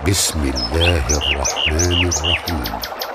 بسم الله الرحمن الرحيم.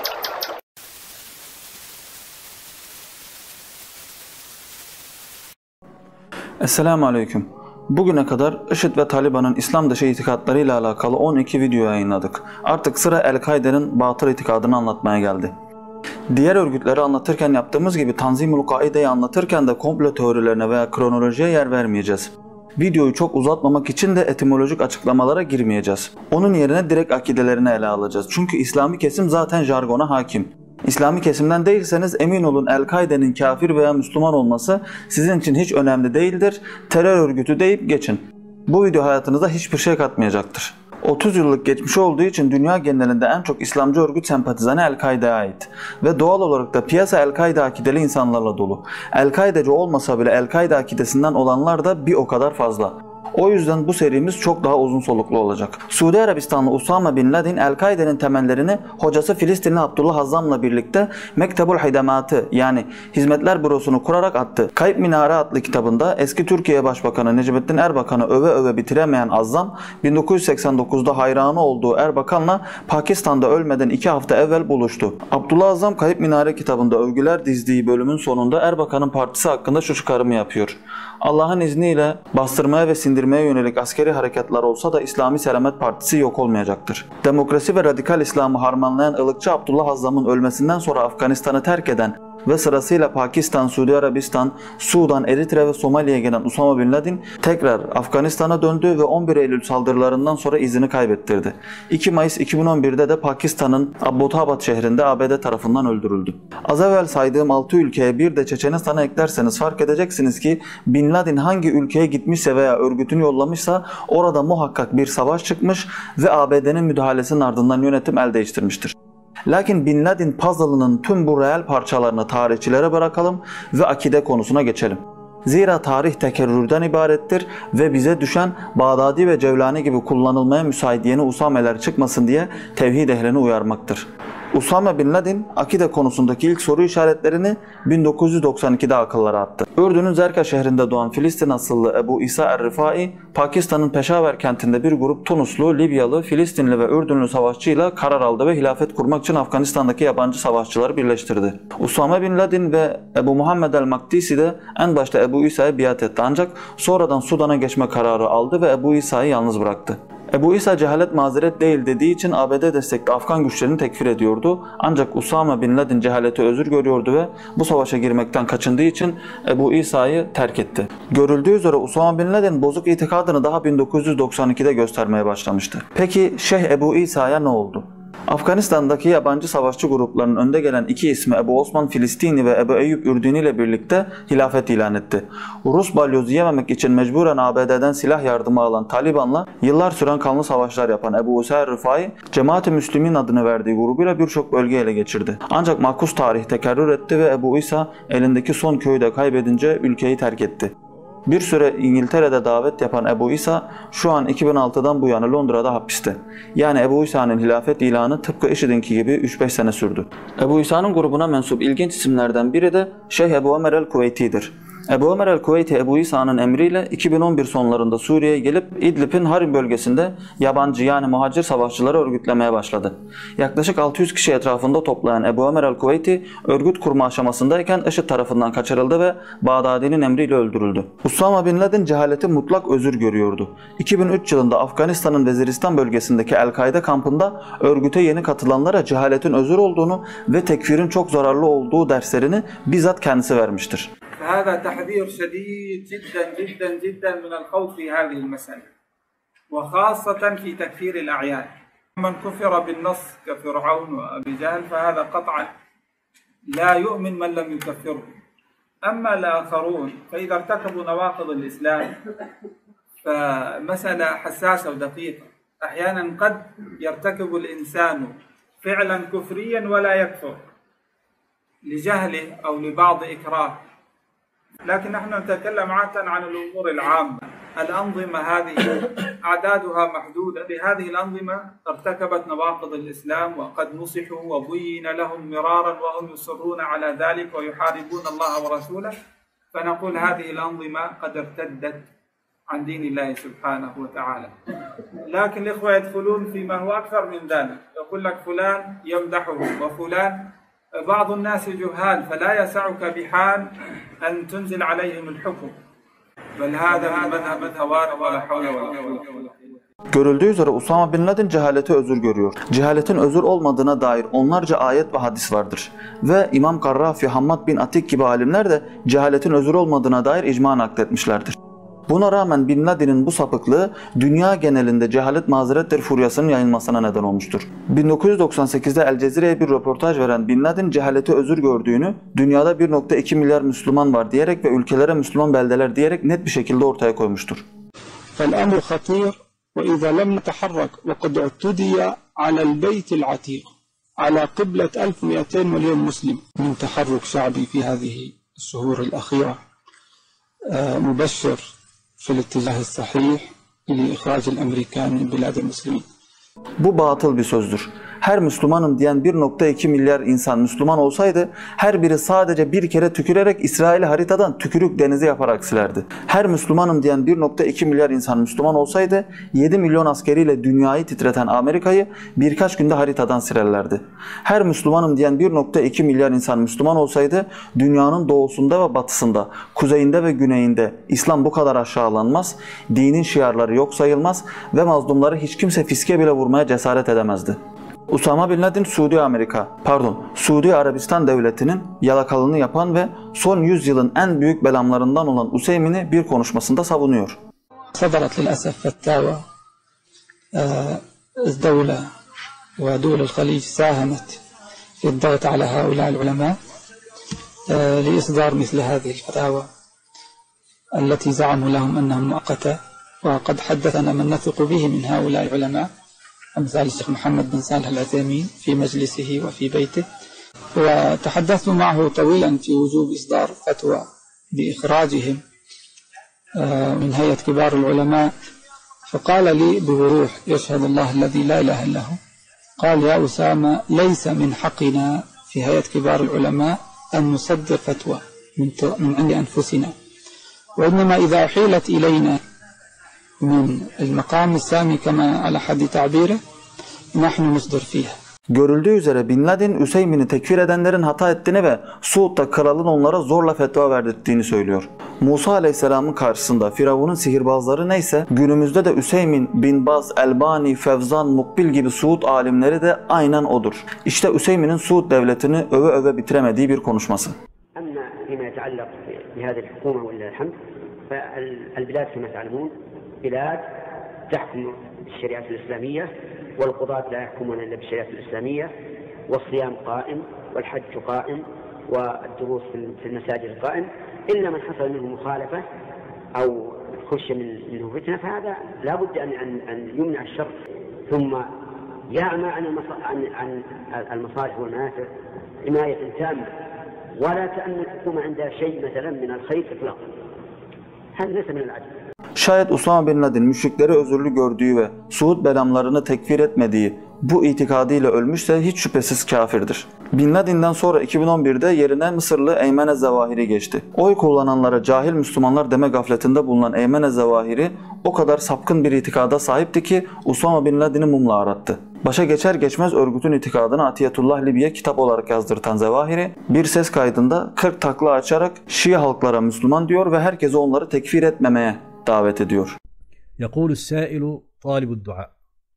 Esselamu Aleyküm. Bugüne kadar IŞİD ve Taliban'ın İslam dışı itikatlarıyla alakalı 12 video yayınladık. Artık sıra El-Kaide'nin batıl itikadını anlatmaya geldi. Diğer örgütleri anlatırken yaptığımız gibi Tanzimul Kaide'yi anlatırken de komplo teorilerine veya kronolojiye yer vermeyeceğiz. Videoyu çok uzatmamak için de etimolojik açıklamalara girmeyeceğiz. Onun yerine direkt akidelerini ele alacağız. Çünkü İslami kesim zaten jargona hakim. İslami kesimden değilseniz emin olun El-Kaide'nin kafir veya Müslüman olması sizin için hiç önemli değildir. Terör örgütü deyip geçin. Bu video hayatınıza hiçbir şey katmayacaktır. 30 yıllık geçmiş olduğu için dünya genelinde en çok İslamcı örgüt sempatizanı El-Kaide'ye ait. Ve doğal olarak da piyasa El-Kaide akideli insanlarla dolu. El-Kaideci olmasa bile El-Kaide akidesinden olanlar da bir o kadar fazla. O yüzden bu serimiz çok daha uzun soluklu olacak. Suudi Arabistanlı Usama Bin Laden El-Kaide'nin temellerini hocası Filistinli Abdullah Azzam'la birlikte Mektebul Hidamatı yani Hizmetler Bürosunu kurarak attı. Kayıp Minare adlı kitabında eski Türkiye Başbakanı Necmettin Erbakan'ı öve öve bitiremeyen Azzam 1989'da hayranı olduğu Erbakan'la Pakistan'da ölmeden 2 hafta evvel buluştu. Abdullah Azzam Kayıp Minare kitabında övgüler dizdiği bölümün sonunda Erbakan'ın partisi hakkında şu çıkarımı yapıyor. Allah'ın izniyle bastırmaya ve sindirmeye yönelik askeri harekatlar olsa da İslami Selamet Partisi yok olmayacaktır. Demokrasi ve radikal İslam'ı harmanlayan ılıkçı Abdullah Azzam'ın ölmesinden sonra Afganistan'ı terk eden ve sırasıyla Pakistan, Suudi Arabistan, Sudan, Eritre ve Somali'ye gelen Usama Bin Laden tekrar Afganistan'a döndü ve 11 Eylül saldırılarından sonra izini kaybettirdi. 2 Mayıs 2011'de de Pakistan'ın Abbottabad şehrinde ABD tarafından öldürüldü. Az evvel saydığım 6 ülkeye bir de Çeçenistan'a eklerseniz fark edeceksiniz ki Bin Laden hangi ülkeye gitmişse veya örgütünü yollamışsa orada muhakkak bir savaş çıkmış ve ABD'nin müdahalesinin ardından yönetim el değiştirmiştir. Lakin Bin Laden puzzle'ının tüm bu reel parçalarını tarihçilere bırakalım ve akide konusuna geçelim. Zira tarih tekerrürden ibarettir ve bize düşen Bağdadi ve Cevlani gibi kullanılmaya müsait yeni Usameler çıkmasın diye tevhid ehlini uyarmaktır. Usama Bin Laden akide konusundaki ilk soru işaretlerini 1992'de akıllara attı. Ürdün'ün Zerka şehrinde doğan Filistin asıllı Ebu İsa Er-Rifai, Pakistan'ın Peşaver kentinde bir grup Tunuslu, Libyalı, Filistinli ve Ürdünlü savaşçıyla karar aldı ve hilafet kurmak için Afganistan'daki yabancı savaşçıları birleştirdi. Usama Bin Laden ve Ebu Muhammed El-Maktisi de en başta Ebu İsa'ya biat etti ancak sonradan Sudan'a geçme kararı aldı ve Ebu İsa'yı yalnız bıraktı. Ebu İsa cehalet mazeret değil dediği için ABD destekli Afgan güçlerini tekfir ediyordu. Ancak Usama Bin Laden cehaleti özür görüyordu ve bu savaşa girmekten kaçındığı için Ebu İsa'yı terk etti. Görüldüğü üzere Usama Bin Laden bozuk itikadını daha 1992'de göstermeye başlamıştı. Peki Şeyh Ebu İsa'ya ne oldu? Afganistan'daki yabancı savaşçı gruplarının önde gelen iki ismi Ebu Osman Filistini ve Ebu Eyyub Ürdünü ile birlikte hilafet ilan etti. Rus balyozu yememek için mecburen ABD'den silah yardımı alan Taliban'la yıllar süren kanlı savaşlar yapan Ebu İsa Er-Rifai, Cemaat-i Müslümin adını verdiği grubuyla birçok bölge ele geçirdi. Ancak makus tarih tekerrür etti ve Ebu İsa elindeki son köyü de kaybedince ülkeyi terk etti. Bir süre İngiltere'de davet yapan Ebu İsa şu an 2006'dan bu yana Londra'da hapiste. Yani Ebu İsa'nın hilafet ilanı tıpkı IŞİD'inki gibi 3-5 sene sürdü. Ebu İsa'nın grubuna mensup ilginç isimlerden biri de Şeyh Ebu Ömer el-Kuveyti'dir. Ebu Ömer el-Kuvveyti Ebu İsa'nın emriyle 2011 sonlarında Suriye'ye gelip İdlib'in Harim bölgesinde yabancı yani muhacir savaşçıları örgütlemeye başladı. Yaklaşık 600 kişi etrafında toplayan Ebu Ömer el-Kuvveyti örgüt kurma aşamasındayken IŞİD tarafından kaçırıldı ve Bağdadi'nin emriyle öldürüldü. Usama Bin Laden cehaleti mutlak özür görüyordu. 2003 yılında Afganistan'ın Veziristan bölgesindeki El-Kaide kampında örgüte yeni katılanlara cehaletin özür olduğunu ve tekfirin çok zararlı olduğu derslerini bizzat kendisi vermiştir. فهذا تحذير شديد جدا جدا جدا من الخوض في هذه المسألة وخاصة في تكفير الأعيان. من كفر بالنص كفرعون وأبي جهل فهذا قطعا لا يؤمن من لم يكفره. أما الآخرون فإذا ارتكبوا نواقض الإسلام فمسألة حساسة ودقيقة. أحيانا قد يرتكب الإنسان فعلا كفريا ولا يكفر لجهله أو لبعض إكراه. لكن نحن نتكلم عادة عن الأمور العامة. الأنظمة هذه أعدادها محدودة. لهذه الأنظمة ارتكبت نواقض الإسلام وقد نصحوا وبين لهم مرارا وهم يصرون على ذلك ويحاربون الله ورسوله. فنقول هذه الأنظمة قد ارتدت عن دين الله سبحانه وتعالى. لكن الإخوة يدخلون فيما هو أكثر من ذلك، يقول لك فلان يمدحه وفلان. بعض الناس جهال فلا يسعك بحال أن تنزل عليهم الحكم، بل هذا مذهب الخوارج ولا حول ولا قوة. Görüldüğü üzere Usama Bin Laden cehalete özür görüyor. Cehaletin özür olmadığına dair onlarca ayet ve hadis vardır. Ve İmam Karrafi, Hammad bin Atik gibi alimler de cehaletin özür olmadığına dair icma nakletmişlerdir. Buna rağmen Bin Laden'in bu sapıklığı dünya genelinde cehalet mazerettir furyasının yayılmasına neden olmuştur. 1998'de El Cezire'ye bir röportaj veren Bin Laden cehalete özür gördüğünü, dünyada 1.2 milyar Müslüman var diyerek ve ülkelere Müslüman beldeler diyerek net bir şekilde ortaya koymuştur. فالأمر خطير وإذا لم نتحرك وقد اعتدي على البيت العتيق على قبلة 1200 مليون مسلم من تحرك شعبي في هذه الشهور الأخيرة مبشر في الاتجاه الصحيح لإخراج الأمريكان من بلاد المسلمين. Bu batıl bir sözdür. Her Müslümanım diyen 1.2 milyar insan Müslüman olsaydı her biri sadece bir kere tükürerek İsrail'i haritadan tükürük denizi yaparak silerdi. Her Müslümanım diyen 1.2 milyar insan Müslüman olsaydı 7 milyon askeriyle dünyayı titreten Amerika'yı birkaç günde haritadan silerlerdi. Her Müslümanım diyen 1.2 milyar insan Müslüman olsaydı dünyanın doğusunda ve batısında, kuzeyinde ve güneyinde İslam bu kadar aşağılanmaz, dinin şiarları yok sayılmaz ve mazlumları hiç kimse fiske bile vurmaya cesaret edemezdi. Usama Bin Laden Suudi Arabistan devletinin yalakalığını yapan ve son 100 yılın en büyük belamlarından olan Useymin'i bir konuşmasında savunuyor. صدرت للأسف فتاوى الدولة ودول الخليج ساهمت في الضغط على هؤلاء العلماء لإصدار مثل هذه الفتاوى التي زعموا لهم أنها مؤقتة، وقد حدثنا من نثق به من هؤلاء العلماء أمثال الشيخ محمد بن صالح العثيمين في مجلسه وفي بيته، وتحدثت معه طويلا في وجوب إصدار فتوى بإخراجهم من هيئة كبار العلماء، فقال لي بوضوح يشهد الله الذي لا إله إلا هو، قال يا أسامة ليس من حقنا في هيئة كبار العلماء أن نصدر فتوى من عند أنفسنا، وإنما إذا أحيلت إلينا من المقام السامي كما على حد تعبيره نحن نصدر فيها. Görüldüğü üzere Bin Laden, Üseymin'i tekfir edenlerin hata ettiğini ve Suud'da kralın onlara zorla fetva verdirttiğini söylüyor. Musa Aleyhisselam'ın karşısında Firavun'un sihirbazları neyse, günümüzde de Üseymin, Bin Baz, Elbani, Fevzan, Mukbil gibi Suud alimleri de aynen odur. İşte Üseymin'in Suud devletini öve öve bitiremediği bir konuşması. أما فيما يتعلق بهذه الحكومة ولله الحمد فالبلاد كما تعلمون بلاد تحكم بالشريعة الإسلامية، والقضاة لا يحكمون إلا بالشريعة الإسلامية، والصيام قائم والحج قائم والدروس في المساجد قائم، إلا من حصل منه مخالفة أو خش منه فتنة فهذا لا بد أن يمنع الشر ثم يعمى عن المصالح والمنافع حماية تامة، ولا كأن الحكومة عندها شيء مثلا من الخير إطلاقا. هذا ليس من العدل. Şayet Usama Bin Laden müşrikleri özürlü gördüğü ve Suud belamlarını tekfir etmediği bu itikadıyla ölmüşse hiç şüphesiz kafirdir. Bin Laden'den sonra 2011'de yerine Mısırlı Eymen Ez-Zevahiri geçti. Oy kullananlara cahil Müslümanlar deme gafletinde bulunan Eymen Ez-Zevahiri o kadar sapkın bir itikada sahipti ki Usama Bin Laden'i mumla arattı. Başa geçer geçmez örgütün itikadını Atiyetullah Libi'ye kitap olarak yazdırtan Zevahiri bir ses kaydında 40 takla açarak Şii halklara Müslüman diyor ve herkese onları tekfir etmemeye davet ediyor. يقول السائل طالب الدعاء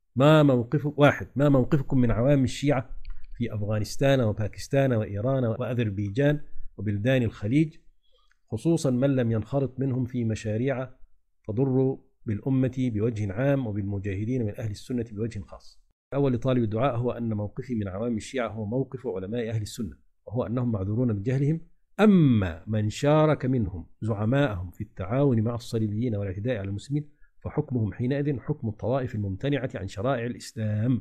ما موقفكم من عوام الشيعة في أفغانستان وباكستان وإيران وأذربيجان وبلدان الخليج خصوصا من لم ينخرط منهم في مشاريع تضر بالأمة بوجه عام وبالمجاهدين من أهل السنة بوجه خاص. أول لطالب الدعاء هو أن موقفي من عوام الشيعة هو موقف علماء أهل السنة، وهو أنهم معذورون بجهلهم، أما من شارك منهم زعماءهم في التعاون مع الصليبيين والاعتداء على المسلمين فحكمهم حينئذ حكم الطوائف الممتنعة عن شرائع الإسلام.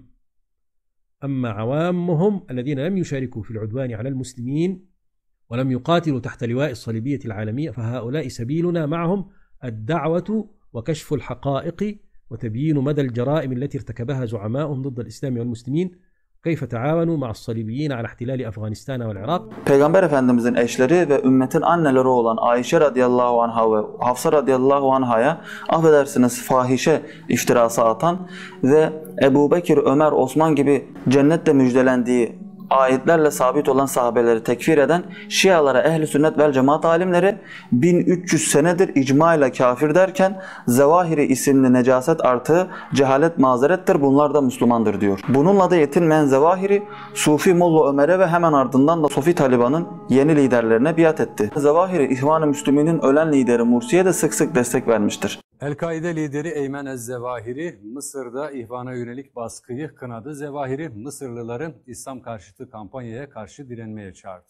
أما عوامهم الذين لم يشاركوا في العدوان على المسلمين ولم يقاتلوا تحت لواء الصليبية العالمية فهؤلاء سبيلنا معهم الدعوة وكشف الحقائق وتبيين مدى الجرائم التي ارتكبها زعماؤهم ضد الإسلام والمسلمين كيف تعاونوا مع الصليبيين على احتلال أفغانستان والعراق. Peygamber Efendimizin eşleri ve ümmetin anneleri olan Ayşe radıyallahu anha ve Hafsa radıyallahu anhaya affedersiniz fahişe iftirası atan ve Ebu Bekir, Ömer, Osman gibi cennetle müjdelendiği ayetlerle sabit olan sahabeleri tekfir eden Şialara Ehl-i Sünnet vel Cemaat alimleri 1300 senedir icma ile kafir derken Zevahiri isimli necaset artığı cehalet mazerettir, bunlar da Müslümandır diyor. Bununla da yetinmeyen Zevahiri Sufi Molla Ömer'e ve hemen ardından da Sofi Taliban'ın yeni liderlerine biat etti. Zevahiri İhvan-ı Müslümin'in ölen lideri Mursi'ye de sık sık destek vermiştir. El-Kaide lideri Eymen Ez-Zevahiri Mısır'da ihvana yönelik baskıyı kınadı. Zevahiri Mısırlıların İslam karşıtı kampanyaya karşı direnmeye çağırdı.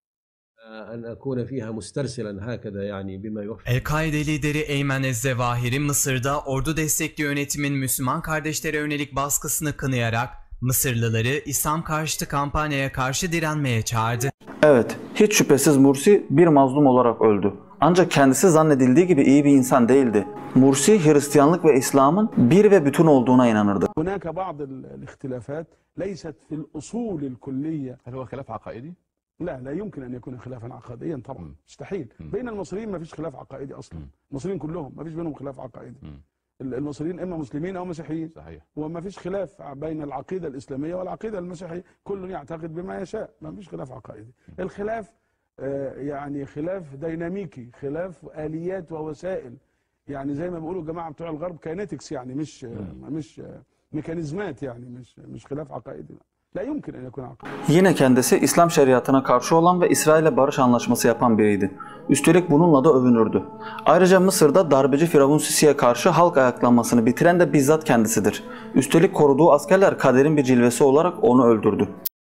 El-Kaide lideri Eymen Ez-Zevahiri Mısır'da ordu destekli yönetimin Müslüman kardeşlere yönelik baskısını kınayarak Mısırlıları İslam karşıtı kampanyaya karşı direnmeye çağırdı. Evet, hiç şüphesiz Mursi bir mazlum olarak öldü. Ancak kendisi zannedildiği gibi iyi bir insan değildi. Mursi, Hristiyanlık ve İslam'ın bir ve bütün olduğuna inanırdı. هناك بعض الاختلافات ليست في الأصول الكلية. هل هو خلاف عقائدي؟ لا يمكن أن يكون خلافا عقائديا طبعا مستحيل. بين المصريين ما فيش خلاف عقائدي أصلا. المصريين كلهم ما فيش بينهم خلاف عقائدي. المصريين إما مسلمين أو مسيحيين. صحيح. وما فيش خلاف بين العقيدة الإسلامية والعقيدة المسيحية. كل يعتقد بما يشاء. ما فيش خلاف عقائدي. الخلاف يعني خلاف ديناميكي، خلاف آليات ووسائل. يعني زي ما بيقولوا الجماعة بتوع الغرب كاينetics يعني مش ميكانيزمات يعني مش خلاف عقائدي. لا يمكن أن يكون عقائدي. Yine kendisi İslam şeriatına karşı olan ve İsrail'le barış anlaşması yapan biriydi. Üstelik bununla da övünürdü. Ayrıca Mısır'da darbeci Firavun Sisi'ye karşı halk ayaklanmasını bitiren de bizzat kendisidir. Üstelik koruduğu askerler kaderin bir cilvesi olarak onu öldürdü.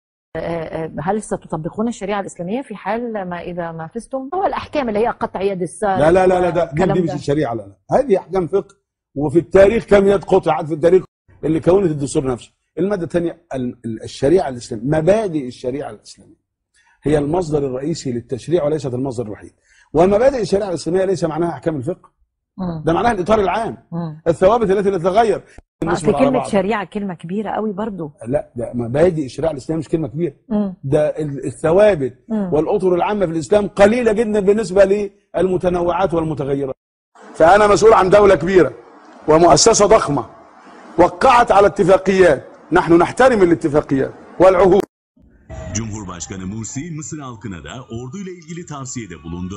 هل ستطبقون الشريعة الإسلامية في حال ما إذا ما فزتم؟ هو الأحكام اللي هي قطع يد السارق. لا دي مش الشريعة، لا هذه أحكام فقه، وفي التاريخ كم يد قطعت في التاريخ اللي كونت الدستور نفسه. المادة الثانية الشريعة الإسلامية، مبادئ الشريعة الإسلامية هي المصدر الرئيسي للتشريع وليست المصدر الوحيد. ومبادئ الشريعة الإسلامية ليس معناها أحكام الفقه. ده معناها الإطار العام، الثوابت التي لا تتغير. في كلمة شريعة كلمة كبيرة قوي برضو. لا ده مبادئ الشريعة الإسلامية مش كلمة كبيرة. ده الثوابت والأطر العامة في الإسلام قليلة جدا بالنسبة للمتنوعات والمتغيرات. فأنا مسؤول عن دولة كبيرة ومؤسسة ضخمة وقعت على اتفاقيات. نحن نحترم الاتفاقيات والعهود. Cumhurbaşkanı Mursi Mısır halkına da orduyla ilgili tavsiyede bulundu.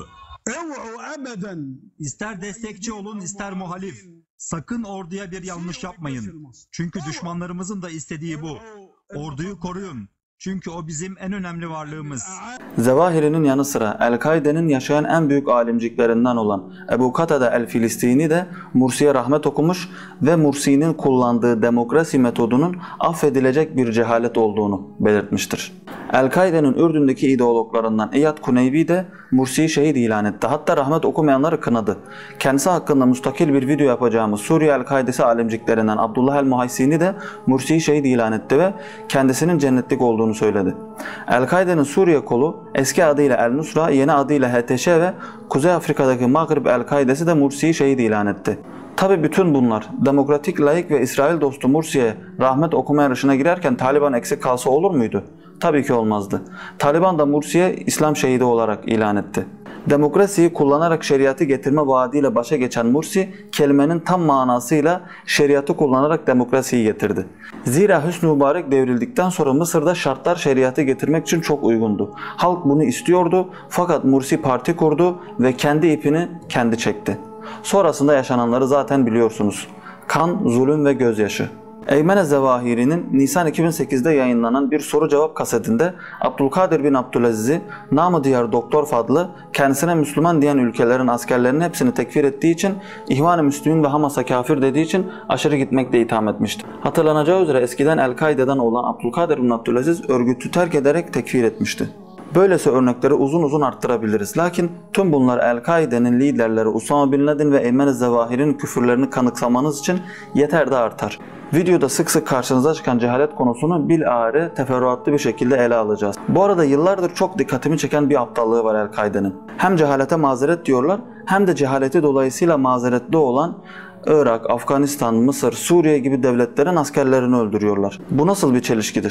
İster destekçi olun ister muhalif. Sakın orduya bir yanlış yapmayın. Çünkü düşmanlarımızın da istediği bu. Orduyu koruyun. Çünkü o bizim en önemli varlığımız. Zevahiri'nin yanı sıra El-Kaide'nin yaşayan en büyük alimciklerinden olan Ebu Katade el-Filistini de Mursi'ye rahmet okumuş ve Mursi'nin kullandığı demokrasi metodunun affedilecek bir cehalet olduğunu belirtmiştir. El-Kaide'nin Ürdün'deki ideologlarından İyad Kuneybi de Mursi'yi şehit ilan etti. Hatta rahmet okumayanları kınadı. Kendisi hakkında müstakil bir video yapacağımız Suriye El-Kaidesi alimciklerinden Abdullah el-Muhaysini de Mursi'yi şehit ilan etti ve kendisinin cennetlik olduğunu söyledi. El-Kaide'nin Suriye kolu eski adıyla El-Nusra, yeni adıyla HTŞ ve Kuzey Afrika'daki Maghrib El-Kaidesi de Mursi'yi şehit ilan etti. Tabi bütün bunlar demokratik, laik ve İsrail dostu Mursi'ye rahmet okuma yarışına girerken Taliban eksik kalsa olur muydu? Tabii ki olmazdı. Taliban da Mursi'ye İslam şehidi olarak ilan etti. Demokrasiyi kullanarak şeriatı getirme vaadiyle başa geçen Mursi, kelimenin tam manasıyla şeriatı kullanarak demokrasiyi getirdi. Zira Hüsnü Mübarek devrildikten sonra Mısır'da şartlar şeriatı getirmek için çok uygundu. Halk bunu istiyordu fakat Mursi parti kurdu ve kendi ipini kendi çekti. Sonrasında yaşananları zaten biliyorsunuz. Kan, zulüm ve gözyaşı. Eymen Ez-Zevahiri'nin Nisan 2008'de yayınlanan bir soru cevap kasetinde Abdülkadir bin Abdülaziz'i namı diğer Doktor Fadlı kendisine Müslüman diyen ülkelerin askerlerinin hepsini tekfir ettiği için İhvan-ı Müslümin ve Hamas'a kafir dediği için aşırı gitmekle itham etmişti. Hatırlanacağı üzere eskiden El-Kaide'den olan Abdülkadir bin Abdülaziz örgütü terk ederek tekfir etmişti. Böylesi örnekleri uzun uzun arttırabiliriz. Lakin tüm bunlar El-Kaide'nin liderleri Usama Bin Laden ve Eymen Ez-Zevahiri'nin küfürlerini kanıksamanız için yeter de artar. Videoda sık sık karşınıza çıkan cehalet konusunu bilahare teferruatlı bir şekilde ele alacağız. Bu arada yıllardır çok dikkatimi çeken bir aptallığı var El-Kaide'nin. Hem cehalete mazeret diyorlar hem de cehaleti dolayısıyla mazeretli olan Irak, Afganistan, Mısır, Suriye gibi devletlerin askerlerini öldürüyorlar. Bu nasıl bir çelişkidir?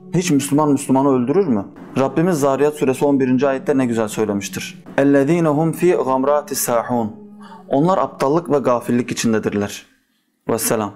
Hiç Müslüman Müslümanı öldürür mü? Rabbimiz Zariyat suresi 11. ayette ne güzel söylemiştir. اَلَّذ۪ينَ هُمْ ف۪ي غَمْرَاتِ السَّاحُونَ Onlar aptallık ve gafillik içindedirler. Vesselam.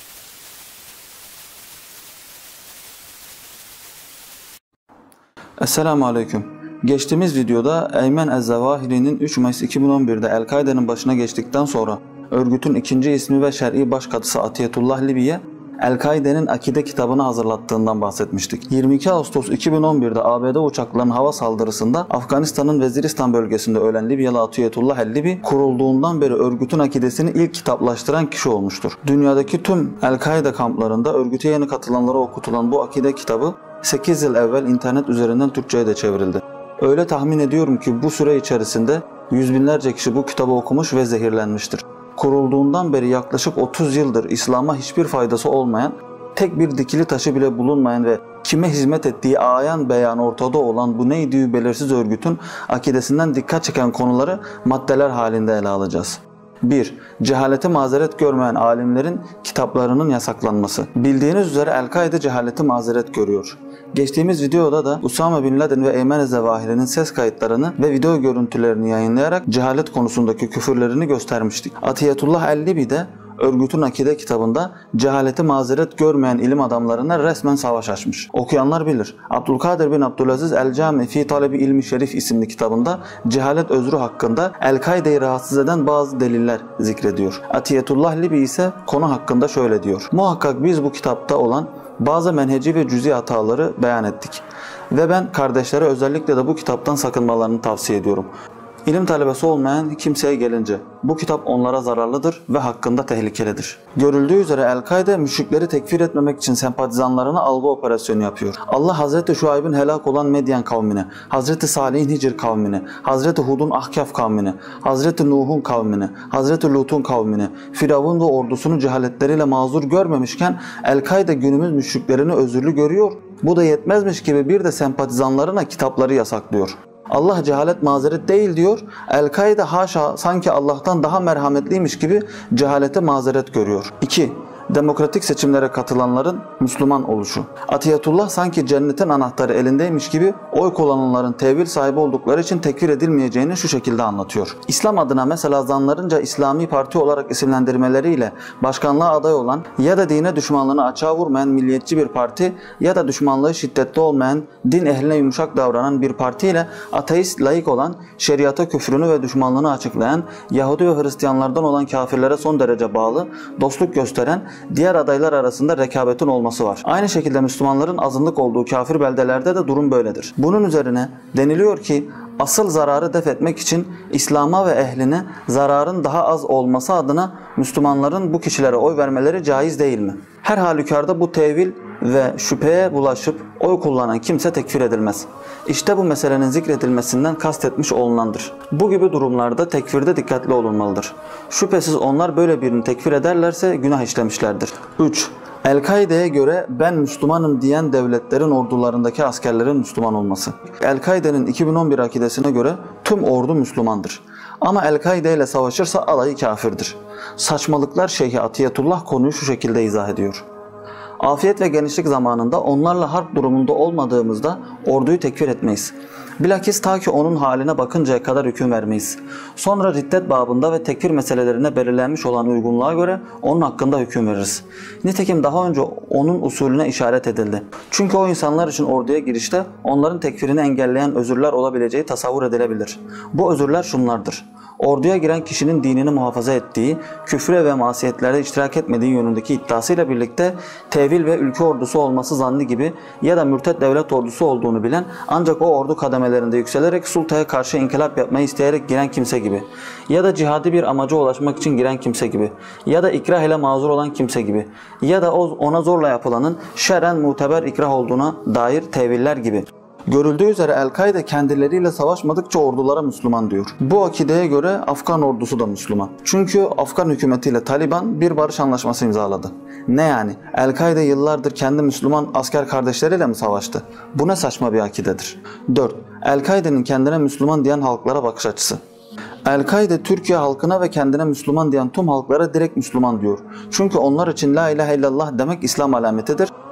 Esselamu Aleyküm. Geçtiğimiz videoda Eymen Ez-Zevahiri'nin 3 Mayıs 2011'de El-Kaide'nin başına geçtikten sonra örgütün ikinci ismi ve şer'i başkatısı Atiyetullah Libi'ye El-Kaide'nin akide kitabını hazırlattığından bahsetmiştik. 22 Ağustos 2011'de ABD uçaklarının hava saldırısında Afganistan'ın Veziristan bölgesinde ölen Libyalı Atiyetullah El-Libi kurulduğundan beri örgütün akidesini ilk kitaplaştıran kişi olmuştur. Dünyadaki tüm El-Kaide kamplarında örgüte yeni katılanlara okutulan bu akide kitabı 8 yıl evvel internet üzerinden Türkçe'ye de çevrildi. Öyle tahmin ediyorum ki bu süre içerisinde yüz binlerce kişi bu kitabı okumuş ve zehirlenmiştir. Kurulduğundan beri yaklaşık 30 yıldır İslam'a hiçbir faydası olmayan, tek bir dikili taşı bile bulunmayan ve kime hizmet ettiği ayan beyan ortada olan bu neydi belirsiz örgütün akidesinden dikkat çeken konuları maddeler halinde ele alacağız. 1. Cehaleti mazeret görmeyen alimlerin kitaplarının yasaklanması. Bildiğiniz üzere El-Kaide cehaleti mazeret görüyor. Geçtiğimiz videoda da Usame Bin Laden ve Eymen Ez-Zevahiri'nin ses kayıtlarını ve video görüntülerini yayınlayarak cehalet konusundaki küfürlerini göstermiştik. Atiyetullah El-Libi de örgütün akide kitabında cehaleti mazeret görmeyen ilim adamlarına resmen savaş açmış. Okuyanlar bilir. Abdülkadir bin Abdülaziz El-Cami fi Talebi İlmi Şerif isimli kitabında cehalet özrü hakkında El-Kaide'yi rahatsız eden bazı deliller zikrediyor. Atiyetullah Libi ise konu hakkında şöyle diyor. Muhakkak biz bu kitapta olan bazı menheci ve cüzi hataları beyan ettik. Ve ben kardeşlere özellikle de bu kitaptan sakınmalarını tavsiye ediyorum. İlim talebesi olmayan kimseye gelince bu kitap onlara zararlıdır ve hakkında tehlikelidir. Görüldüğü üzere El-Kaide müşrikleri tekfir etmemek için sempatizanlarına algı operasyonu yapıyor. Allah Hazreti Şuayb'in helak olan Medyen kavmine, Hazreti Salih'in Hicr kavmine, Hazreti Hud'un Ahkaf kavmine, Hazreti Nuh'un kavmine, Hazreti Lut'un kavmine, Firavun ve ordusunu cehaletleriyle mazur görmemişken El-Kaide günümüz müşriklerini özürlü görüyor. Bu da yetmezmiş gibi bir de sempatizanlarına kitapları yasaklıyor. Allah cehalet mazeret değil diyor. El-Kaide haşa sanki Allah'tan daha merhametliymiş gibi cehalete mazeret görüyor. 2. Demokratik seçimlere katılanların Müslüman oluşu. Atiyetullah sanki cennetin anahtarı elindeymiş gibi oy kullananların tevil sahibi oldukları için tekfir edilmeyeceğini şu şekilde anlatıyor. İslam adına mesela zanlarınca İslami Parti olarak isimlendirmeleriyle başkanlığa aday olan ya da dine düşmanlığını açığa vurmayan milliyetçi bir parti ya da düşmanlığı şiddetli olmayan, din ehline yumuşak davranan bir partiyle ateist, laik olan, şeriata küfrünü ve düşmanlığını açıklayan, Yahudi ve Hristiyanlardan olan kafirlere son derece bağlı, dostluk gösteren diğer adaylar arasında rekabetin olması var. Aynı şekilde Müslümanların azınlık olduğu kafir beldelerde de durum böyledir. Bunun üzerine deniliyor ki asıl zararı def etmek için İslam'a ve ehline zararın daha az olması adına Müslümanların bu kişilere oy vermeleri caiz değil mi? Her halükarda bu tevil ve şüpheye bulaşıp oy kullanan kimse tekfir edilmez. İşte bu meselenin zikredilmesinden kastetmiş olunandır. Bu gibi durumlarda tekfirde dikkatli olunmalıdır. Şüphesiz onlar böyle birini tekfir ederlerse günah işlemişlerdir. 3. El-Kaide'ye göre ben Müslümanım diyen devletlerin ordularındaki askerlerin Müslüman olması. El-Kaide'nin 2011 akidesine göre tüm ordu Müslümandır. Ama El-Kaide ile savaşırsa alayı kafirdir. Saçmalıklar Şeyhi Atiyetullah konuyu şu şekilde izah ediyor. Afiyet ve genişlik zamanında onlarla harp durumunda olmadığımızda orduyu tekfir etmeyiz. Bilakis ta ki onun haline bakıncaya kadar hüküm vermeyiz. Sonra riddet babında ve tekfir meselelerine belirlenmiş olan uygunluğa göre onun hakkında hüküm veririz. Nitekim daha önce onun usulüne işaret edildi. Çünkü o insanlar için orduya girişte onların tekfirini engelleyen özürler olabileceği tasavvur edilebilir. Bu özürler şunlardır. Orduya giren kişinin dinini muhafaza ettiği, küfre ve masiyetlerde iştirak etmediği yönündeki iddiasıyla birlikte tevil ve ülke ordusu olması zanni gibi ya da mürted devlet ordusu olduğunu bilen ancak o ordu kademelerinde yükselerek sultaya karşı inkılap yapmayı isteyerek giren kimse gibi ya da cihadi bir amaca ulaşmak için giren kimse gibi ya da ikrah ile mazur olan kimse gibi ya da ona zorla yapılanın şer'en muteber ikrah olduğuna dair teviller gibi. Görüldüğü üzere El-Kaide kendileriyle savaşmadıkça ordulara Müslüman diyor. Bu akideye göre Afgan ordusu da Müslüman. Çünkü Afgan hükümetiyle Taliban bir barış anlaşması imzaladı. Ne yani? El-Kaide yıllardır kendi Müslüman asker kardeşleriyle mi savaştı? Bu ne saçma bir akidedir. 4. El-Kaide'nin kendine Müslüman diyen halklara bakış açısı. El-Kaide Türkiye halkına ve kendine Müslüman diyen tüm halklara direkt Müslüman diyor. Çünkü onlar için la ilahe illallah demek İslam alametidir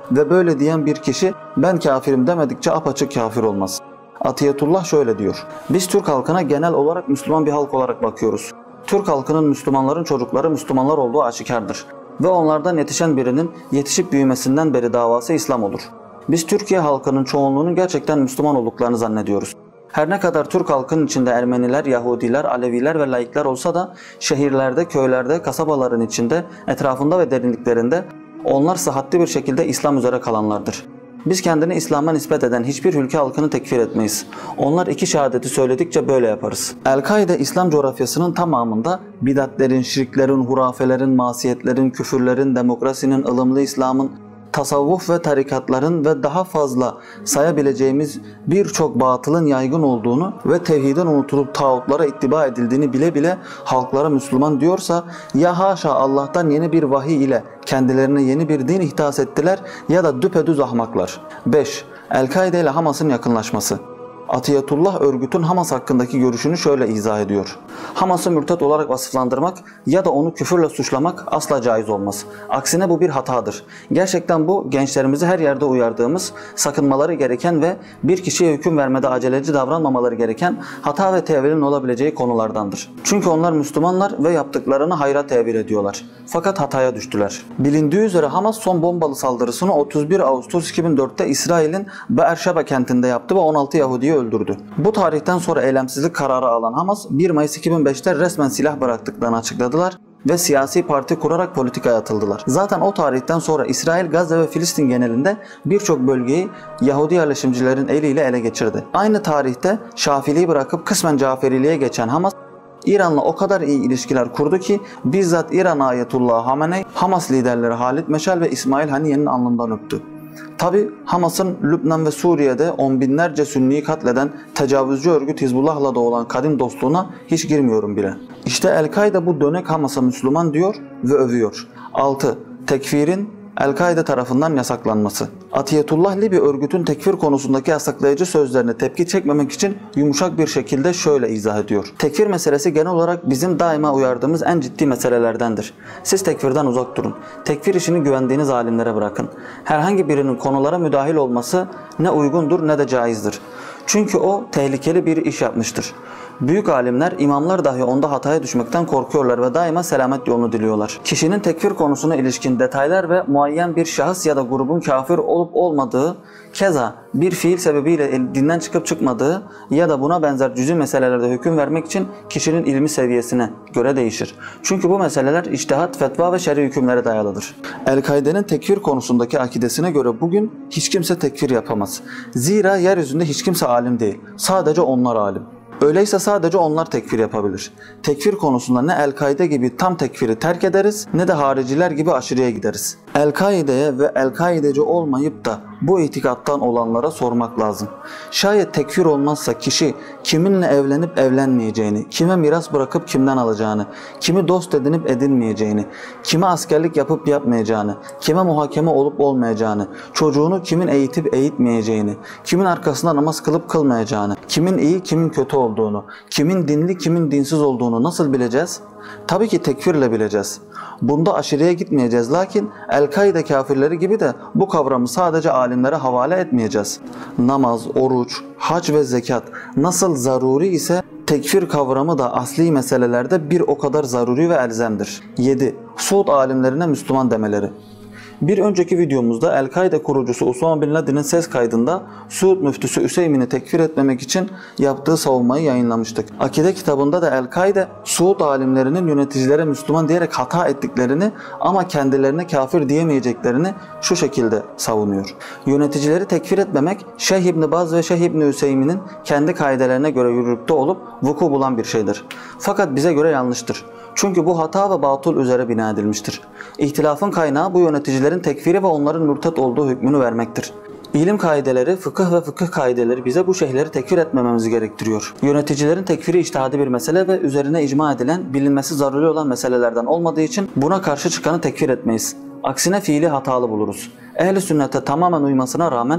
ve böyle diyen bir kişi ben kafirim demedikçe apaçık kafir olmaz. Atiyetullah şöyle diyor. Biz Türk halkına genel olarak Müslüman bir halk olarak bakıyoruz. Türk halkının Müslümanların çocukları Müslümanlar olduğu aşikardır. Ve onlardan yetişen birinin yetişip büyümesinden beri davası İslam olur. Biz Türkiye halkının çoğunluğunun gerçekten Müslüman olduklarını zannediyoruz. Her ne kadar Türk halkının içinde Ermeniler, Yahudiler, Aleviler ve laikler olsa da şehirlerde, köylerde, kasabaların içinde, etrafında ve derinliklerinde onlar sıhhatli bir şekilde İslam üzere kalanlardır. Biz kendini İslam'a nispet eden hiçbir ülke halkını tekfir etmeyiz. Onlar iki şehadeti söyledikçe böyle yaparız. El-Kaide İslam coğrafyasının tamamında bidatlerin, şirklerin, hurafelerin, masiyetlerin, küfürlerin, demokrasinin, ılımlı İslam'ın, tasavvuf ve tarikatların ve daha fazla sayabileceğimiz birçok batılın yaygın olduğunu ve tevhidin unutulup tağutlara ittiba edildiğini bile bile halklara Müslüman diyorsa ya haşa Allah'tan yeni bir vahiy ile kendilerine yeni bir din ihdas ettiler ya da düpedüz ahmaklar. 5. El-Kaide ile Hamas'ın yakınlaşması. Atiyetullah örgütün Hamas hakkındaki görüşünü şöyle izah ediyor. Hamas'ı mürtet olarak vasıflandırmak ya da onu küfürle suçlamak asla caiz olmaz. Aksine bu bir hatadır. Gerçekten bu gençlerimizi her yerde uyardığımız, sakınmaları gereken ve bir kişiye hüküm vermede aceleci davranmamaları gereken hata ve tevilin olabileceği konulardandır. Çünkü onlar Müslümanlar ve yaptıklarını hayra tevil ediyorlar. Fakat hataya düştüler. Bilindiği üzere Hamas son bombalı saldırısını 31 Ağustos 2004'te İsrail'in Beersheba kentinde yaptı ve 16 Yahudi'yi öldürdü. Bu tarihten sonra eylemsizlik kararı alan Hamas 1 Mayıs 2005'te resmen silah bıraktıklarını açıkladılar ve siyasi parti kurarak politikaya atıldılar. Zaten o tarihten sonra İsrail, Gazze ve Filistin genelinde birçok bölgeyi Yahudi yerleşimcilerin eliyle ele geçirdi. Aynı tarihte Şafiliği bırakıp kısmen Caferiliğe geçen Hamas, İran'la o kadar iyi ilişkiler kurdu ki bizzat İran Ayetullah Hamenei, Hamas liderleri Halid Meşal ve İsmail Haniye'nin alnından öptü. Tabi Hamas'ın Lübnan ve Suriye'de on binlerce Sünniyi katleden tecavüzcü örgüt Hizbullah'la da olan kadim dostluğuna hiç girmiyorum bile. İşte El-Kaide bu dönek Hamas'a Müslüman diyor ve övüyor. 6. Tekfirin El-Kaide tarafından yasaklanması. Atiyetullah bir örgütün tekfir konusundaki yasaklayıcı sözlerine tepki çekmemek için yumuşak bir şekilde şöyle izah ediyor. Tekfir meselesi genel olarak bizim daima uyardığımız en ciddi meselelerdendir. Siz tekfirden uzak durun. Tekfir işini güvendiğiniz alimlere bırakın. Herhangi birinin konulara müdahil olması ne uygundur ne de caizdir. Çünkü o tehlikeli bir iş yapmıştır. Büyük alimler, imamlar dahi onda hataya düşmekten korkuyorlar ve daima selamet yolunu diliyorlar. Kişinin tekfir konusuna ilişkin detaylar ve muayyen bir şahıs ya da grubun kafir olup olmadığı, keza bir fiil sebebiyle dinden çıkıp çıkmadığı ya da buna benzer cüzi meselelerde hüküm vermek için kişinin ilmi seviyesine göre değişir. Çünkü bu meseleler içtihat, fetva ve şer'i hükümlere dayalıdır. El-Kaide'nin tekfir konusundaki akidesine göre bugün hiç kimse tekfir yapamaz. Zira yeryüzünde hiç kimse alim değil. Sadece onlar alim. Öyleyse sadece onlar tekfir yapabilir. Tekfir konusunda ne El-Kaide gibi tam tekfiri terk ederiz ne de hariciler gibi aşırıya gideriz. El-Kaide'ye ve El-Kaideci olmayıp da bu itikattan olanlara sormak lazım. Şayet tekfir olmazsa kişi kiminle evlenip evlenmeyeceğini, kime miras bırakıp kimden alacağını, kimi dost edinip edinmeyeceğini, kime askerlik yapıp yapmayacağını, kime muhakeme olup olmayacağını, çocuğunu kimin eğitip eğitmeyeceğini, kimin arkasında namaz kılıp kılmayacağını, kimin iyi kimin kötü olduğunu, kimin dinli kimin dinsiz olduğunu nasıl bileceğiz? Tabii ki tekfirle bileceğiz. Bunda aşırıya gitmeyeceğiz, lakin El-Kaide kafirleri gibi de bu kavramı sadece alimlere havale etmeyeceğiz. Namaz, oruç, hac ve zekat nasıl zaruri ise tekfir kavramı da asli meselelerde bir o kadar zaruri ve elzemdir. 7. Suud alimlerine Müslüman demeleri. Bir önceki videomuzda El-Kaide kurucusu Usama Bin Laden'in ses kaydında Suud müftüsü Üseymin'i tekfir etmemek için yaptığı savunmayı yayınlamıştık. Akide kitabında da El-Kaide, Suud alimlerinin yöneticilere Müslüman diyerek hata ettiklerini ama kendilerine kafir diyemeyeceklerini şu şekilde savunuyor. Yöneticileri tekfir etmemek, Şeyh İbn Baz ve Şeyh İbn Üseymin'in kendi kaidelerine göre yürürlükte olup vuku bulan bir şeydir. Fakat bize göre yanlıştır. Çünkü bu hata ve batıl üzere bina edilmiştir. İhtilafın kaynağı bu yöneticilerin tekfiri ve onların mürtet olduğu hükmünü vermektir. İlim kaideleri, fıkıh ve fıkıh kaideleri bize bu şeyhleri tekfir etmememizi gerektiriyor. Yöneticilerin tekfiri içtihadi bir mesele ve üzerine icma edilen, bilinmesi zaruri olan meselelerden olmadığı için buna karşı çıkanı tekfir etmeyiz. Aksine fiili hatalı buluruz. Ehl-i sünnete tamamen uymasına rağmen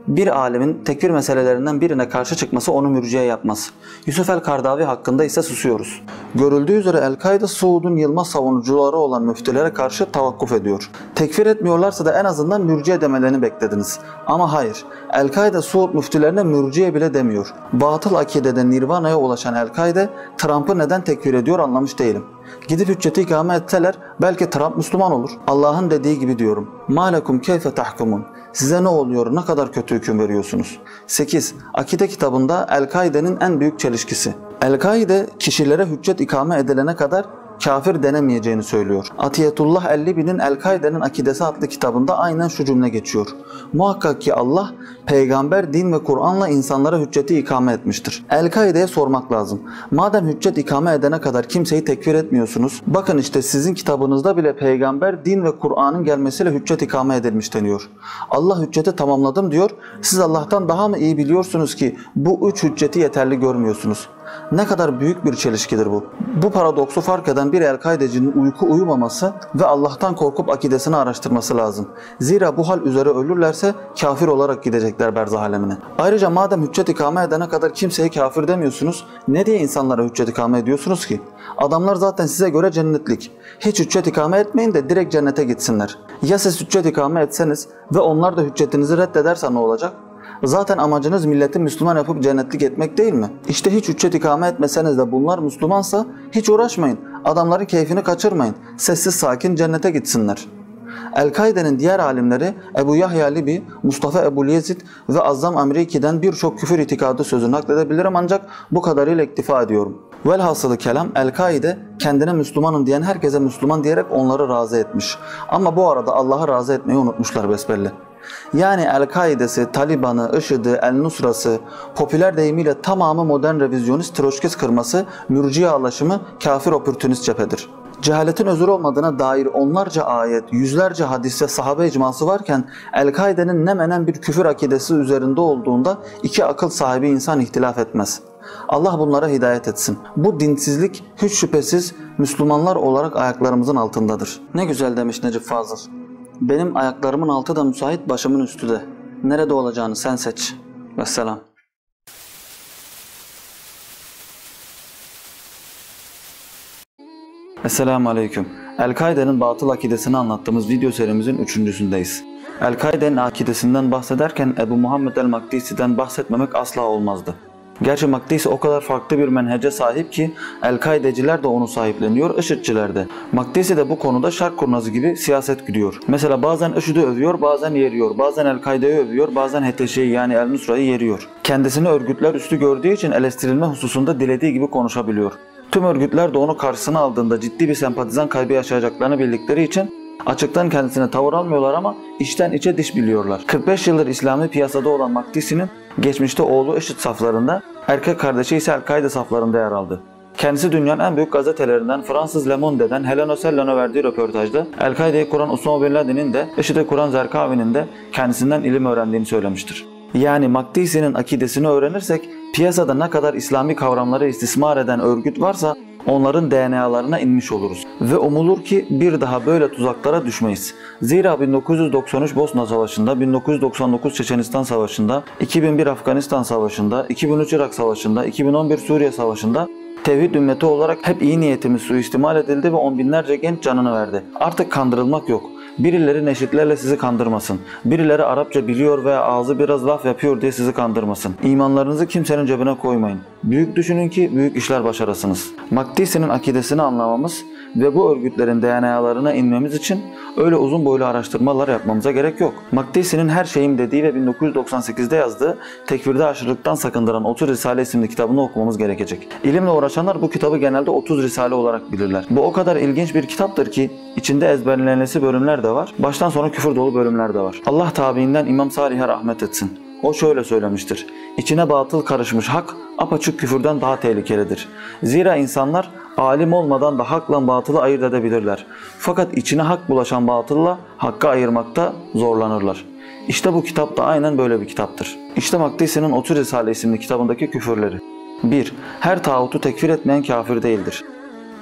Bir alimin tekfir meselelerinden birine karşı çıkması onu mürciye yapmaz. Yusuf el-Kardavi hakkında ise susuyoruz. Görüldüğü üzere El-Kaide Suud'un yılmaz savunucuları olan müftülere karşı tavakkuf ediyor. Tekfir etmiyorlarsa da en azından mürciye demelerini beklediniz. Ama hayır, El-Kaide Suud müftülerine mürciye bile demiyor. Batıl akidede Nirvana'ya ulaşan El-Kaide, Trump'ı neden tekfir ediyor anlamış değilim. Gidip hücceti ikame etseler belki Trump Müslüman olur. Allah'ın dediği gibi diyorum. مَا لَكُمْ كَيْفَ تَحْكُمُونَ Size ne oluyor? Ne kadar kötü hüküm veriyorsunuz? 8. Akide kitabında El-Kaide'nin en büyük çelişkisi. El-Kaide kişilere hüccet ikame edilene kadar kafir denemeyeceğini söylüyor. Atiyetullah El-Libi'nin El-Kaide'nin Akidesi adlı kitabında aynen şu cümle geçiyor. Muhakkak ki Allah, peygamber, din ve Kur'an'la insanlara hücceti ikame etmiştir. El-Kaide'ye sormak lazım. Madem hüccet ikame edene kadar kimseyi tekfir etmiyorsunuz, bakın işte sizin kitabınızda bile peygamber, din ve Kur'an'ın gelmesiyle hüccet ikame edilmiş deniyor. Allah hücceti tamamladım diyor. Siz Allah'tan daha mı iyi biliyorsunuz ki bu 3 hücceti yeterli görmüyorsunuz? Ne kadar büyük bir çelişkidir bu. Bu paradoksu fark eden bir El-Kaidecinin uyumaması ve Allah'tan korkup akidesini araştırması lazım. Zira bu hal üzere ölürlerse kafir olarak gidecekler berzah alemine. Ayrıca madem hüccet ikame edene kadar kimseye kafir demiyorsunuz, ne diye insanlara hüccet ikame ediyorsunuz ki? Adamlar zaten size göre cennetlik. Hiç hüccet ikame etmeyin de direkt cennete gitsinler. Ya siz hüccet ikame etseniz ve onlar da hüccetinizi reddederse ne olacak? Zaten amacınız milleti Müslüman yapıp cennetlik etmek değil mi? İşte hiç hüccet ikame etmeseniz de bunlar Müslümansa hiç uğraşmayın. Adamların keyfini kaçırmayın. Sessiz sakin cennete gitsinler. El-Kaide'nin diğer alimleri Ebu Yahya Libi, Mustafa Ebu'l-Yezid ve Azzam Amriki'den birçok küfür itikadı sözü nakledebilirim ancak bu kadarıyla iktifa ediyorum. Velhasılı kelam El-Kaide kendine Müslümanım diyen herkese Müslüman diyerek onları razı etmiş. Ama bu arada Allah'ı razı etmeyi unutmuşlar besbelli. Yani El-Kaide'si, Taliban'ı, IŞİD'i, El-Nusra'sı, popüler deyimiyle tamamı modern revizyonist troşkist kırması, mürciye alaşımı, kafir opürtünist cephedir. Cehaletin özür olmadığına dair onlarca ayet, yüzlerce hadis ve sahabe icması varken El-Kaide'nin ne menen bir küfür akidesi üzerinde olduğunda iki akıl sahibi insan ihtilaf etmez. Allah bunlara hidayet etsin. Bu dinsizlik hiç şüphesiz Müslümanlar olarak ayaklarımızın altındadır. Ne güzel demiş Necip Fazıl. Benim ayaklarımın altı da müsait, başımın üstü de. Nerede olacağını sen seç. Vesselam. Esselamu Aleyküm. El-Kaide'nin batıl akidesini anlattığımız video serimizin 3.'sündeyiz. El-Kaide'nin akidesinden bahsederken Ebu Muhammed el-Makdisi'den bahsetmemek asla olmazdı. Gerçi Makdisi o kadar farklı bir menhece sahip ki El-Kaideciler de onu sahipleniyor, IŞİD'ciler de. Makdisi de bu konuda şark kurnazı gibi siyaset gidiyor. Mesela bazen IŞİD'i övüyor, bazen yeriyor. Bazen El-Kaide'yi övüyor, bazen HTŞ'yi yani El-Nusra'yı yeriyor. Kendisini örgütler üstü gördüğü için eleştirilme hususunda dilediği gibi konuşabiliyor. Tüm örgütler de onu karşısına aldığında ciddi bir sempatizan kaybı yaşayacaklarını bildikleri için açıktan kendisine tavır almıyorlar ama içten içe diş biliyorlar. 45 yıldır İslami piyasada olan Makdisi'nin geçmişte oğlu IŞİD saflarında, erkek kardeşi ise El-Kaide saflarında yer aldı. Kendisi dünyanın en büyük gazetelerinden Fransız Le Monde'den Heleno Sellan'a verdiği röportajda El-Kaide'yi kuran Osama Bin Laden'in de IŞİD'i kuran Zerkavi'nin de kendisinden ilim öğrendiğini söylemiştir. Yani Makdisi'nin akidesini öğrenirsek piyasada ne kadar İslami kavramları istismar eden örgüt varsa onların DNA'larına inmiş oluruz. Ve umulur ki bir daha böyle tuzaklara düşmeyiz. Zira 1993 Bosna Savaşı'nda, 1999 Çeçenistan Savaşı'nda, 2001 Afganistan Savaşı'nda, 2003 Irak Savaşı'nda, 2011 Suriye Savaşı'nda tevhid ümmeti olarak hep iyi niyetimiz suistimal edildi ve on binlerce genç canını verdi. Artık kandırılmak yok. Birileri neşitlerle sizi kandırmasın. Birileri Arapça biliyor veya ağzı biraz laf yapıyor diye sizi kandırmasın. İmanlarınızı kimsenin cebine koymayın. Büyük düşünün ki büyük işler başarasınız. Makdisi'nin akidesini anlamamız ve bu örgütlerin DNA'larına inmemiz için öyle uzun boylu araştırmalar yapmamıza gerek yok. Makdisi'nin her şeyim dediği ve 1998'de yazdığı Tekfirde Aşırılıktan Sakındıran 30 Risale isimli kitabını okumamız gerekecek. İlimle uğraşanlar bu kitabı genelde 30 Risale olarak bilirler. Bu o kadar ilginç bir kitaptır ki içinde ezberlenesi bölümler de var, baştan sona küfür dolu bölümler de var. Allah tabiinden İmam Salih'e rahmet etsin. O şöyle söylemiştir. İçine batıl karışmış hak apaçık küfürden daha tehlikelidir. Zira insanlar alim olmadan da hakla batılı ayırt edebilirler. Fakat içine hak bulaşan batılla hakkı ayırmakta zorlanırlar. İşte bu kitap da aynen böyle bir kitaptır. İşte Makdisi'nin 30 Risale isimli kitabındaki küfürleri. 1. Her tağutu tekfir etmeyen kafir değildir.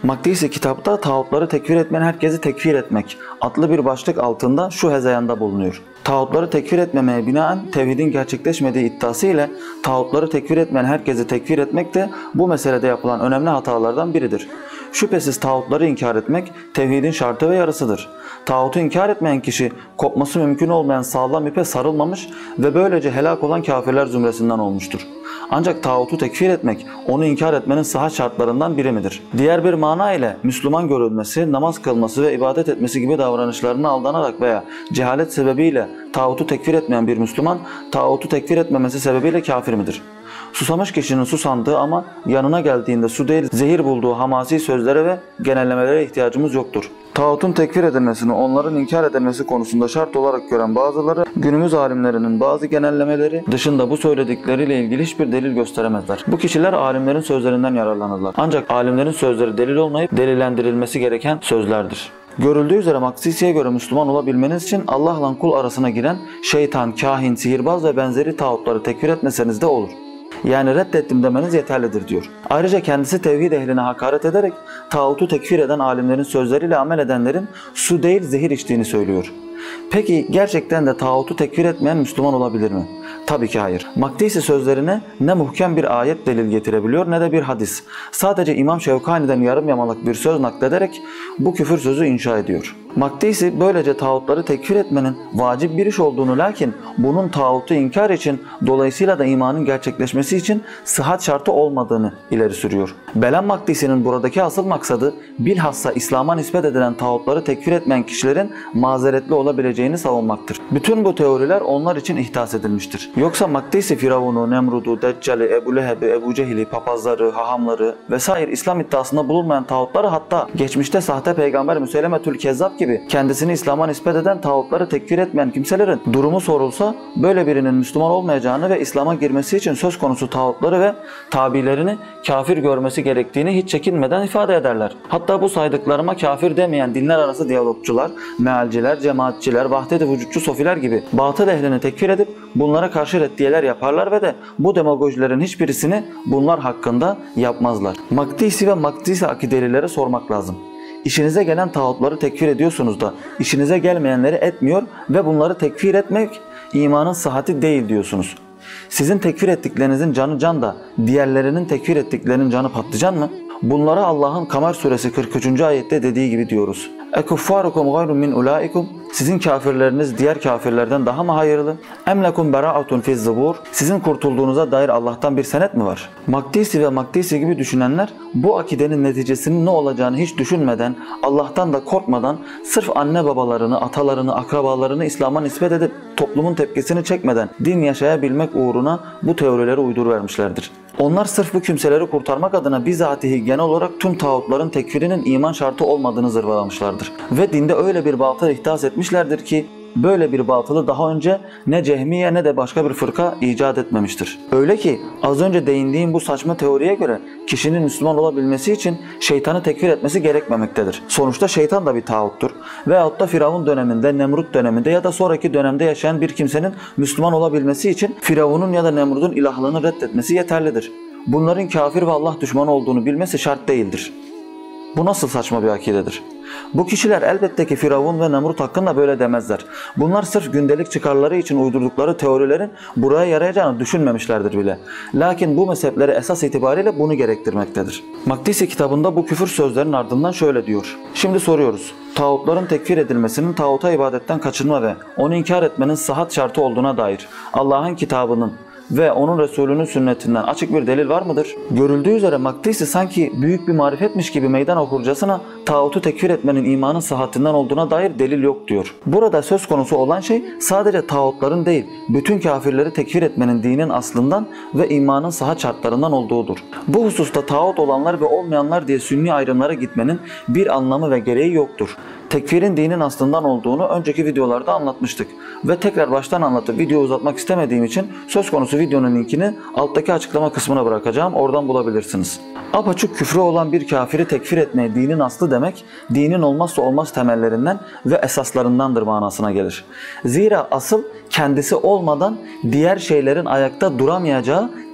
Makdisi kitapta tağutları tekfir etmeyen herkesi tekfir etmek adlı bir başlık altında şu hezayanda bulunuyor. Tağutları tekfir etmemeye binaen tevhidin gerçekleşmediği iddiası ile tağutları tekfir etmeyen herkesi tekfir etmek de bu meselede yapılan önemli hatalardan biridir. Şüphesiz tağutları inkar etmek tevhidin şartı ve yarısıdır. Tağutu inkar etmeyen kişi kopması mümkün olmayan sağlam ipe sarılmamış ve böylece helak olan kafirler zümresinden olmuştur. Ancak tağutu tekfir etmek, onu inkar etmenin sıhhat şartlarından biri midir? Diğer bir mana ile Müslüman görülmesi, namaz kılması ve ibadet etmesi gibi davranışlarına aldanarak veya cehalet sebebiyle tağutu tekfir etmeyen bir Müslüman, tağutu tekfir etmemesi sebebiyle kafir midir? Susamış kişinin susandığı ama yanına geldiğinde su değil zehir bulduğu hamasi sözlere ve genellemelere ihtiyacımız yoktur. Tağutun tekfir edilmesini onların inkar edilmesi konusunda şart olarak gören bazıları günümüz alimlerinin bazı genellemeleri dışında bu söyledikleriyle ilgili hiçbir delil gösteremezler. Bu kişiler alimlerin sözlerinden yararlanırlar. Ancak alimlerin sözleri delil olmayıp delillendirilmesi gereken sözlerdir. Görüldüğü üzere Makdisi'ye göre Müslüman olabilmeniz için Allah'la kul arasına giren şeytan, kahin, sihirbaz ve benzeri tağutları tekfir etmeseniz de olur. Yani reddettim demeniz yeterlidir diyor. Ayrıca kendisi tevhid ehline hakaret ederek tağutu tekfir eden alimlerin sözleriyle amel edenlerin su değil zehir içtiğini söylüyor. Peki gerçekten de tağutu tekfir etmeyen Müslüman olabilir mi? Tabii ki hayır. Makdisi sözlerine ne muhkem bir ayet delil getirebiliyor ne de bir hadis. Sadece İmam Şevkani'den yarım yamalak bir söz naklederek bu küfür sözü inşa ediyor. Makdisi böylece tağutları tekfir etmenin vacip bir iş olduğunu lakin bunun tağutu inkar için dolayısıyla da imanın gerçekleşmesi için sıhhat şartı olmadığını ileri sürüyor. Belam Makdisi'nin buradaki asıl maksadı bilhassa İslam'a nispet edilen tağutları tekfir etmeyen kişilerin mazeretli olabileceğini savunmaktır. Bütün bu teoriler onlar için ihdas edilmiştir. Yoksa Makdisi Firavun'u, Nemrud'u, Deccal'i, Ebu Leheb'i, Ebu Cehil'i, papazları, hahamları vesaire İslam iddiasında bulunmayan tağutları hatta geçmişte sahte peygamber Müseylemetül Kezzab gibi kendisini İslam'a nispet eden tağutları tekfir etmeyen kimselerin durumu sorulsa böyle birinin Müslüman olmayacağını ve İslam'a girmesi için söz konusu tağutları ve tabilerini kafir görmesi gerektiğini hiç çekinmeden ifade ederler. Hatta bu saydıklarıma kafir demeyen dinler arası diyalogçular, mealciler, cemaatçiler, vahdet-i vücutçu sofiler gibi batıl ehlini tekfir edip bunlara karşı reddiyeler yaparlar ve de bu demagojilerin hiçbirisini bunlar hakkında yapmazlar. Makdisi ve Makdisi akidelilere sormak lazım. İşinize gelen tağutları tekfir ediyorsunuz da işinize gelmeyenleri etmiyor ve bunları tekfir etmek imanın sıhhati değil diyorsunuz. Sizin tekfir ettiklerinizin canı can da diğerlerinin tekfir ettiklerinin canı patlıcan mı? Bunlara Allah'ın Kamer suresi 43. ayette dediği gibi diyoruz. Ekuffarukum gayrun min ulaikum. Sizin kafirleriniz diğer kafirlerden daha mı hayırlı? Em lekum bera'atun fiz zubur. Sizin kurtulduğunuza dair Allah'tan bir senet mi var? Makdisi ve Makdisi gibi düşünenler bu akidenin neticesinin ne olacağını hiç düşünmeden, Allah'tan da korkmadan sırf anne babalarını, atalarını, akrabalarını İslam'a nispet edip toplumun tepkisini çekmeden din yaşayabilmek uğruna bu teorileri uyduruvermişlerdir. Onlar sırf bu kimseleri kurtarmak adına bizatihi genel olarak tüm tağutların tekfirinin iman şartı olmadığını zırvalamışlardır. Ve dinde öyle bir batıl ihdas etmişlerdir ki böyle bir batılı daha önce ne Cehmiye ne de başka bir fırka icat etmemiştir. Öyle ki az önce değindiğim bu saçma teoriye göre kişinin Müslüman olabilmesi için şeytanı tekfir etmesi gerekmemektedir. Sonuçta şeytan da bir tağuttur. Veyahut da Firavun döneminde, Nemrut döneminde ya da sonraki dönemde yaşayan bir kimsenin Müslüman olabilmesi için Firavun'un ya da Nemrut'un ilahlığını reddetmesi yeterlidir. Bunların kafir ve Allah düşmanı olduğunu bilmesi şart değildir. Bu nasıl saçma bir akidedir? Bu kişiler elbette ki Firavun ve Nemrut hakkında böyle demezler. Bunlar sırf gündelik çıkarları için uydurdukları teorilerin buraya yarayacağını düşünmemişlerdir bile. Lakin bu mezhepleri esas itibariyle bunu gerektirmektedir. Makdisi kitabında bu küfür sözlerin ardından şöyle diyor. Şimdi soruyoruz. Tağutların tekfir edilmesinin tağuta ibadetten kaçınma ve onu inkar etmenin sıhhat şartı olduğuna dair Allah'ın kitabının ve onun Resulünün sünnetinden açık bir delil var mıdır? Görüldüğü üzere Makdisi sanki büyük bir marifetmiş gibi meydan okurcasına tağutu tekfir etmenin imanın sıhhatinden olduğuna dair delil yok diyor. Burada söz konusu olan şey sadece tağutların değil, bütün kafirleri tekfir etmenin dinin aslından ve imanın sıhhat şartlarından olduğudur. Bu hususta tağut olanlar ve olmayanlar diye sünni ayrımlara gitmenin bir anlamı ve gereği yoktur. Tekfirin dinin aslından olduğunu önceki videolarda anlatmıştık. Ve tekrar baştan anlatıp videoyu uzatmak istemediğim için söz konusu videonun linkini alttaki açıklama kısmına bırakacağım. Oradan bulabilirsiniz. Apaçık küfrü olan bir kafiri tekfir etmeye dinin aslı demek, dinin olmazsa olmaz temellerinden ve esaslarındandır manasına gelir. Zira asıl kendisi olmadan diğer şeylerin ayakta duramayacağı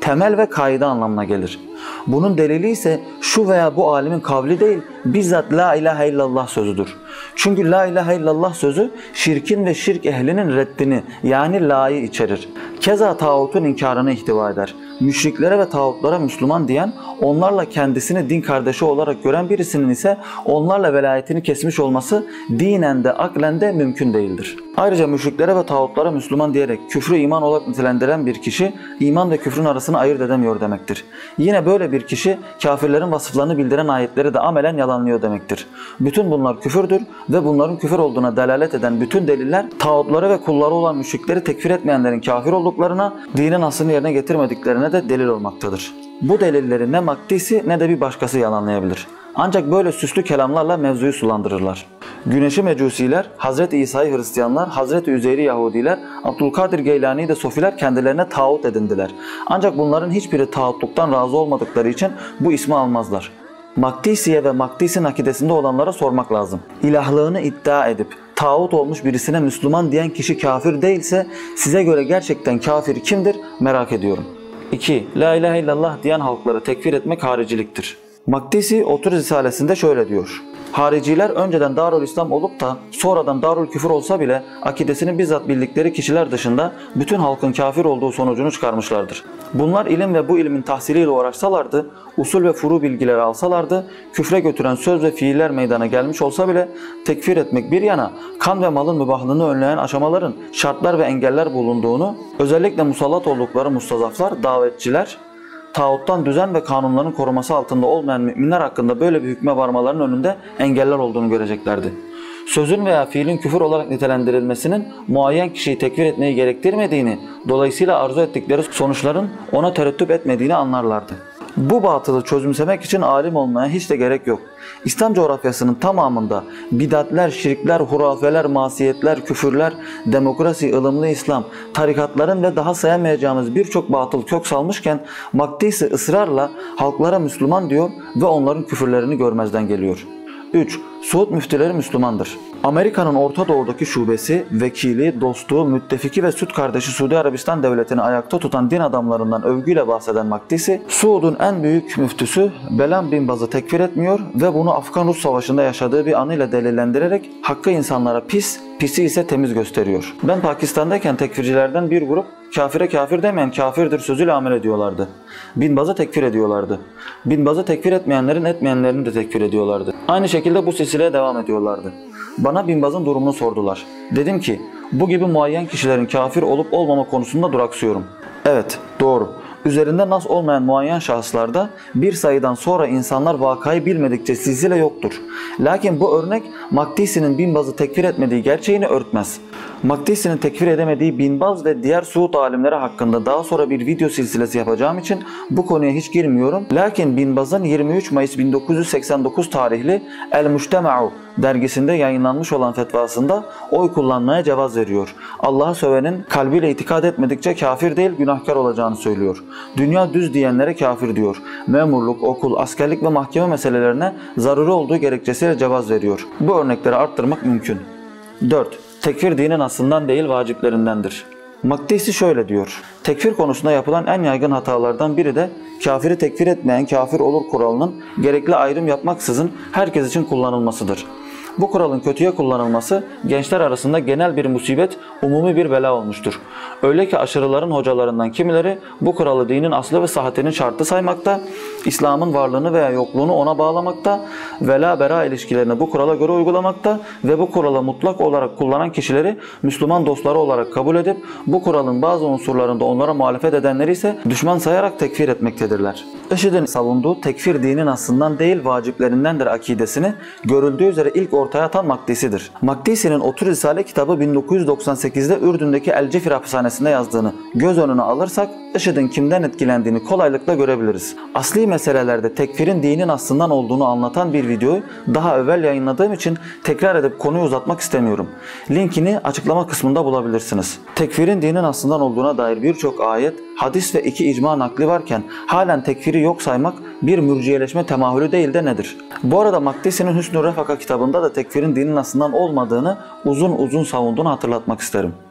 temel ve kaide anlamına gelir. Bunun delili ise şu veya bu alimin kavli değil, bizzat la ilahe illallah sözüdür. Çünkü la ilahe illallah sözü şirkin ve şirk ehlinin reddini yani la'yı içerir. Keza tağutun inkarını ihtiva eder. Müşriklere ve tağutlara Müslüman diyen, onlarla kendisini din kardeşi olarak gören birisinin ise onlarla velayetini kesmiş olması dinen de aklen de mümkün değildir. Ayrıca müşriklere ve tağutlara Müslüman diyerek küfrü iman olarak nitelendiren bir kişi iman ve küfrün arasını ayırt edemiyor demektir. Yine böyle bir kişi kafirlerin vasıflarını bildiren ayetleri de amelen yalanlıyor demektir. Bütün bunlar küfürdür ve bunların küfür olduğuna delalet eden bütün deliller tağutları ve kulları olan müşrikleri tekfir etmeyenlerin kafir olduklarına, dinin aslını yerine getirmediklerine de delil olmaktadır. Bu delilleri ne Makdisi ne de bir başkası yalanlayabilir. Ancak böyle süslü kelamlarla mevzuyu sulandırırlar. Güneşi Mecusiler, Hazreti İsa'yı Hristiyanlar, Hazreti Üzeyr'i Yahudiler, Abdülkadir Geylani'yi de Sofiler kendilerine tağut edindiler. Ancak bunların hiçbiri tağutluktan razı olmadıkları için bu ismi almazlar. Makdisiye ve Makdisi'nin akidesinde olanlara sormak lazım. İlahlığını iddia edip tağut olmuş birisine Müslüman diyen kişi kafir değilse size göre gerçekten kafir kimdir merak ediyorum. 2. La ilahe illallah diyen halkları tekfir etmek hariciliktir. Makdisi Otur Risalesinde şöyle diyor. Hariciler önceden Darülislam olup da sonradan Darülküfür olsa bile akidesini bizzat bildikleri kişiler dışında bütün halkın kafir olduğu sonucunu çıkarmışlardır. Bunlar ilim ve bu ilmin tahsiliyle uğraşsalardı, usul ve furu bilgileri alsalardı, küfre götüren söz ve fiiller meydana gelmiş olsa bile tekfir etmek bir yana kan ve malın mübahlığını önleyen aşamaların, şartlar ve engeller bulunduğunu, özellikle musallat oldukları mustazaflar, davetçiler, tağuttan düzen ve kanunların koruması altında olmayan müminler hakkında böyle bir hükme varmalarının önünde engeller olduğunu göreceklerdi. Sözün veya fiilin küfür olarak nitelendirilmesinin muayyen kişiyi tekfir etmeyi gerektirmediğini, dolayısıyla arzu ettikleri sonuçların ona terettüp etmediğini anlarlardı. Bu batılı çözümsemek için alim olmaya hiç de gerek yok. İslam coğrafyasının tamamında bidatler, şirkler, hurafeler, masiyetler, küfürler, demokrasi, ılımlı İslam, tarikatların ve daha sayamayacağımız birçok batıl kök salmışken Makdisi ısrarla halklara Müslüman diyor ve onların küfürlerini görmezden geliyor. 3. Suud müftüleri Müslümandır. Amerika'nın Orta Doğu'daki şubesi, vekili, dostu, müttefiki ve süt kardeşi Suudi Arabistan devletini ayakta tutan din adamlarından övgüyle bahseden Makdisi, Suud'un en büyük müftüsü Belam bin Baz'ı tekfir etmiyor ve bunu Afgan-Rus Savaşı'nda yaşadığı bir anıyla delillendirerek hakkı insanlara pis, pisi ise temiz gösteriyor. Ben Pakistan'dayken tekfircilerden bir grup kafire kafir demeyen kafirdir sözüyle amel ediyorlardı. Bin Baz'ı tekfir ediyorlardı. Bin Baz'ı tekfir etmeyenlerin etmeyenlerini de tekfir ediyorlardı. Aynı şekilde bu silsileye devam ediyorlardı. Bana Bin Baz'ın durumunu sordular. Dedim ki bu gibi muayyen kişilerin kafir olup olmama konusunda duraksıyorum. Evet, doğru. Üzerinde nas olmayan muayyen şahıslarda bir sayıdan sonra insanlar vakayı bilmedikçe silsile yoktur. Lakin bu örnek Makdisi'nin Bin Baz'ı tekfir etmediği gerçeğini örtmez. Makdisi'nin tekfir edemediği Bin Baz ve diğer Suud alimleri hakkında daha sonra bir video silsilesi yapacağım için bu konuya hiç girmiyorum. Lakin Bin Baz'ın 23 Mayıs 1989 tarihli El-Mujtema'u dergisinde yayınlanmış olan fetvasında oy kullanmaya cevaz veriyor. Allah'a sövenin kalbiyle itikad etmedikçe kafir değil günahkar olacağını söylüyor. Dünya düz diyenlere kafir diyor. Memurluk, okul, askerlik ve mahkeme meselelerine zaruri olduğu gerekçesiyle cevaz veriyor. Bu örnekleri arttırmak mümkün. 4. Tekfir dinin aslından değil vaciplerindendir. Makdisi şöyle diyor. Tekfir konusunda yapılan en yaygın hatalardan biri de kafiri tekfir etmeyen kafir olur kuralının gerekli ayrım yapmaksızın herkes için kullanılmasıdır. Bu kuralın kötüye kullanılması gençler arasında genel bir musibet, umumi bir bela olmuştur. Öyle ki aşırıların hocalarından kimileri bu kuralı dinin aslı ve sıhhatinin şartı saymakta, İslam'ın varlığını veya yokluğunu ona bağlamakta, vela-bera ilişkilerini bu kurala göre uygulamakta ve bu kuralı mutlak olarak kullanan kişileri Müslüman dostları olarak kabul edip bu kuralın bazı unsurlarında onlara muhalefet edenleri ise düşman sayarak tekfir etmektedirler. IŞİD'in savunduğu tekfir dinin aslından değil vaciplerindendir akidesini görüldüğü üzere ilk ortaya atan Makdisi'dir. Makdisi'nin Otur Risale kitabı 1998'de Ürdün'deki El Cefir hapishanesinde yazdığını göz önüne alırsak IŞİD'in kimden etkilendiğini kolaylıkla görebiliriz. Asli meselelerde tekfirin dinin aslından olduğunu anlatan bir videoyu daha evvel yayınladığım için tekrar edip konuyu uzatmak istemiyorum. Linkini açıklama kısmında bulabilirsiniz. Tekfirin dinin aslından olduğuna dair birçok ayet, hadis ve 2 icma nakli varken halen tekfiri yok saymak bir mürciyeleşme temahülü değil de nedir? Bu arada Makdisi'nin Hüsnü Refaka kitabında da tekfirin dinin aslından olmadığını uzun uzun savunduğunu hatırlatmak isterim.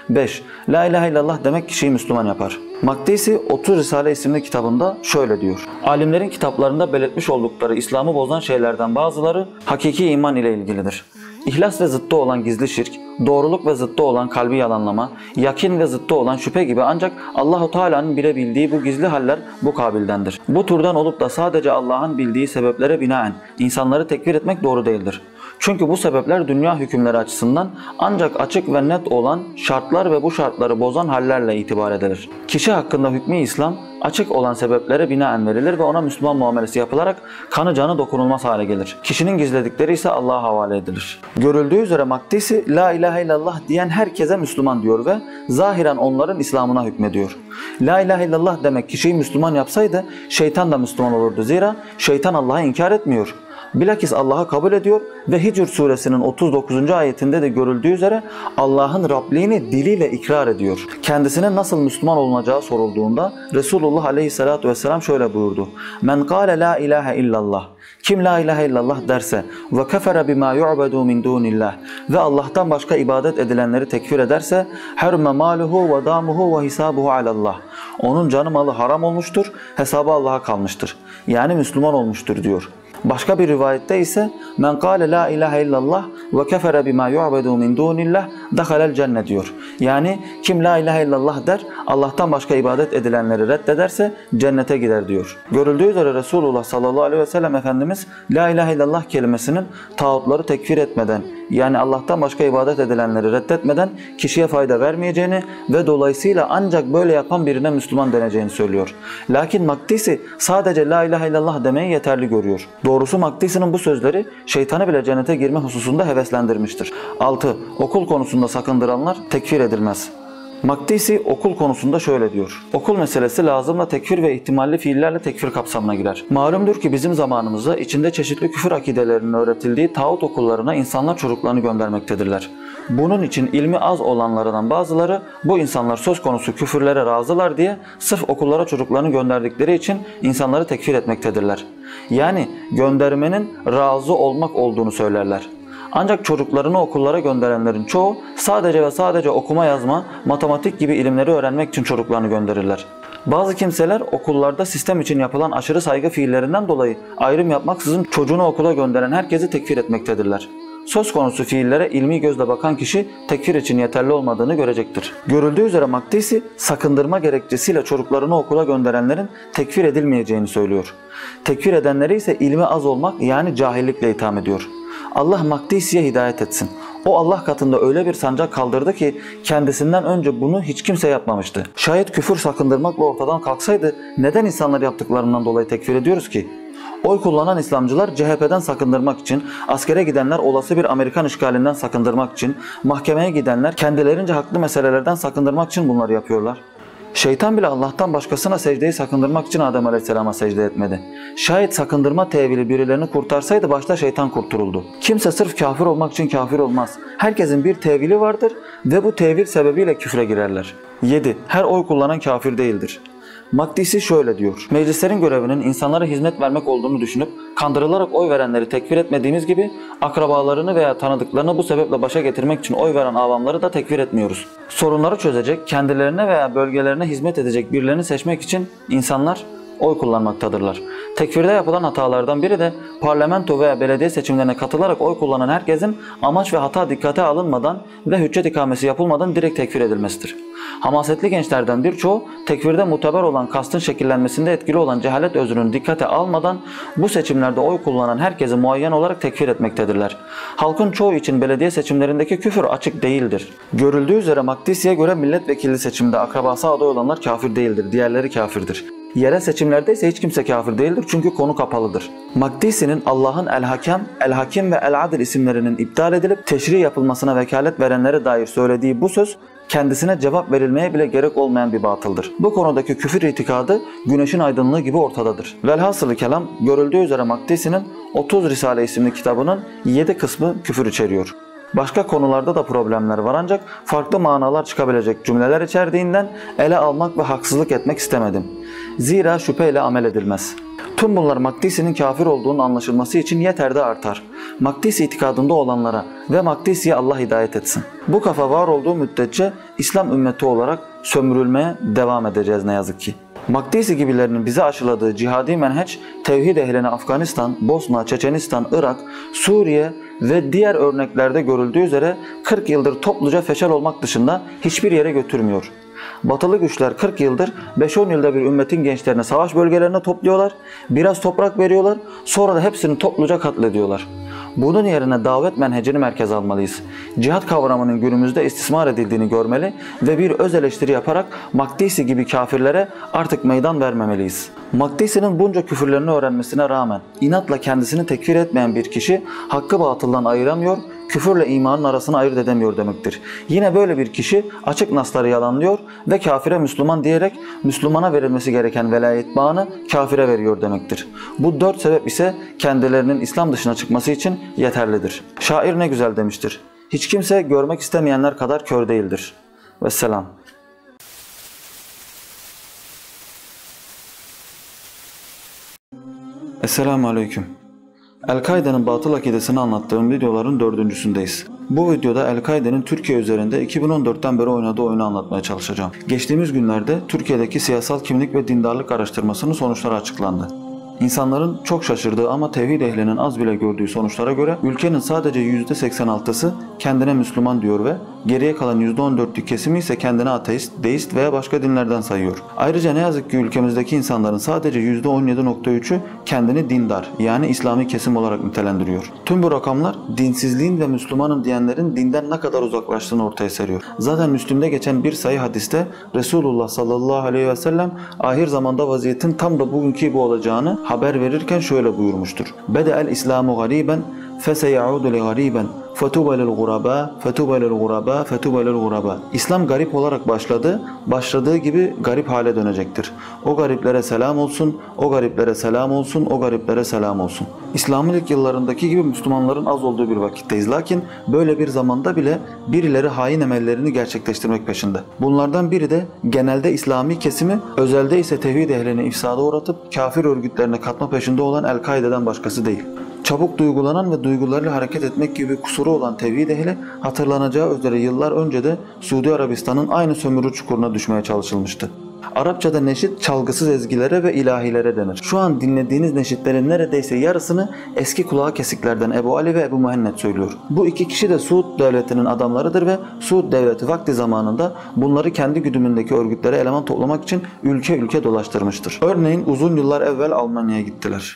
5. La ilahe illallah demek kişiyi Müslüman yapar. Makdisi 30 Risale isimli kitabında şöyle diyor. Alimlerin kitaplarında belirtmiş oldukları İslam'ı bozan şeylerden bazıları hakiki iman ile ilgilidir. İhlas ve zıttı olan gizli şirk, doğruluk ve zıttı olan kalbi yalanlama, yakin ve zıttı olan şüphe gibi ancak Allahu Teala'nın bilebildiği bu gizli haller bu kabildendir. Bu türden olup da sadece Allah'ın bildiği sebeplere binaen insanları tekfir etmek doğru değildir. Çünkü bu sebepler dünya hükümleri açısından ancak açık ve net olan şartlar ve bu şartları bozan hallerle itibar edilir. Kişi hakkında hükmü İslam açık olan sebeplere binaen verilir ve ona Müslüman muamelesi yapılarak kanı canı dokunulmaz hale gelir. Kişinin gizledikleri ise Allah'a havale edilir. Görüldüğü üzere Makdisi La ilahe illallah diyen herkese Müslüman diyor ve zahiren onların İslam'ına hükmediyor. La ilahe illallah demek kişiyi Müslüman yapsaydı şeytan da Müslüman olurdu. Zira şeytan Allah'ı inkar etmiyor. Bilakis Allah'ı kabul ediyor ve Hicr suresinin 39. ayetinde de görüldüğü üzere Allah'ın Rabliğini diliyle ikrar ediyor. Kendisine nasıl Müslüman olunacağı sorulduğunda Resulullah aleyhissalatu vesselam şöyle buyurdu. Men kâle la ilahe illallah. Kim la ilahe illallah derse ve kefere bima yu'bedu min dunillah ve Allah'tan başka ibadet edilenleri tekfir ederse herme maluhu ve damuhu ve hisabuhu alallah. Onun canı malı haram olmuştur, hesabı Allah'a kalmıştır. Yani Müslüman olmuştur diyor. Başka bir rivayette ise men kâle la ilahe illallah ve kefere bima yu'bedu min dunillah dakhalel cennet diyor. Yani kim la ilahe illallah der, Allah'tan başka ibadet edilenleri reddederse cennete gider diyor. Görüldüğü üzere Resulullah sallallahu aleyhi ve sellem Efendimiz la ilahe illallah kelimesinin tağutları tekfir etmeden, yani Allah'tan başka ibadet edilenleri reddetmeden kişiye fayda vermeyeceğini ve dolayısıyla ancak böyle yapan birine Müslüman deneceğini söylüyor. Lakin Makdisi sadece la ilahe illallah demeyi yeterli görüyor. Doğrusu Makdisi'nin bu sözleri şeytanı bile cennete girme hususunda heveslendirmiştir. 6. Okul konusunda sakındıranlar tekfir edilmez. Makdisi okul konusunda şöyle diyor. Okul meselesi lazımla tekfir ve ihtimalli fiillerle tekfir kapsamına girer. Malumdur ki bizim zamanımızda içinde çeşitli küfür akidelerinin öğretildiği tağut okullarına insanlar çocuklarını göndermektedirler. Bunun için ilmi az olanlardan bazıları bu insanlar söz konusu küfürlere razılar diye sırf okullara çocuklarını gönderdikleri için insanları tekfir etmektedirler. Yani göndermenin razı olmak olduğunu söylerler. Ancak çocuklarını okullara gönderenlerin çoğu sadece ve sadece okuma yazma, matematik gibi ilimleri öğrenmek için çocuklarını gönderirler. Bazı kimseler okullarda sistem için yapılan aşırı saygı fiillerinden dolayı ayrım yapmaksızın çocuğunu okula gönderen herkesi tekfir etmektedirler. Söz konusu fiillere ilmi gözle bakan kişi tekfir için yeterli olmadığını görecektir. Görüldüğü üzere Makdisi sakındırma gerekçesiyle çocuklarını okula gönderenlerin tekfir edilmeyeceğini söylüyor. Tekfir edenleri ise ilmi az olmak yani cahillikle itham ediyor. Allah Makdisi'ye hidayet etsin. O Allah katında öyle bir sancak kaldırdı ki kendisinden önce bunu hiç kimse yapmamıştı. Şayet küfür sakındırmakla ortadan kalksaydı neden insanlar yaptıklarından dolayı tekfir ediyoruz ki? Oy kullanan İslamcılar CHP'den sakındırmak için, askere gidenler olası bir Amerikan işgalinden sakındırmak için, mahkemeye gidenler kendilerince haklı meselelerden sakındırmak için bunları yapıyorlar. Şeytan bile Allah'tan başkasına secdeyi sakındırmak için Adem Aleyhisselam'a secde etmedi. Şayet sakındırma tevili birilerini kurtarsaydı başta şeytan kurtulurdu. Kimse sırf kafir olmak için kafir olmaz. Herkesin bir tevili vardır ve bu tevil sebebiyle küfre girerler. 7. Her oy kullanan kafir değildir. Makdisi şöyle diyor. Meclislerin görevinin insanlara hizmet vermek olduğunu düşünüp kandırılarak oy verenleri tekfir etmediğimiz gibi akrabalarını veya tanıdıklarını bu sebeple başa getirmek için oy veren avamları da tekfir etmiyoruz. Sorunları çözecek, kendilerine veya bölgelerine hizmet edecek birilerini seçmek için insanlar oy kullanmaktadırlar. Tekfirde yapılan hatalardan biri de parlamento veya belediye seçimlerine katılarak oy kullanan herkesin amaç ve hata dikkate alınmadan ve hüccet ikamesi yapılmadan direkt tekfir edilmesidir. Hamasetli gençlerden birçoğu tekfirde muteber olan kastın şekillenmesinde etkili olan cehalet özrünü dikkate almadan bu seçimlerde oy kullanan herkesi muayyen olarak tekfir etmektedirler. Halkın çoğu için belediye seçimlerindeki küfür açık değildir. Görüldüğü üzere Makdisi'ye göre milletvekili seçimde akrabası aday olanlar kafir değildir, diğerleri kafirdir. Yerel seçimlerde ise hiç kimse kafir değildir çünkü konu kapalıdır. Makdisi'nin Allah'ın El-Hakem, El-Hakim ve El-Adil isimlerinin iptal edilip teşri yapılmasına vekalet verenlere dair söylediği bu söz kendisine cevap verilmeye bile gerek olmayan bir batıldır. Bu konudaki küfür itikadı güneşin aydınlığı gibi ortadadır. Velhasılı kelam görüldüğü üzere Makdisi'nin 30 Risale isimli kitabının 7 kısmı küfür içeriyor. Başka konularda da problemler var ancak farklı manalar çıkabilecek cümleler içerdiğinden ele almak ve haksızlık etmek istemedim. Zira şüpheyle amel edilmez. Tüm bunlar Makdisi'nin kafir olduğunun anlaşılması için yeter de artar. Makdisi itikadında olanlara ve Makdisi'ye Allah hidayet etsin. Bu kafa var olduğu müddetçe İslam ümmeti olarak sömürülmeye devam edeceğiz ne yazık ki. Makdisi gibilerinin bize aşıladığı cihadi menheç, tevhid ehline Afganistan, Bosna, Çeçenistan, Irak, Suriye ve diğer örneklerde görüldüğü üzere 40 yıldır topluca feşal olmak dışında hiçbir yere götürmüyor. Batılı güçler 40 yıldır 5-10 yılda bir ümmetin gençlerini savaş bölgelerine topluyorlar, biraz toprak veriyorlar, sonra da hepsini topluca katlediyorlar. Bunun yerine davet menhecini merkeze almalıyız. Cihat kavramının günümüzde istismar edildiğini görmeli ve bir öz eleştiri yaparak Makdisi gibi kafirlere artık meydan vermemeliyiz. Makdisi'nin bunca küfürlerini öğrenmesine rağmen inatla kendisini tekfir etmeyen bir kişi hakkı batıldan ayıramıyor, küfürle imanın arasını ayırt edemiyor demektir. Yine böyle bir kişi açık nasları yalanlıyor ve kafire Müslüman diyerek Müslümana verilmesi gereken velayet bağını kafire veriyor demektir. Bu 4 sebep ise kendilerinin İslam dışına çıkması için yeterlidir. Şair ne güzel demiştir: hiç kimse görmek istemeyenler kadar kör değildir. Vesselam. Esselamu Aleyküm. El-Kaide'nin batıl akidesini anlattığım videoların 4.'sündeyiz. Bu videoda El-Kaide'nin Türkiye üzerinde 2014'ten beri oynadığı oyunu anlatmaya çalışacağım. Geçtiğimiz günlerde Türkiye'deki siyasal kimlik ve dindarlık araştırmasının sonuçları açıklandı. İnsanların çok şaşırdığı ama tevhid ehlinin az bile gördüğü sonuçlara göre ülkenin sadece %86'sı kendine Müslüman diyor ve geriye kalan %14'lük kesimi ise kendine ateist, deist veya başka dinlerden sayıyor. Ayrıca ne yazık ki ülkemizdeki insanların sadece %17.3'ü kendini dindar yani İslami kesim olarak nitelendiriyor. Tüm bu rakamlar dinsizliğin ve Müslümanım diyenlerin dinden ne kadar uzaklaştığını ortaya seriyor. Zaten Müslim'de geçen bir sayı hadiste Resulullah sallallahu aleyhi ve sellem ahir zamanda vaziyetin tam da bugünkü gibi olacağını haber verirken şöyle buyurmuştur: Bede'el İslamu gariben feseyaudu li gariben fetuba lil guraba fetuba lil guraba fetuba lil guraba. İslam garip olarak başladı, başladığı gibi garip hale dönecektir. O gariplere selam olsun, o gariplere selam olsun, o gariplere selam olsun. İslam'ın ilk yıllarındaki gibi Müslümanların az olduğu bir vakitteyiz. Lakin böyle bir zamanda bile birileri hain emellerini gerçekleştirmek peşinde. Bunlardan biri de genelde İslami kesimi, özelde ise tevhid ehlini ifsada uğratıp kafir örgütlerine katma peşinde olan El-Kaide'den başkası değil. Çabuk duygulanan ve duygularıyla hareket etmek gibi kusuru olan tevhid ehli hatırlanacağı üzere yıllar önce de Suudi Arabistan'ın aynı sömürü çukuruna düşmeye çalışılmıştı. Arapçada neşit çalgısız ezgilere ve ilahilere denir. Şu an dinlediğiniz neşitlerin neredeyse yarısını eski kulağı kesiklerden Ebu Ali ve Ebu Muhennet söylüyor. Bu iki kişi de Suud devletinin adamlarıdır ve Suud devleti vakti zamanında bunları kendi güdümündeki örgütlere eleman toplamak için ülke ülke dolaştırmıştır. Örneğin uzun yıllar evvel Almanya'ya gittiler.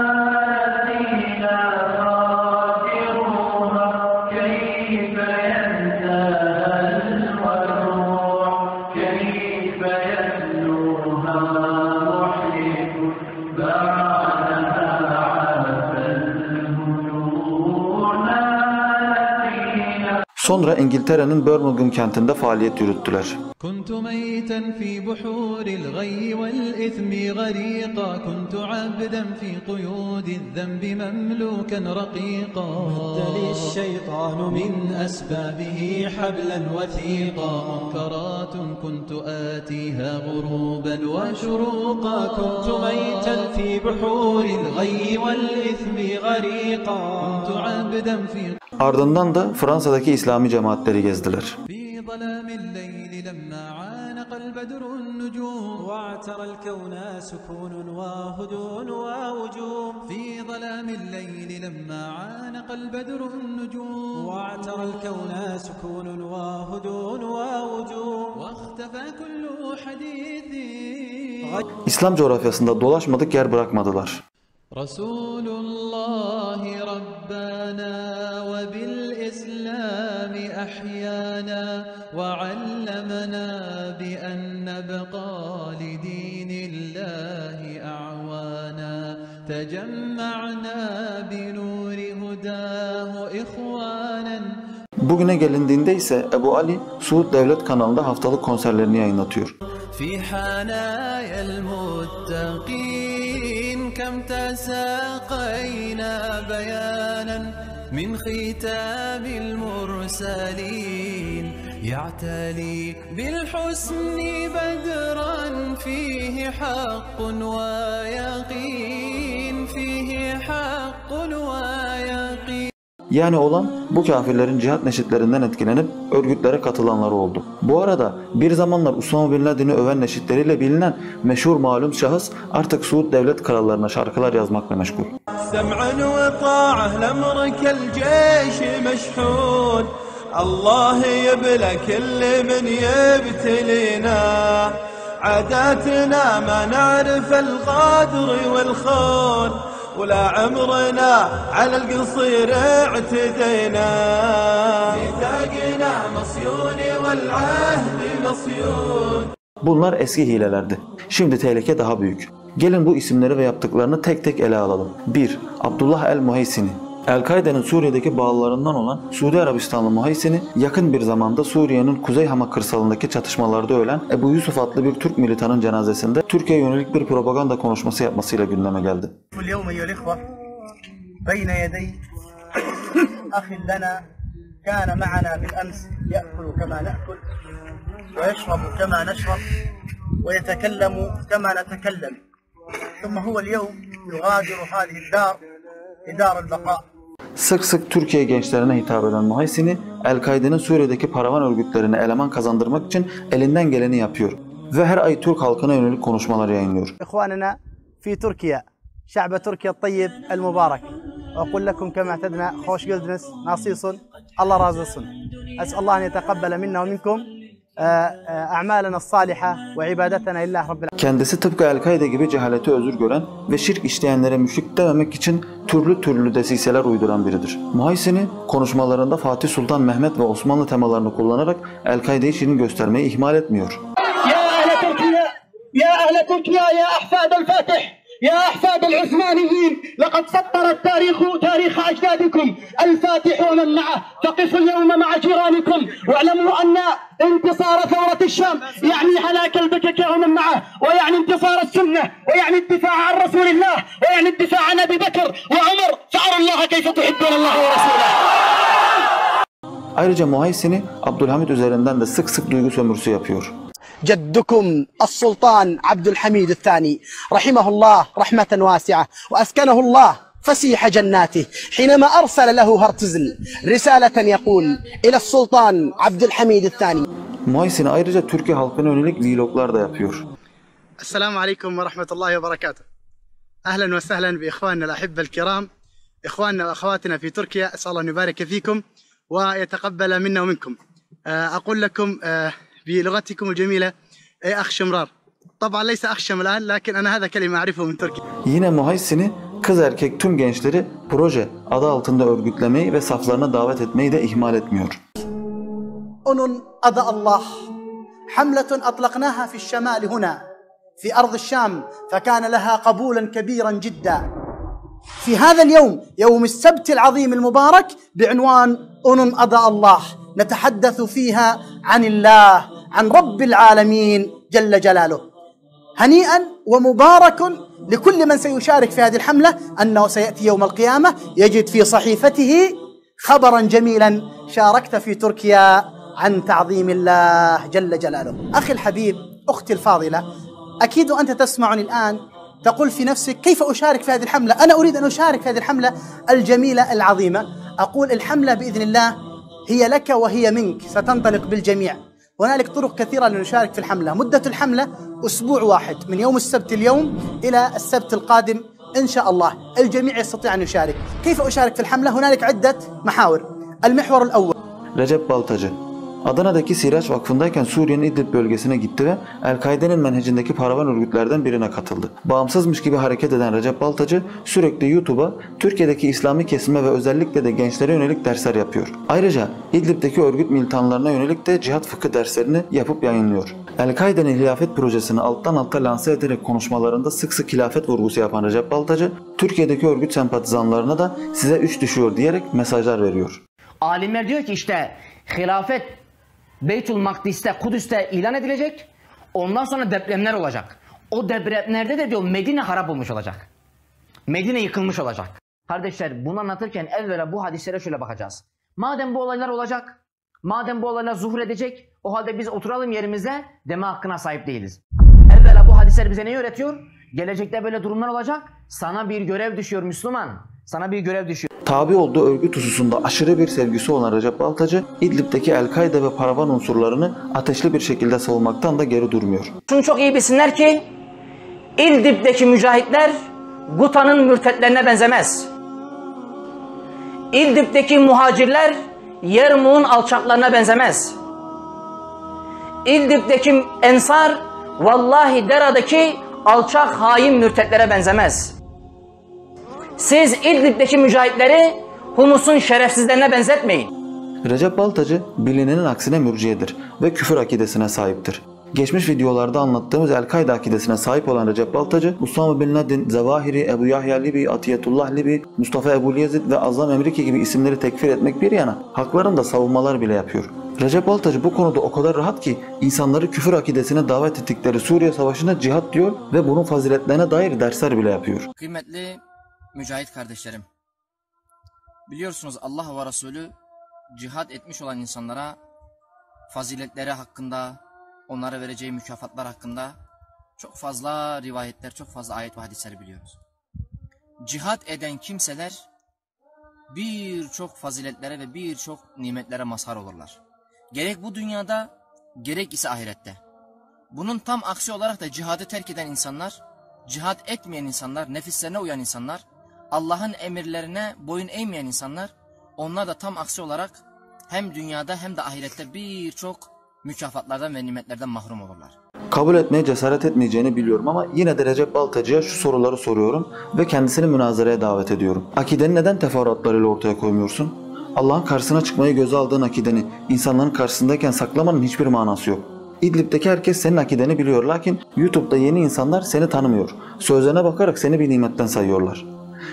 Sonra İngiltere'nin Birmingham kentinde faaliyet yürüttüler. كنت ميتا في بحور الغي والإثم غريقا كنت عبدا في قيود الذنب مملوكا رقيقا مد لي الشيطان من أسبابه حبلا وثيقا منكرات كنت آتيها غروبا وشروقا كنت ميتا في بحور الغي والإثم غريقا كنت عبدا في. Ardından da Fransa'daki İslami cemaatleri gezdiler. ظلام الليل لما عانق البدر النجوم واعترى الكون سكون وهدون ووجوم في ظلام الليل لما عانق البدر النجوم واعترى الكون سكون وهدون ووجوم واختفى كل حديث. İslam coğrafyasında dolaşmadık yer bırakmadılar. Resulullah Rabbana ve bil İslam ahyana ve allamana bi en nebqa li dinillahi a'wana tecemma'na bi nuri hudahu ihwanan. Bugüne gelindiğinde ise Ebu Ali Suud Devlet kanalında haftalık konserlerini yayınlatıyor. Fi hanayel muttaqin kem tesaqayna beyanen min khitabil mursalin ya'tali bil husni bedran فيه حق ويقين فيه حق ويقين. Yani olan bu kafirlerin cihat neşitlerinden etkilenip örgütlere katılanları oldu. Bu arada bir zamanlar Usama Bin Laden'i öven neşitleriyle bilinen meşhur malum şahıs artık Suud devlet krallarına şarkılar yazmakla meşgul. الله يبلى كل من يبتلينا عاداتنا ما نعرف القدر والخون ولا عمرنا على القصير اعتدينا ميثاقنا مصيون والعهد مصيون. Bunlar eski hilelerdi. Şimdi tehlike daha büyük. Gelin bu isimleri ve yaptıklarını tek tek ele alalım. 1. Abdullah el-Muhaysini. El-Kaide'nin Suriye'deki bağlılarından olan Suudi Arabistanlı Muhaysini yakın bir zamanda Suriye'nin Kuzey Hama kırsalındaki çatışmalarda ölen Ebu Yusuf adlı bir Türk militanın cenazesinde Türkiye'ye yönelik bir propaganda konuşması yapmasıyla gündeme geldi. Sık sık Türkiye gençlerine hitap eden Muhaysini, El-Kaide'nin Suriye'deki paravan örgütlerine eleman kazandırmak için elinden geleni yapıyor ve her ay Türk halkına yönelik konuşmalar yayınlıyor. İkhwanana fi Türkiye, şa'be Türkiye tayyib el-mübarek. Aqul lekum kema tedna, hoş geldiniz, nasılsın, Allah razı olsun. Es'allah en yeteqabbele minna ve minkum a'malena s-saliha ve ibadetena lillah rabbil alamin. Kendisi tıpkı El-Kaide gibi cehaleti özür gören ve şirk işleyenlere müşrik dememek için türlü desiseler uyduran biridir. Muhaysini konuşmalarında Fatih Sultan Mehmet ve Osmanlı temalarını kullanarak El-Kaide'yi şirin göstermeyi ihmal etmiyor. Ya ehle Türkiye, ya ehle Türkiye, ya ahfad el-Fatih, ya ahfad el-Osmaniyin, laqad sattarat tarikh ajdadikum el-Fatih ve men ma'ah, faqifu el-yevme ma'a jiranikum ve'lemu anna انتصار ثورة الشام يعني هلاك البكك ومن معه ويعني انتصار السنة ويعني الدفاع عن رسول الله ويعني الدفاع عن أبي بكر وعمر فأروا الله كيف تحبون الله ورسوله. Ayrıca Muhaysini Abdülhamid üzerinden de sık sık duygu sömürüsü yapıyor. جدكم السلطان عبد الحميد الثاني رحمه الله رحمة واسعة وأسكنه الله فسيح جناته حينما أرسل له هرتزل رسالة يقول إلى السلطان عبد الحميد الثاني. Muhaysini ayrıca Türkiye halkına yönelik vloglar da yapıyor. Esselamu Aleyküm ve Rahmetullahi ve Berekatuhu. Ehlen ve sehlen bi ihvanina al-ahibbel kiram, ihvanina ve ahvatina fi Türkiye. Es'allahu yubarike fikum ve yeteqabbele minna ve minkum. Aqul lekum بلغتكم الجميلة أي أخ شمرار. طبعا ليس أخ شملان لكن أنا هذا كلمة أعرفه من تركيا. Yine Muhaysini kız erkek tüm gençleri proje adı altında örgütlemeyi ve saflarına davet etmeyi de ihmal etmiyor. Onun adı Allah. حملة أطلقناها في الشمال هنا في أرض الشام فكان لها قبولا كبيرا جدا. في هذا اليوم يوم السبت العظيم المبارك بعنوان أنن أدى الله نتحدث فيها عن الله عن رب العالمين جل جلاله. هنيئا ومبارك لكل من سيشارك في هذه الحملة أنه سيأتي يوم القيامة يجد في صحيفته خبرا جميلا شاركت في تركيا عن تعظيم الله جل جلاله. أخي الحبيب، أختي الفاضلة، أكيد أنت تسمعني الآن تقول في نفسك كيف أشارك في هذه الحملة؟ أنا أريد أن أشارك في هذه الحملة الجميلة العظيمة. أقول الحملة بإذن الله هي لك وهي منك، ستنطلق بالجميع. هنالك طرق كثيرة لنشارك في الحملة. مدة الحملة أسبوع واحد من يوم السبت اليوم إلى السبت القادم إن شاء الله. الجميع يستطيع أن يشارك. كيف أشارك في الحملة؟ هنالك عدة محاور. المحور الأول. Recep Baltacı Adana'daki Siraç Vakfı'ndayken Suriye'nin İdlib bölgesine gitti ve El-Kaide'nin menhecindeki paravan örgütlerden birine katıldı. Bağımsızmış gibi hareket eden Recep Baltacı sürekli YouTube'a Türkiye'deki İslami kesime ve özellikle de gençlere yönelik dersler yapıyor. Ayrıca İdlib'deki örgüt militanlarına yönelik de cihat fıkı derslerini yapıp yayınlıyor. El-Kaide'nin hilafet projesini alttan alta lanse ederek konuşmalarında sık sık hilafet vurgusu yapan Recep Baltacı, Türkiye'deki örgüt sempatizanlarına da size 3 düşüyor diyerek mesajlar veriyor. Alimler diyor ki işte hilafet Beytül Makdis'te, Kudüs'te ilan edilecek. Ondan sonra depremler olacak. O depremlerde de diyor Medine harap olmuş olacak. Medine yıkılmış olacak. Kardeşler bunu anlatırken evvela bu hadislere şöyle bakacağız. Madem bu olaylar olacak, madem bu olaylar zuhur edecek, o halde biz oturalım yerimizde deme hakkına sahip değiliz. Evvela bu hadisler bize neyi öğretiyor? Gelecekte böyle durumlar olacak. Sana bir görev düşüyor Müslüman. Sana bir görev düşüyor. Tabi olduğu örgüt hususunda aşırı bir sevgisi olan Recep Baltacı, İdlib'deki El-Kaide ve paravan unsurlarını ateşli bir şekilde savunmaktan da geri durmuyor. Şunu çok iyi bilsinler ki, İdlib'deki mücahitler Guta'nın mürtetlerine benzemez. İdlib'deki muhacirler Yermuk'un alçaklarına benzemez. İdlib'deki ensar vallahi Dera'daki alçak hain mürtetlere benzemez. Siz İdlib'deki mücahitleri Humus'un şerefsizlerine benzetmeyin. Recep Baltacı bilinenin aksine mürciyedir ve küfür akidesine sahiptir. Geçmiş videolarda anlattığımız El-Kaide akidesine sahip olan Recep Baltacı, Usame bin Laden, Zevahiri, Ebu Yahya Libi, Atiyetullah Libi, Mustafa Ebu Yezid ve Azam Emriki gibi isimleri tekfir etmek bir yana, haklarında savunmalar bile yapıyor. Recep Baltacı bu konuda o kadar rahat ki insanları küfür akidesine davet ettikleri Suriye Savaşı'na cihat diyor ve bunun faziletlerine dair dersler bile yapıyor. Kıymetli mücahit kardeşlerim, biliyorsunuz Allah ve Resulü cihat etmiş olan insanlara faziletleri hakkında, onlara vereceği mükafatlar hakkında çok fazla rivayetler, çok fazla ayet ve hadisler biliyoruz. Cihat eden kimseler birçok faziletlere ve birçok nimetlere mazhar olurlar. Gerek bu dünyada, gerek ise ahirette. Bunun tam aksi olarak da cihadı terk eden insanlar, cihat etmeyen insanlar, nefislerine uyan insanlar, Allah'ın emirlerine boyun eğmeyen insanlar, onlar da tam aksi olarak hem dünyada hem de ahirette birçok mükafatlardan ve nimetlerden mahrum olurlar. Kabul etmeye cesaret etmeyeceğini biliyorum ama yine de Recep Baltacı'ya şu soruları soruyorum ve kendisini münazaraya davet ediyorum. Akideni neden teferruatlarıyla ortaya koymuyorsun? Allah'ın karşısına çıkmayı göze aldığın akideni insanların karşısındayken saklamanın hiçbir manası yok. İdlib'deki herkes senin akideni biliyor, lakin YouTube'da yeni insanlar seni tanımıyor. Sözlerine bakarak seni bir nimetten sayıyorlar.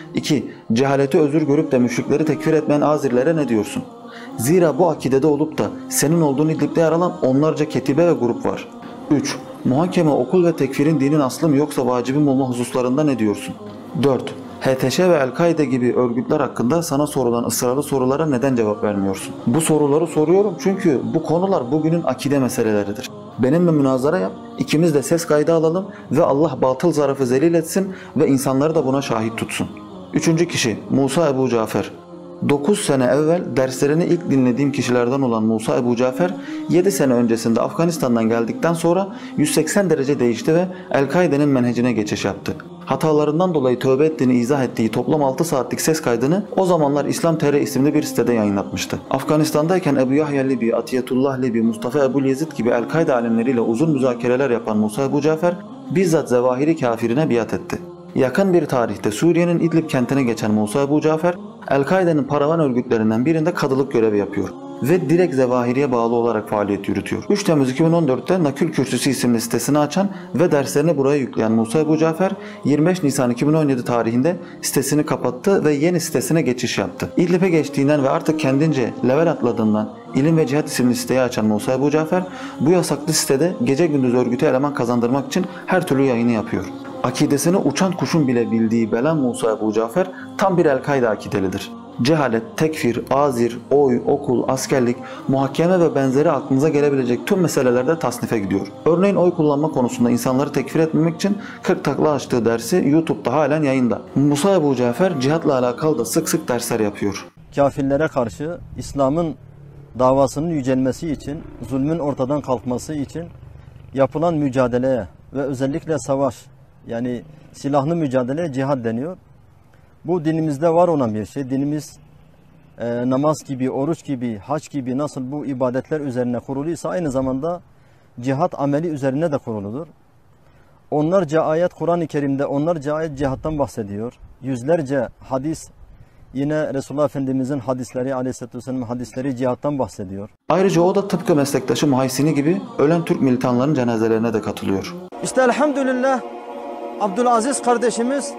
2. Cehaleti özür görüp de müşrikleri tekfir etmeyen azirlere ne diyorsun? Zira bu akidede olup da senin olduğun İdlib'de yer alan onlarca ketibe ve grup var. 3. Muhakeme, okul ve tekfirin dinin aslı mı yoksa vacibi mi olma hususlarında ne diyorsun? 4. HTŞ ve El-Kaide gibi örgütler hakkında sana sorulan ısrarlı sorulara neden cevap vermiyorsun? Bu soruları soruyorum çünkü bu konular bugünün akide meseleleridir. Benimle münazara yap, ikimiz de ses kaydı alalım ve Allah batıl zarafı zelil etsin ve insanları da buna şahit tutsun. 3. kişi Musa Ebu Cafer. 9 sene evvel derslerini ilk dinlediğim kişilerden olan Musa Ebu Cafer, 7 sene öncesinde Afganistan'dan geldikten sonra 180 derece değişti ve El-Kaide'nin menhecine geçiş yaptı. Hatalarından dolayı tövbe ettiğini izah ettiği toplam 6 saatlik ses kaydını o zamanlar İslam.tr isimli bir sitede yayınlatmıştı. Afganistan'dayken Ebu Yahya Libi, Atiyetullah Libi, Mustafa Ebu Yezid gibi El-Kaide alimleriyle uzun müzakereler yapan Musa Ebu Cafer, bizzat Zevahiri kafirine biat etti. Yakın bir tarihte Suriye'nin İdlib kentine geçen Musa Ebu Cafer, El-Kaide'nin paravan örgütlerinden birinde kadılık görevi yapıyor ve direkt Zevahiri'ye bağlı olarak faaliyet yürütüyor. 3 Temmuz 2014'te Nakül Kürsüsü isimli sitesini açan ve derslerini buraya yükleyen Musa Ebu Cafer, 25 Nisan 2017 tarihinde sitesini kapattı ve yeni sitesine geçiş yaptı. İdlib'e geçtiğinden ve artık kendince level atladığından İlim ve Cihat isimli siteyi açan Musa Ebu Cafer, bu yasaklı sitede gece gündüz örgüte eleman kazandırmak için her türlü yayını yapıyor. Akidesini uçan kuşun bile bildiği Belen Musa Ebu Cafer tam bir El-Kaide akidelidir. Cehalet, tekfir, azir, oy, okul, askerlik, muhakeme ve benzeri aklınıza gelebilecek tüm meselelerde tasnife gidiyor. Örneğin oy kullanma konusunda insanları tekfir etmemek için 40 takla açtığı dersi YouTube'da halen yayında. Musa Ebu Cafer cihatla alakalı da sık sık dersler yapıyor. Kafirlere karşı İslam'ın davasının yücelmesi için, zulmün ortadan kalkması için yapılan mücadeleye ve özellikle savaş, yani silahlı mücadeleye cihad deniyor. Bu dinimizde var olan bir şey. Dinimiz namaz gibi, oruç gibi, hac gibi nasıl bu ibadetler üzerine kuruluysa aynı zamanda cihat ameli üzerine de kuruludur. Onlarca ayet Kur'an-ı Kerim'de, onlarca ayet cihattan bahsediyor. Yüzlerce hadis, yine Resulullah Efendimizin hadisleri, Aleyhisselatü Vesselam'ın hadisleri cihattan bahsediyor. Ayrıca o da tıpkı meslektaşı Muhaysini gibi ölen Türk militanların cenazelerine de katılıyor. İşte elhamdülillah Abdülaziz kardeşimiz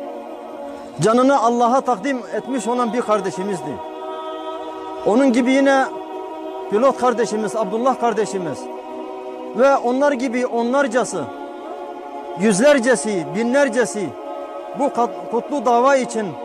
canını Allah'a takdim etmiş olan bir kardeşimizdi. Onun gibi yine pilot kardeşimiz, Abdullah kardeşimiz ve onlar gibi onlarcası, yüzlercesi, binlercesi bu kutlu dava için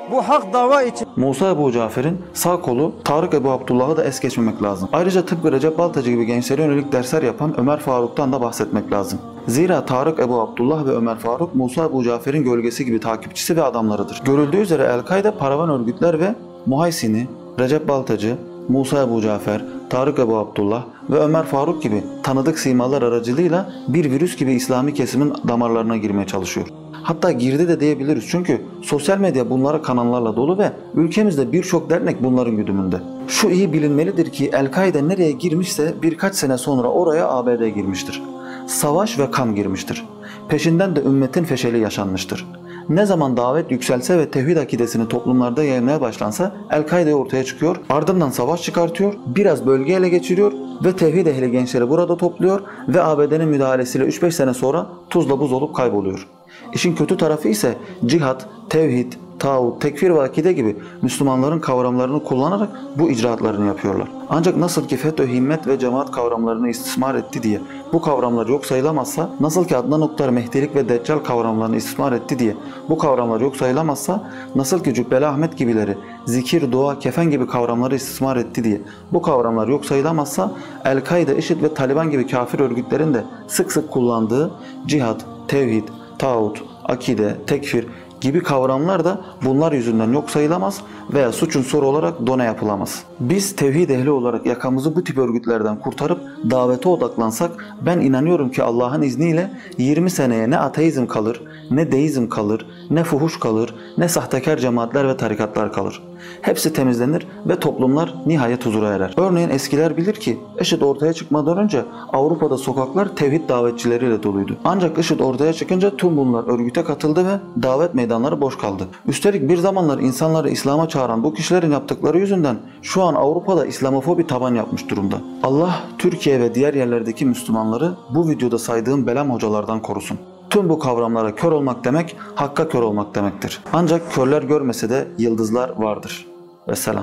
bu hak dava için Musa Ebu Cafer'in sağ kolu Tarık Ebu Abdullah'ı da es geçmemek lazım. Ayrıca tıpkı Recep Baltacı gibi gençlere yönelik dersler yapan Ömer Faruk'tan da bahsetmek lazım. Zira Tarık Ebu Abdullah ve Ömer Faruk Musa Ebu Cafer'in gölgesi gibi takipçisi ve adamlarıdır. Görüldüğü üzere El-Kaide paravan örgütler ve Muhaysini, Recep Baltacı, Musa Ebu Cafer, Tarık Ebu Abdullah ve Ömer Faruk gibi tanıdık simalar aracılığıyla bir virüs gibi İslami kesimin damarlarına girmeye çalışıyor. Hatta girdi de diyebiliriz çünkü sosyal medya bunlara kanallarla dolu ve ülkemizde birçok dernek bunların güdümünde. Şu iyi bilinmelidir ki El-Kaide nereye girmişse birkaç sene sonra oraya ABD girmiştir. Savaş ve kan girmiştir. Peşinden de ümmetin feşeli yaşanmıştır. Ne zaman davet yükselse ve tevhid akidesini toplumlarda yayılmaya başlansa El-Kaide ortaya çıkıyor, ardından savaş çıkartıyor, biraz bölge ele geçiriyor ve tevhid ehli gençleri burada topluyor ve ABD'nin müdahalesiyle 3-5 sene sonra tuzla buz olup kayboluyor. İşin kötü tarafı ise cihat, tevhid, tağut, tekfir ve akide gibi Müslümanların kavramlarını kullanarak bu icraatlarını yapıyorlar. Ancak nasıl ki FETÖ, himmet ve cemaat kavramlarını istismar etti diye bu kavramlar yok sayılamazsa, nasıl ki Adnan Oktar, Mehdilik ve Deccal kavramlarını istismar etti diye bu kavramlar yok sayılamazsa, nasıl ki Cübbeli Ahmet gibileri zikir, dua, kefen gibi kavramları istismar etti diye bu kavramlar yok sayılamazsa, El-Kaide, IŞİD ve Taliban gibi kafir örgütlerin de sık sık kullandığı cihat, tevhid, tağut, akide, tekfir gibi kavramlar da bunlar yüzünden yok sayılamaz veya suç unsuru olarak done yapılamaz. Biz tevhid ehli olarak yakamızı bu tip örgütlerden kurtarıp davete odaklansak ben inanıyorum ki Allah'ın izniyle 20 seneye ne ateizm kalır, ne deizm kalır, ne fuhuş kalır, ne sahtekar cemaatler ve tarikatlar kalır. Hepsi temizlenir ve toplumlar nihayet huzura erer. Örneğin eskiler bilir ki IŞİD ortaya çıkmadan önce Avrupa'da sokaklar tevhid davetçileriyle doluydu. Ancak IŞİD ortaya çıkınca tüm bunlar örgüte katıldı ve davet meydanları boş kaldı. Üstelik bir zamanlar insanları İslam'a çağıran bu kişilerin yaptıkları yüzünden şu an Avrupa'da İslamofobi taban yapmış durumda. Allah Türkiye ve diğer yerlerdeki Müslümanları bu videoda saydığım belam hocalardan korusun. Tüm bu kavramlara kör olmak demek, hakka kör olmak demektir. Ancak körler görmese de yıldızlar vardır. Vesselam.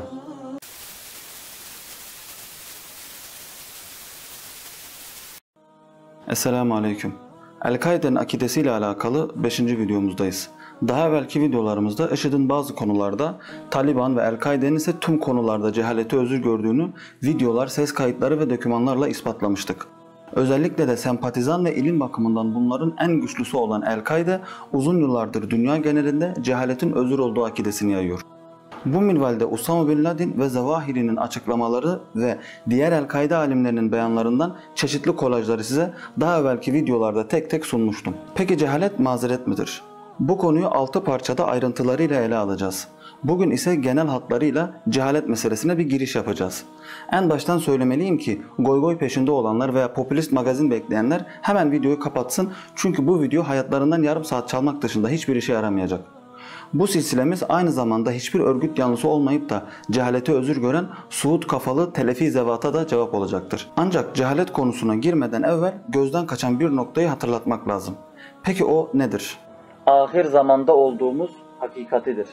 Esselamu Aleyküm. El-Kaide'nin akidesiyle alakalı 5. videomuzdayız. Daha evvelki videolarımızda IŞİD'in bazı konularda, Taliban ve El-Kaide'nin ise tüm konularda cehaleti özür gördüğünü videolar, ses kayıtları ve dokümanlarla ispatlamıştık. Özellikle de sempatizan ve ilim bakımından bunların en güçlüsü olan El-Kaide uzun yıllardır dünya genelinde cehaletin özür olduğu akidesini yayıyor. Bu minvalde Usama Bin Laden ve Zawahiri'nin açıklamaları ve diğer El-Kaide alimlerinin beyanlarından çeşitli kolajları size daha evvelki videolarda tek tek sunmuştum. Peki cehalet mazeret midir? Bu konuyu 6 parçada ayrıntılarıyla ele alacağız. Bugün ise genel hatlarıyla cehalet meselesine bir giriş yapacağız. En baştan söylemeliyim ki goy peşinde olanlar veya popülist magazin bekleyenler hemen videoyu kapatsın çünkü bu video hayatlarından yarım saat çalmak dışında hiçbir işe yaramayacak. Bu silsilemiz aynı zamanda hiçbir örgüt yanlısı olmayıp da cehalete özür gören Suud kafalı telefi zevata da cevap olacaktır. Ancak cehalet konusuna girmeden evvel gözden kaçan bir noktayı hatırlatmak lazım. Peki o nedir? Ahir zamanda olduğumuz hakikatidir.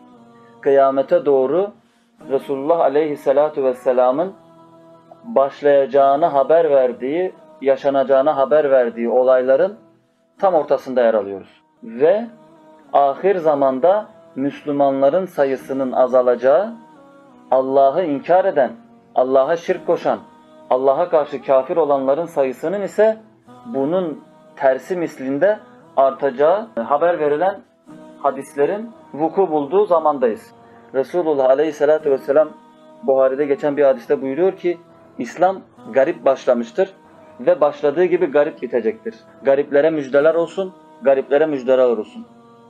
Kıyamete doğru Resulullah Aleyhisselatü Vesselam'ın başlayacağını haber verdiği, yaşanacağını haber verdiği olayların tam ortasında yer alıyoruz. Ve ahir zamanda Müslümanların sayısının azalacağı, Allah'ı inkar eden, Allah'a şirk koşan, Allah'a karşı kafir olanların sayısının ise bunun tersi mislinde artacağı haber verilen hadislerin vuku bulduğu zamandayız. Resulullah Aleyhisselatü Vesselam Buhari'de geçen bir hadiste buyuruyor ki İslam garip başlamıştır ve başladığı gibi garip bitecektir. Gariplere müjdeler olsun, gariplere müjdeler olsun.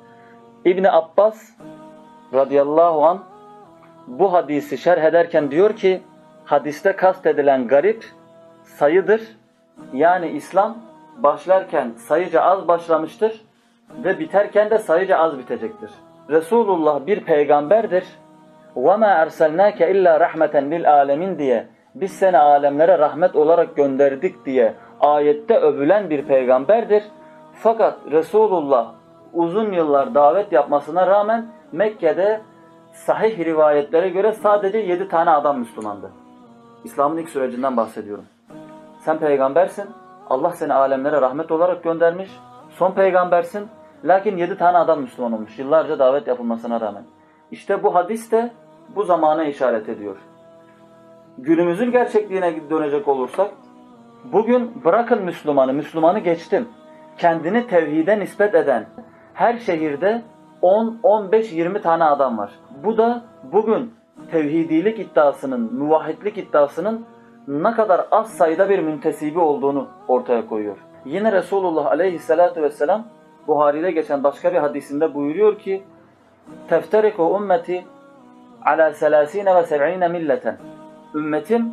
İbni Abbas radıyallahu anh bu hadisi şerh ederken diyor ki hadiste kastedilen garip sayıdır. Yani İslam başlarken sayıca az başlamıştır ve biterken de sayıca az bitecektir. Resulullah bir peygamberdir. وَمَا اَرْسَلْنَاكَ اِلَّا رَحْمَةً لِلْعَالَمِينَ diye biz seni alemlere rahmet olarak gönderdik diye ayette övülen bir peygamberdir. Fakat Resulullah uzun yıllar davet yapmasına rağmen Mekke'de sahih rivayetlere göre sadece 7 tane adam Müslümandı. İslam'ın ilk sürecinden bahsediyorum. Sen peygambersin, Allah seni alemlere rahmet olarak göndermiş, son peygambersin, lakin 7 tane adam Müslüman olmuş yıllarca davet yapılmasına rağmen. İşte bu hadis de bu zamana işaret ediyor. Günümüzün gerçekliğine dönecek olursak, bugün bırakın Müslümanı geçtim. Kendini tevhide nispet eden her şehirde 10, 15, 20 tane adam var. Bu da bugün tevhidilik iddiasının, muvahhidlik iddiasının ne kadar az sayıda bir müntesibi olduğunu ortaya koyuyor. Yine Resulullah aleyhissalatu vesselam Buhari'de geçen başka bir hadisinde buyuruyor ki تَفْتَرِكُ ümmeti عَلَى سَلَاسِينَ وَسَبْعِينَ milleten. Ümmetim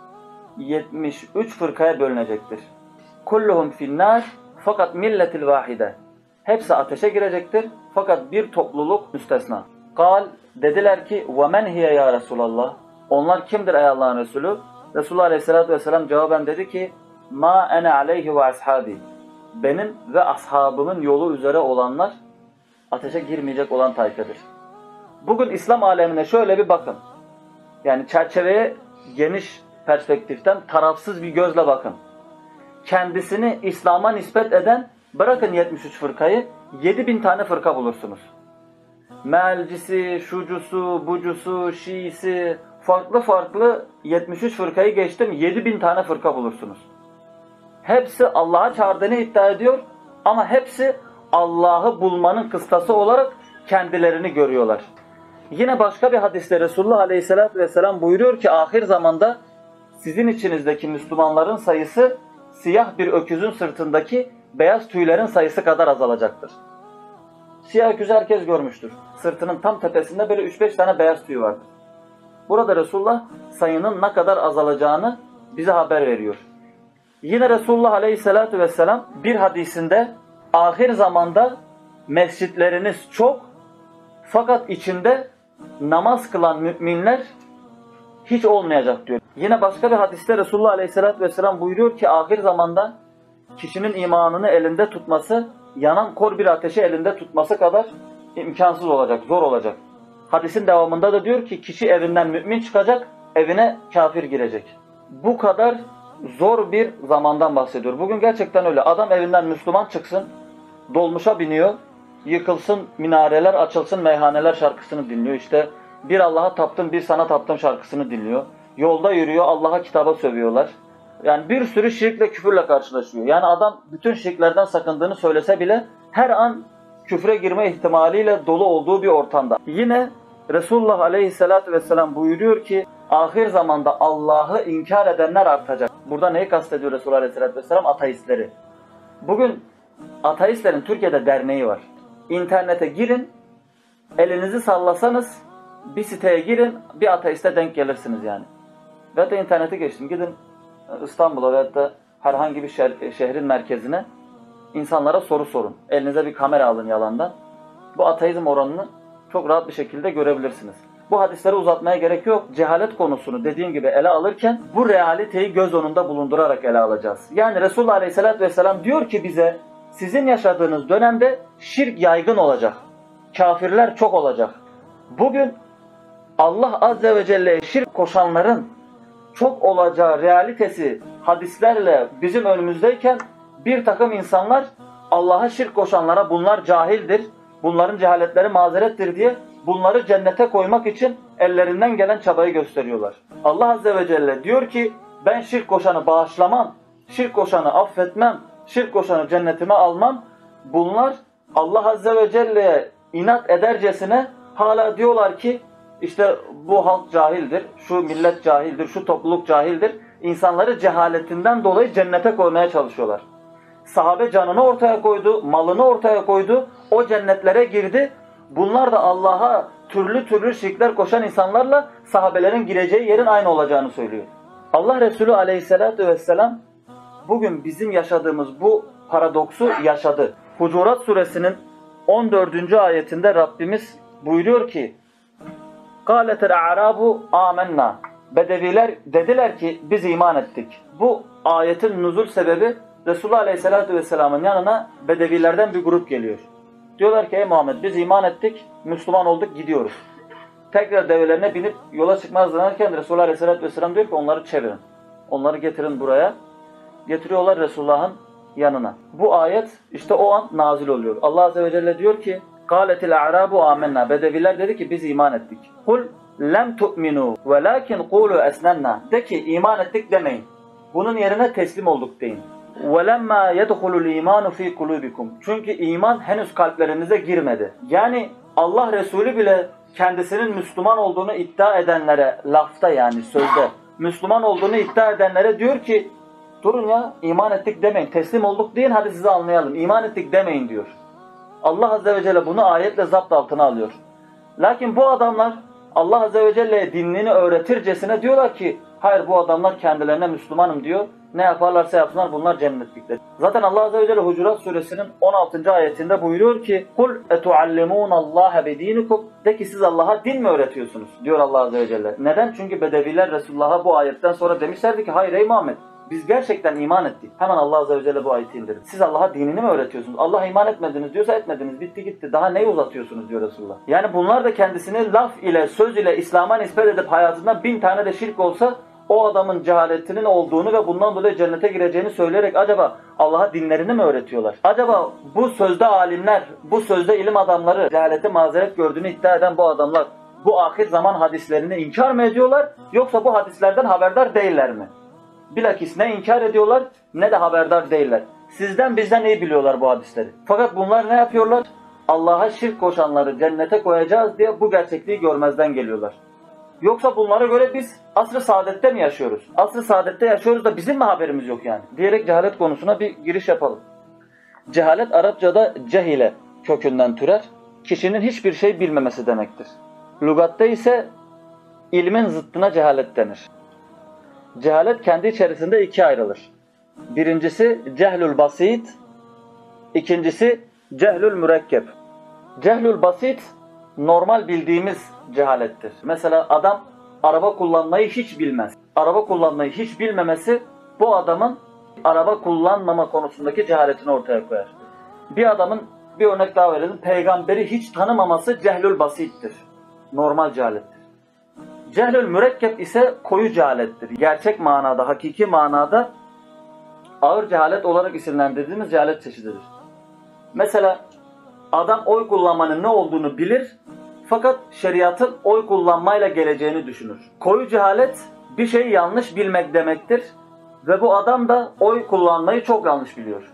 73 fırkaya bölünecektir. Kulluhum finnâr fakat milletil vahide. Hepsi ateşe girecektir fakat bir topluluk müstesna. Kal, dediler ki وَمَنْ هِيَ ya Resulallah. Onlar kimdir ey Allah'ın Resulü? Resulullah Aleyhisselatü Vesselam cevaben dedi ki مَا أَنَا عَلَيْهِ وَأَصْحَابِي. Benim ve ashabımın yolu üzere olanlar ateşe girmeyecek olan tayfedir. Bugün İslam alemine şöyle bir bakın. Yani çerçeveye geniş perspektiften tarafsız bir gözle bakın. Kendisini İslam'a nispet eden, bırakın 73 fırkayı, 7000 tane fırka bulursunuz. Mealcisi, şucusu, bucusu, şiisi, farklı 73 fırkayı geçtim, 7000 tane fırka bulursunuz. Hepsi Allah'a çağırdığını iddia ediyor ama hepsi Allah'ı bulmanın kıstası olarak kendilerini görüyorlar. Yine başka bir hadiste Resulullah Aleyhisselatü Vesselam buyuruyor ki ahir zamanda sizin içinizdeki Müslümanların sayısı siyah bir öküzün sırtındaki beyaz tüylerin sayısı kadar azalacaktır. Siyah öküzü herkes görmüştür. Sırtının tam tepesinde böyle 3-5 tane beyaz tüy vardır. Burada Resulullah sayının ne kadar azalacağını bize haber veriyor. Yine Resulullah Aleyhisselatü Vesselam bir hadisinde ahir zamanda mescitleriniz çok fakat içinde namaz kılan müminler hiç olmayacak diyor. Yine başka bir hadiste Resulullah Aleyhisselatü Vesselam buyuruyor ki ahir zamanda kişinin imanını elinde tutması yanan kor bir ateşi elinde tutması kadar imkansız olacak, zor olacak. Hadisin devamında da diyor ki kişi evinden mümin çıkacak, evine kafir girecek. Bu kadar zor bir zamandan bahsediyor. Bugün gerçekten öyle. Adam evinden Müslüman çıksın, dolmuşa biniyor, yıkılsın, minareler açılsın, meyhaneler şarkısını dinliyor. İşte bir Allah'a taptım, bir sana taptım şarkısını dinliyor. Yolda yürüyor, Allah'a kitaba sövüyorlar. Yani bir sürü şirkle, küfürle karşılaşıyor. Yani adam bütün şirklerden sakındığını söylese bile her an küfre girme ihtimaliyle dolu olduğu bir ortamda. Yine Resulullah Aleyhisselatü Vesselam buyuruyor ki ahir zamanda Allah'ı inkar edenler artacak. Burada neyi kastediyor Resulullah Aleyhisselatü Vesselam? Ateistleri. Bugün ateistlerin Türkiye'de derneği var. İnternete girin, elinizi sallasanız bir siteye girin, bir ateiste denk gelirsiniz yani. Ve de internete geçtim. Gidin İstanbul'a veya da herhangi bir şehrin merkezine insanlara soru sorun. Elinize bir kamera alın yalandan. Bu ateizm oranını çok rahat bir şekilde görebilirsiniz. Bu hadisleri uzatmaya gerek yok. Cehalet konusunu dediğim gibi ele alırken bu realiteyi göz önünde bulundurarak ele alacağız. Yani Resulullah Aleyhisselatü Vesselam diyor ki bize sizin yaşadığınız dönemde şirk yaygın olacak. Kafirler çok olacak. Bugün Allah Azze ve Celle'ye şirk koşanların çok olacağı realitesi hadislerle bizim önümüzdeyken bir takım insanlar Allah'a şirk koşanlara bunlar cahildir, bunların cehaletleri mazerettir diye bunları cennete koymak için ellerinden gelen çabayı gösteriyorlar. Allah Azze ve Celle diyor ki ben şirk koşanı bağışlamam, şirk koşanı affetmem, şirk koşanı cennetime almam. Bunlar Allah Azze ve Celle'ye inat edercesine hala diyorlar ki işte bu halk cahildir, şu millet cahildir, şu topluluk cahildir. İnsanları cehaletinden dolayı cennete koymaya çalışıyorlar. Sahabe canını ortaya koydu, malını ortaya koydu, o cennetlere girdi. Bunlar da Allah'a türlü şirkler koşan insanlarla sahabelerin gireceği yerin aynı olacağını söylüyor. Allah Resulü Aleyhisselatü Vesselam bugün bizim yaşadığımız bu paradoksu yaşadı. Hucurat Suresinin 14. ayetinde Rabbimiz buyuruyor ki قَالَتَ الْاَعْرَابُ آمَنَّا Bedeviler dediler ki biz iman ettik. Bu ayetin nuzul sebebi Resulullah Aleyhisselatü Vesselam'ın yanına Bedevilerden bir grup geliyor. Diyorlar ki ey Muhammed biz iman ettik, Müslüman olduk gidiyoruz. Tekrar develerine binip yola çıkmaya hazırlanırken Resulullah Aleyhisselatü Vesselam diyor ki onları çevirin. Onları getirin buraya. Getiriyorlar Resulullah'ın yanına. Bu ayet işte o an nazil oluyor. Allah Azze ve Celle diyor ki Kâletil a'râbu âmennâ. Bedeviler dedi ki biz iman ettik. Kul lem tu'minû velâkin kûlû esnennâ. De ki iman ettik demeyin. Bunun yerine teslim olduk deyin. وَلَمَّا يَدْخُلُ الْا۪يمَانُ ف۪ي قُلُوبِكُمْ. Çünkü iman henüz kalplerinize girmedi. Yani Allah Resulü bile kendisinin Müslüman olduğunu iddia edenlere, lafta yani sözde, Müslüman olduğunu iddia edenlere diyor ki, durun ya iman ettik demeyin, teslim olduk deyin hadi sizi anlayalım, iman ettik demeyin diyor. Allah Azze ve Celle bunu ayetle zapt altına alıyor. Lakin bu adamlar Allah Azze ve Celle'ye dinini öğretircesine diyorlar ki, hayır bu adamlar kendilerine Müslümanım diyor. Ne yaparlarsa yapsınlar bunlar cennetlikler. Zaten Allah Azze ve Celle Hucurat Suresinin 16. ayetinde buyuruyor ki قُلْ اَتُعَلِّمُونَ اللّٰهَ بِد۪ينِكُمْ. De ki siz Allah'a din mi öğretiyorsunuz? Diyor Allah Azze ve Celle. Neden? Çünkü Bedeviler Resulullah'a bu ayetten sonra demişlerdi ki hayır ey Muhammed biz gerçekten iman ettik. Hemen Allah Azze ve Celle bu ayeti indirdi. Siz Allah'a dinini mi öğretiyorsunuz? Allah iman etmediniz diyorsa etmediniz. Bitti gitti. Daha neyi uzatıyorsunuz diyor Resulullah. Yani bunlar da kendisini laf ile söz ile İslam'a nispet edip hayatından 1000 tane de şirk olsa o adamın cehaletinin olduğunu ve bundan dolayı cennete gireceğini söyleyerek acaba Allah'a dinlerini mi öğretiyorlar? Acaba bu sözde alimler, bu sözde ilim adamları cehalete mazeret gördüğünü iddia eden bu adamlar bu ahir zaman hadislerini inkar mı ediyorlar? Yoksa bu hadislerden haberdar değiller mi? Bilakis ne inkar ediyorlar ne de haberdar değiller. Sizden bizden iyi biliyorlar bu hadisleri. Fakat bunlar ne yapıyorlar? Allah'a şirk koşanları cennete koyacağız diye bu gerçekliği görmezden geliyorlar. Yoksa bunlara göre biz asr-ı saadette mi yaşıyoruz? Asr-ı saadette yaşıyoruz da bizim mi haberimiz yok yani? Diyerek cehalet konusuna bir giriş yapalım. Cehalet Arapçada cehile kökünden türer. Kişinin hiçbir şey bilmemesi demektir. Lugatta ise ilmin zıttına cehalet denir. Cehalet kendi içerisinde ikiye ayrılır. Birincisi cehlül basit, ikincisi cehlül mürekkep. Cehlül basit normal bildiğimiz cehalettir. Mesela adam araba kullanmayı hiç bilmez. Araba kullanmayı hiç bilmemesi bu adamın araba kullanmama konusundaki cehaletini ortaya koyar. Bir adamın, bir örnek daha verelim, peygamberi hiç tanımaması cehlül basittir. Normal cehalettir. Cehlül mürekkep ise koyu cehalettir. Gerçek manada, hakiki manada ağır cehalet olarak isimlendirdiğimiz cehalet çeşididir. Mesela adam oy kullanmanın ne olduğunu bilir fakat şeriatın oy kullanmayla geleceğini düşünür. Koyu cehalet bir şeyi yanlış bilmek demektir ve bu adam da oy kullanmayı çok yanlış biliyor.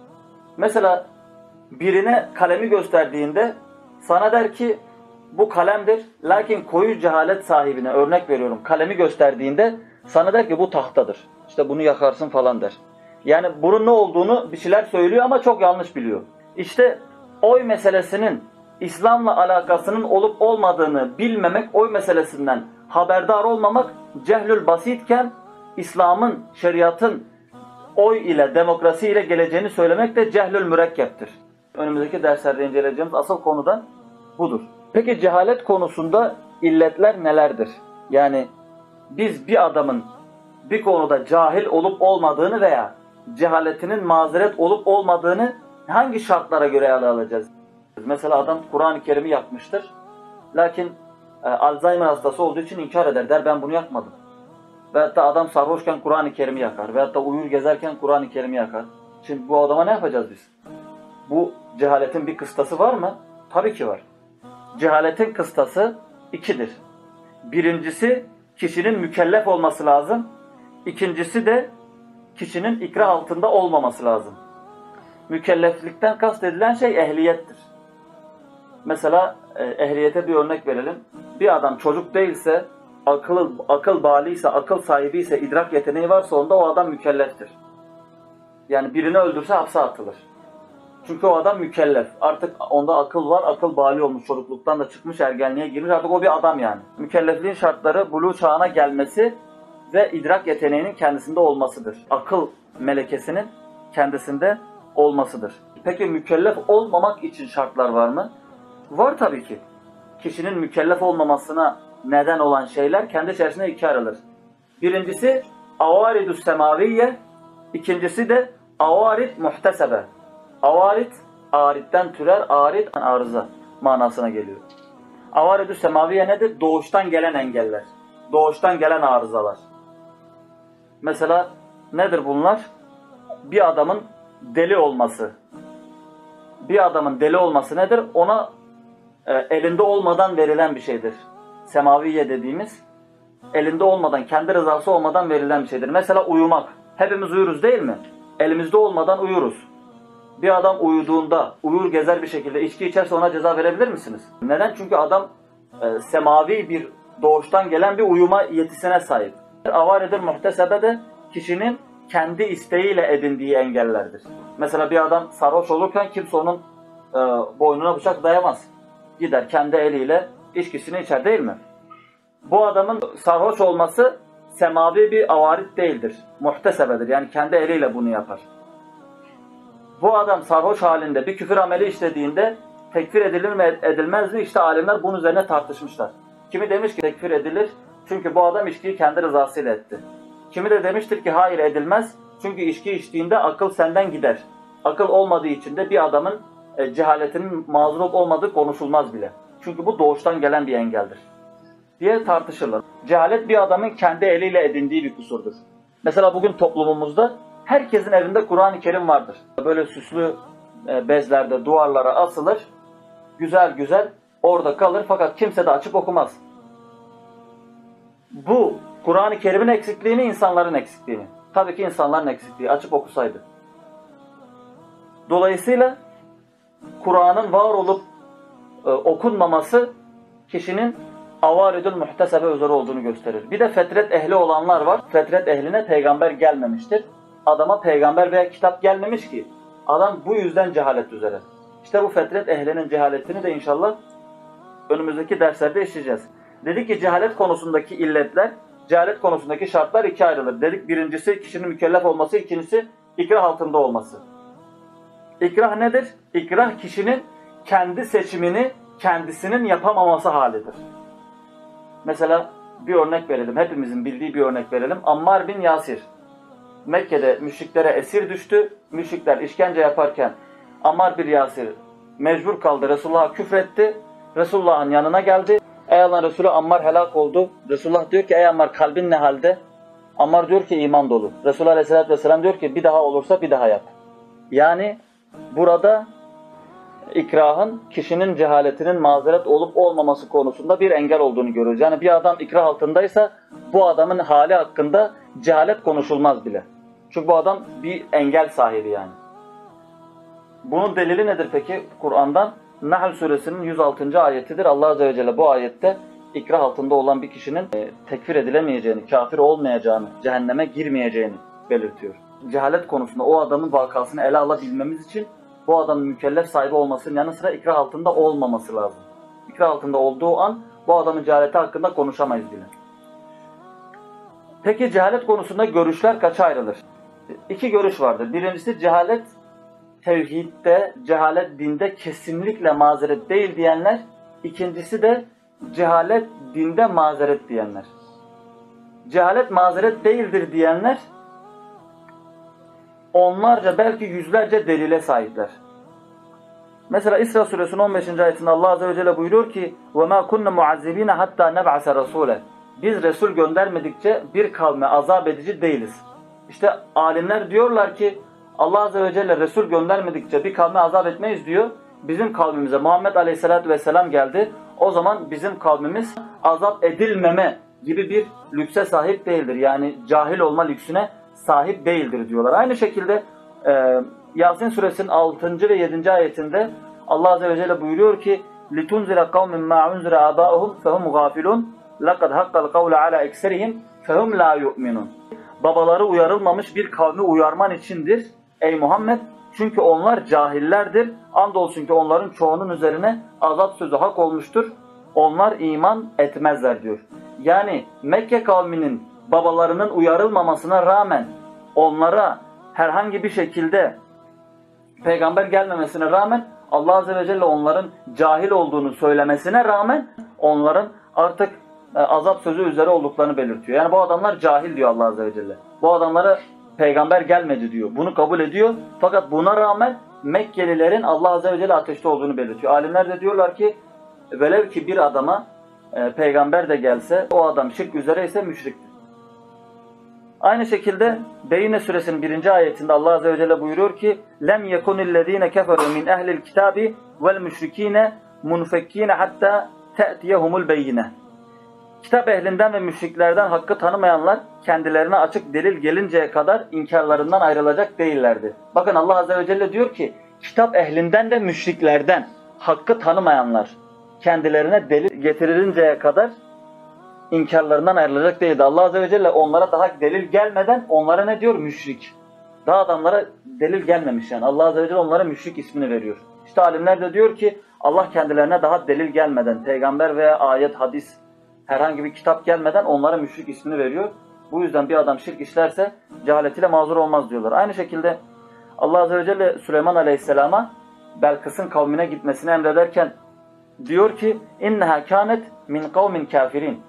Mesela birine kalemi gösterdiğinde sana der ki bu kalemdir. Lakin koyu cehalet sahibine örnek veriyorum kalemi gösterdiğinde sana der ki bu tahtadır. İşte bunu yakarsın falan der. Yani bunun ne olduğunu bir şeyler söylüyor ama çok yanlış biliyor. İşte oy meselesinin İslam'la alakasının olup olmadığını bilmemek, oy meselesinden haberdar olmamak cehlül basitken İslam'ın, şeriatın oy ile, demokrasi ile geleceğini söylemek de cehlül mürekkeptir. Önümüzdeki derslerde inceleyeceğimiz asıl konu da budur. Peki cehalet konusunda illetler nelerdir? Yani biz bir adamın bir konuda cahil olup olmadığını veya cehaletinin mazeret olup olmadığını hangi şartlara göre ele alacağız? Mesela adam Kur'an-ı Kerim'i yakmıştır. Lakin Alzheimer hastası olduğu için inkar eder. Der ben bunu yakmadım. Veyahut da adam sarhoşken Kur'an-ı Kerim'i yakar. Veyahut da uyur gezerken Kur'an-ı Kerim'i yakar. Şimdi bu adama ne yapacağız biz? Bu cehaletin bir kıstası var mı? Tabii ki var. Cehaletin kıstası ikidir. Birincisi kişinin mükellef olması lazım. İkincisi de kişinin ikra altında olmaması lazım. Mükelleflikten kastedilen şey ehliyettir. Mesela ehliyete bir örnek verelim. Bir adam çocuk değilse, akıl baliyse, akıl sahibi ise, idrak yeteneği varsa onda o adam mükelleftir. Yani birini öldürse hapse atılır. Çünkü o adam mükellef. Artık onda akıl var, akıl bali olmuş, çocukluktan da çıkmış, ergenliğe girmiş. Artık o bir adam yani. Mükellefliğin şartları buluğ çağına gelmesi ve idrak yeteneğinin kendisinde olmasıdır. Akıl melekesinin kendisinde olmasıdır. Peki mükellef olmamak için şartlar var mı? Var tabii ki. Kişinin mükellef olmamasına neden olan şeyler kendi içerisinde ikiye ayrılır. Birincisi avaridus semaviye, ikincisi de avarid muhtesebe. Avarid, aritten türer, arid, arıza manasına geliyor. Avaridus semaviye nedir? Doğuştan gelen engeller. Doğuştan gelen arızalar. Mesela nedir bunlar? Bir adamın deli olması. Bir adamın deli olması nedir? Ona elinde olmadan verilen bir şeydir. Semaviye dediğimiz elinde olmadan, kendi rızası olmadan verilen bir şeydir. Mesela uyumak. Hepimiz uyuruz değil mi? Elimizde olmadan uyuruz. Bir adam uyuduğunda, uyur gezer bir şekilde içki içerse ona ceza verebilir misiniz? Neden? Çünkü adam semavi bir doğuştan gelen bir uyuma yetisine sahip. Avaredir muhtesebe de kişinin kendi isteğiyle edindiği engellerdir. Mesela bir adam sarhoş olurken kimse onun boynuna bıçak dayamaz. Gider kendi eliyle içkisini içer değil mi? Bu adamın sarhoş olması semavi bir avarit değildir. Muhtesebedir. Yani kendi eliyle bunu yapar. Bu adam sarhoş halinde bir küfür ameli işlediğinde tekfir edilir mi edilmez mi? İşte alimler bunun üzerine tartışmışlar. Kimi demiş ki tekfir edilir çünkü bu adam içkiyi kendi rızasıyla etti. Kimi de demiştir ki hayır edilmez çünkü içki içtiğinde akıl senden gider. Akıl olmadığı için de bir adamın cehaletinin mazur olup olmadığı konuşulmaz bile. Çünkü bu doğuştan gelen bir engeldir diye tartışırlar. Cehalet bir adamın kendi eliyle edindiği bir kusurdur. Mesela bugün toplumumuzda herkesin evinde Kur'an-ı Kerim vardır. Böyle süslü bezlerde duvarlara asılır, güzel güzel orada kalır fakat kimse de açıp okumaz. Bu Kur'an-ı Kerim'in eksikliği mi, insanların eksikliği mi? Tabii ki insanların eksikliği, açıp okusaydı. Dolayısıyla Kur'an'ın var olup okunmaması kişinin avaridül muhtesebe üzere olduğunu gösterir. Bir de fetret ehli olanlar var. Fetret ehline peygamber gelmemiştir. Adama peygamber veya kitap gelmemiş ki. Adam bu yüzden cehalet üzere. İşte bu fetret ehlinin cehaletini de inşallah önümüzdeki derslerde işleyeceğiz. Dedik ki cehalet konusundaki illetler, cehalet konusundaki şartlar ikiye ayrılır. Dedik birincisi kişinin mükellef olması, ikincisi ikrah altında olması. İkrah nedir? İkrah kişinin kendi seçimini kendisinin yapamaması halidir. Mesela bir örnek verelim. Hepimizin bildiği bir örnek verelim. Ammar bin Yasir. Mekke'de müşriklere esir düştü. Müşrikler işkence yaparken Ammar bin Yasir mecbur kaldı. Resulullah'a küfretti. Resulullah'ın yanına geldi. Ey Allah'ın Resulü Ammar helak oldu. Resulullah diyor ki ey Ammar kalbin ne halde? Ammar diyor ki iman dolu. Resulullah Aleyhisselatü Vesselam diyor ki bir daha olursa bir daha yap. Yani burada ikrahın kişinin cehaletinin mazeret olup olmaması konusunda bir engel olduğunu görüyoruz. Yani bir adam ikrah altındaysa bu adamın hali hakkında cehalet konuşulmaz bile. Çünkü bu adam bir engel sahibi yani. Bunun delili nedir peki? Kur'an'dan Nahl suresinin 106. ayetidir. Allah Azze ve Celle bu ayette ikrah altında olan bir kişinin tekfir edilemeyeceğini, kafir olmayacağını, cehenneme girmeyeceğini belirtiyor. Cehalet konusunda o adamın vakasını ele alabilmemiz için bu adamın mükellef sahibi olmasının yanı sıra ikrah altında olmaması lazım. İkrah altında olduğu an bu adamın cehaleti hakkında konuşamayız bile. Peki cehalet konusunda görüşler kaça ayrılır? İki görüş vardır. Birincisi cehalet tevhidde, cehalet dinde kesinlikle mazeret değil diyenler. İkincisi de cehalet dinde mazeret diyenler. Cehalet mazeret değildir diyenler onlarca belki yüzlerce delile sahipler. Mesela İsra suresinin 15. ayetinde Allah Azze ve Celle buyuruyor ki وَمَا كُنَّ مُعَذِّب۪ينَ حَتَّى نَبْعَسَ رَسُولًا Biz Resul göndermedikçe bir kavme azap edici değiliz. İşte alimler diyorlar ki Allah Azze ve Celle Resul göndermedikçe bir kavme azap etmeyiz diyor. Bizim kavmimize Muhammed Aleyhisselatü Vesselam geldi. O zaman bizim kavmimiz azap edilmeme gibi bir lükse sahip değildir. Yani cahil olma lüksüne sahip değildir diyorlar. Aynı şekilde Yasin suresinin 6. ve 7. ayetinde Allah Azze ve Celle buyuruyor ki لِتُنْزِرَ قَوْمٍ مَا عُنْزِرَ آبَاؤُهُمْ فَهُمْ غَافِلُونَ لَقَدْ حَقَّ الْقَوْلَ عَلَى اَكْسَرِهِمْ فَهُمْ لَا يُؤْمِنُونَ Babaları uyarılmamış bir kavmi uyarman içindir ey Muhammed. Çünkü onlar cahillerdir. Andolsun ki onların çoğunun üzerine azap sözü hak olmuştur. Onlar iman etmezler diyor. Yani Mekke kavminin babalarının uyarılmamasına rağmen onlara herhangi bir şekilde peygamber gelmemesine rağmen Allah Azze ve Celle onların cahil olduğunu söylemesine rağmen onların artık azap sözü üzere olduklarını belirtiyor. Yani bu adamlar cahil diyor Allah Azze ve Celle. Bu adamlara peygamber gelmedi diyor. Bunu kabul ediyor. Fakat buna rağmen Mekkelilerin Allah Azze ve Celle ateşte olduğunu belirtiyor. Alimler de diyorlar ki velev ki bir adama peygamber de gelse o adam şirk üzere ise müşriktir. Aynı şekilde Beyne suresinin 1. ayetinde Allah Azze ve Celle buyuruyor ki lem yekunillezine keferu min ehlil kitabi vel müşrikine munfekkine hatta te'tiyehumul beyine. Kitap ehlinden ve müşriklerden hakkı tanımayanlar kendilerine açık delil gelinceye kadar inkarlarından ayrılacak değillerdi. Bakın Allah Azze ve Celle diyor ki kitap ehlinden de müşriklerden hakkı tanımayanlar kendilerine delil getirilinceye kadar inkarlarından ayrılacak değildi. Allah Azze ve Celle onlara daha delil gelmeden onlara ne diyor? Müşrik. Daha adamlara delil gelmemiş yani. Allah Azze ve Celle onlara müşrik ismini veriyor. İşte alimler de diyor ki Allah kendilerine daha delil gelmeden, peygamber veya ayet, hadis, herhangi bir kitap gelmeden onlara müşrik ismini veriyor. Bu yüzden bir adam şirk işlerse cehaletiyle mazur olmaz diyorlar. Aynı şekilde Allah Azze ve Celle Süleyman Aleyhisselam'a Belkıs'ın kavmine gitmesini emrederken diyor ki inneha kânet min kavmin kafirin.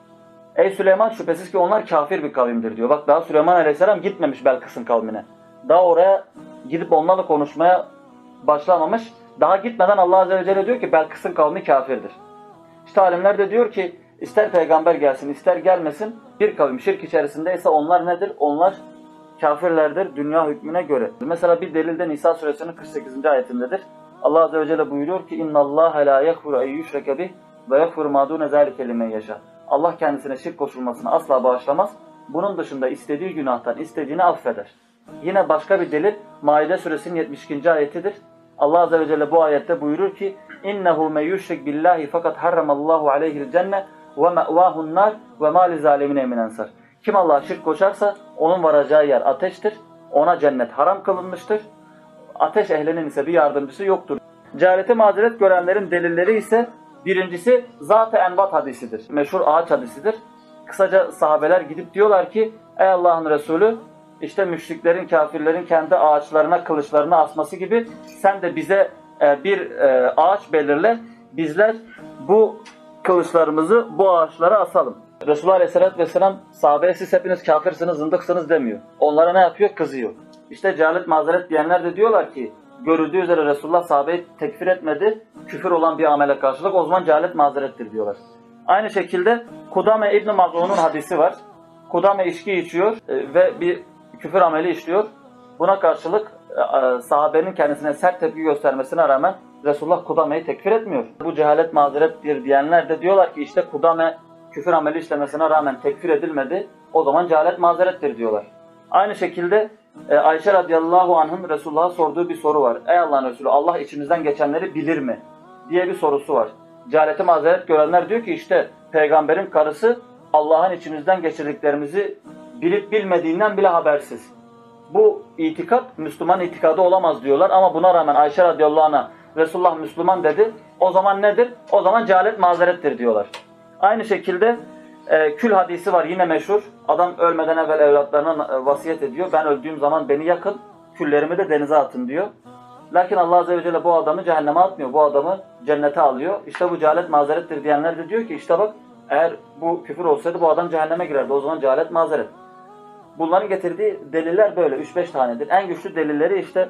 Ey Süleyman, şüphesiz ki onlar kafir bir kavimdir diyor. Bak daha Süleyman Aleyhisselam gitmemiş Belkıs'ın kavmine. Daha oraya gidip onlarla konuşmaya başlamamış. Daha gitmeden Allah Azze ve Celle diyor ki Belkıs'ın kavmi kafirdir. İşte alimler de diyor ki ister peygamber gelsin ister gelmesin bir kavim şirk içerisindeyse onlar nedir? Onlar kafirlerdir dünya hükmüne göre. Mesela bir delilde Nisa suresinin 48. ayetindedir. Allah Azze ve Celle buyuruyor ki اِنَّ اللّٰهَ لَا يَغْفُرُ اَيْ يُشْرَكَ بِهِ وَيَغْفُرُ مَا دُونَ ذَٰلِكَ لِمَنْ يَشَاءُ. Allah kendisine şirk koşulmasını asla bağışlamaz. Bunun dışında istediği günahtan istediğini affeder. Yine başka bir delil Maide suresinin 72. ayetidir. Allah Azze ve Celle bu ayette buyurur ki اِنَّهُ مَنْ يُشْرِكْ بِاللّٰهِ فَقَدْ حَرَّمَ اللّٰهُ عَلَيْهِ الْجَنَّةِ وَمَأْوَاهُ النَّارِ وَمَا لِظَالِمِينَ مِنْ أَنْصَارٍ. Kim Allah'a şirk koşarsa onun varacağı yer ateştir. Ona cennet haram kılınmıştır. Ateş ehlinin ise bir yardımcısı yoktur. Cehalete mazeret görenlerin delilleri ise birincisi Zat-ı Envat hadisidir. Meşhur ağaç hadisidir. Kısaca sahabeler gidip diyorlar ki ey Allah'ın Resulü işte müşriklerin, kafirlerin kendi ağaçlarına kılıçlarını asması gibi sen de bize bir ağaç belirle. Bizler bu kılıçlarımızı bu ağaçlara asalım. Resulullah Aleyhisselatü Vesselam sahabeye siz hepiniz kafirsiniz, zındıksınız demiyor. Onlara ne yapıyor? Kızıyor. İşte cehalet mazeret diyenler de diyorlar ki görüldüğü üzere Resulullah sahabeyi tekfir etmedi. Küfür olan bir amele karşılık o zaman cehalet mazerettir diyorlar. Aynı şekilde Kudame İbn-i Maz'un'un hadisi var. Kudame içki içiyor ve bir küfür ameli işliyor. Buna karşılık sahabenin kendisine sert tepki göstermesine rağmen Resulullah Kudame'yi tekfir etmiyor. Bu cehalet mazerettir diyenler de diyorlar ki işte Kudame küfür ameli işlemesine rağmen tekfir edilmedi. O zaman cehalet mazerettir diyorlar. Aynı şekilde Ayşe radıyallahu anh'ın Resulullah'a sorduğu bir soru var. Ey Allah'ın Resulü Allah içimizden geçenleri bilir mi? Diye bir sorusu var. Cehaleti mazeret görenler diyor ki işte peygamberin karısı Allah'ın içimizden geçirdiklerimizi bilip bilmediğinden bile habersiz. Bu itikat Müslüman itikadı olamaz diyorlar ama buna rağmen Ayşe radıyallahu anh'a Resulullah Müslüman dedi. O zaman nedir? O zaman cehalet mazerettir diyorlar. Aynı şekilde kül hadisi var yine meşhur. Adam ölmeden evvel evlatlarına vasiyet ediyor. Ben öldüğüm zaman beni yakın, küllerimi de denize atın diyor. Lakin Allah Azze ve Celle bu adamı cehenneme atmıyor. Bu adamı cennete alıyor. İşte bu cehalet mazerettir diyenler de diyor ki işte bak eğer bu küfür olsaydı bu adam cehenneme girerdi. O zaman cehalet mazeret. Bunların getirdiği deliller böyle 3-5 tanedir. En güçlü delilleri işte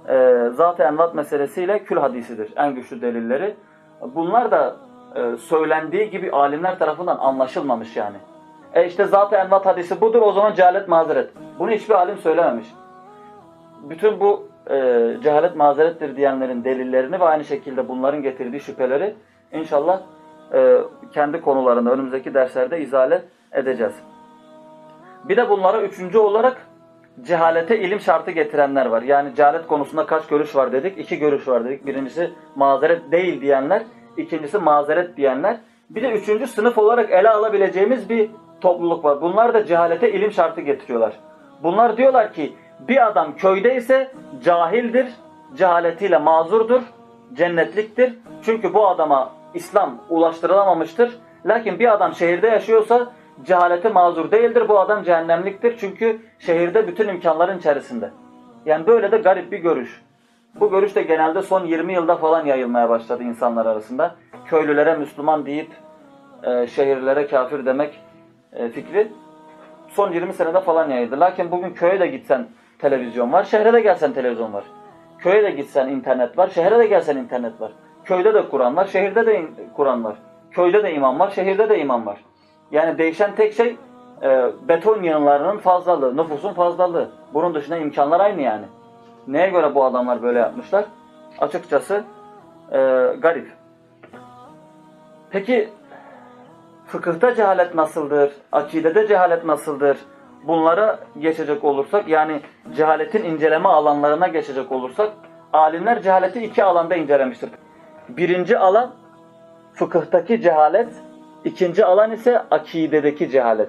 Zat-ı Envat meselesiyle kül hadisidir. En güçlü delilleri. Bunlar da söylendiği gibi alimler tarafından anlaşılmamış yani. İşte Zat-ı Envat hadisi budur o zaman cehalet mazeret. Bunu hiçbir alim söylememiş. Bütün bu cehalet mazerettir diyenlerin delillerini ve aynı şekilde bunların getirdiği şüpheleri inşallah kendi konularında önümüzdeki derslerde izale edeceğiz. Bir de bunlara üçüncü olarak cehalete ilim şartı getirenler var. Yani cehalet konusunda kaç görüş var dedik? 2 görüş var dedik. Birincisi mazeret değil diyenler, ikincisi mazeret diyenler. Bir de üçüncü sınıf olarak ele alabileceğimiz bir topluluk var. Bunlar da cehalete ilim şartı getiriyorlar. Bunlar diyorlar ki bir adam köydeyse cahildir, cehaletiyle mazurdur, cennetliktir. Çünkü bu adama İslam ulaştırılamamıştır. Lakin bir adam şehirde yaşıyorsa cehaleti mazur değildir. Bu adam cehennemliktir. Çünkü şehirde bütün imkanların içerisinde. Yani böyle de garip bir görüş. Bu görüş de genelde son 20 yılda falan yayılmaya başladı insanlar arasında. Köylülere Müslüman deyip şehirlere kafir demek fikri son 20 senede falan yayıldı. Lakin bugün köye de gitsen televizyon var, şehre de gelsen televizyon var. Köye de gitsen internet var, şehre de gelsen internet var. Köyde de Kur'an var, şehirde de Kur'an var. Köyde de imam var, şehirde de imam var. Yani değişen tek şey beton yığınlarının fazlalığı, nüfusun fazlalığı. Bunun dışında imkanlar aynı yani. Neye göre bu adamlar böyle yapmışlar? Açıkçası garip. Peki fıkıhta cehalet nasıldır? Akidede cehalet nasıldır? Bunlara geçecek olursak, yani cehaletin inceleme alanlarına geçecek olursak, alimler cehaleti iki alanda incelemiştir. Birinci alan fıkıhtaki cehalet, ikinci alan ise akidedeki cehalet.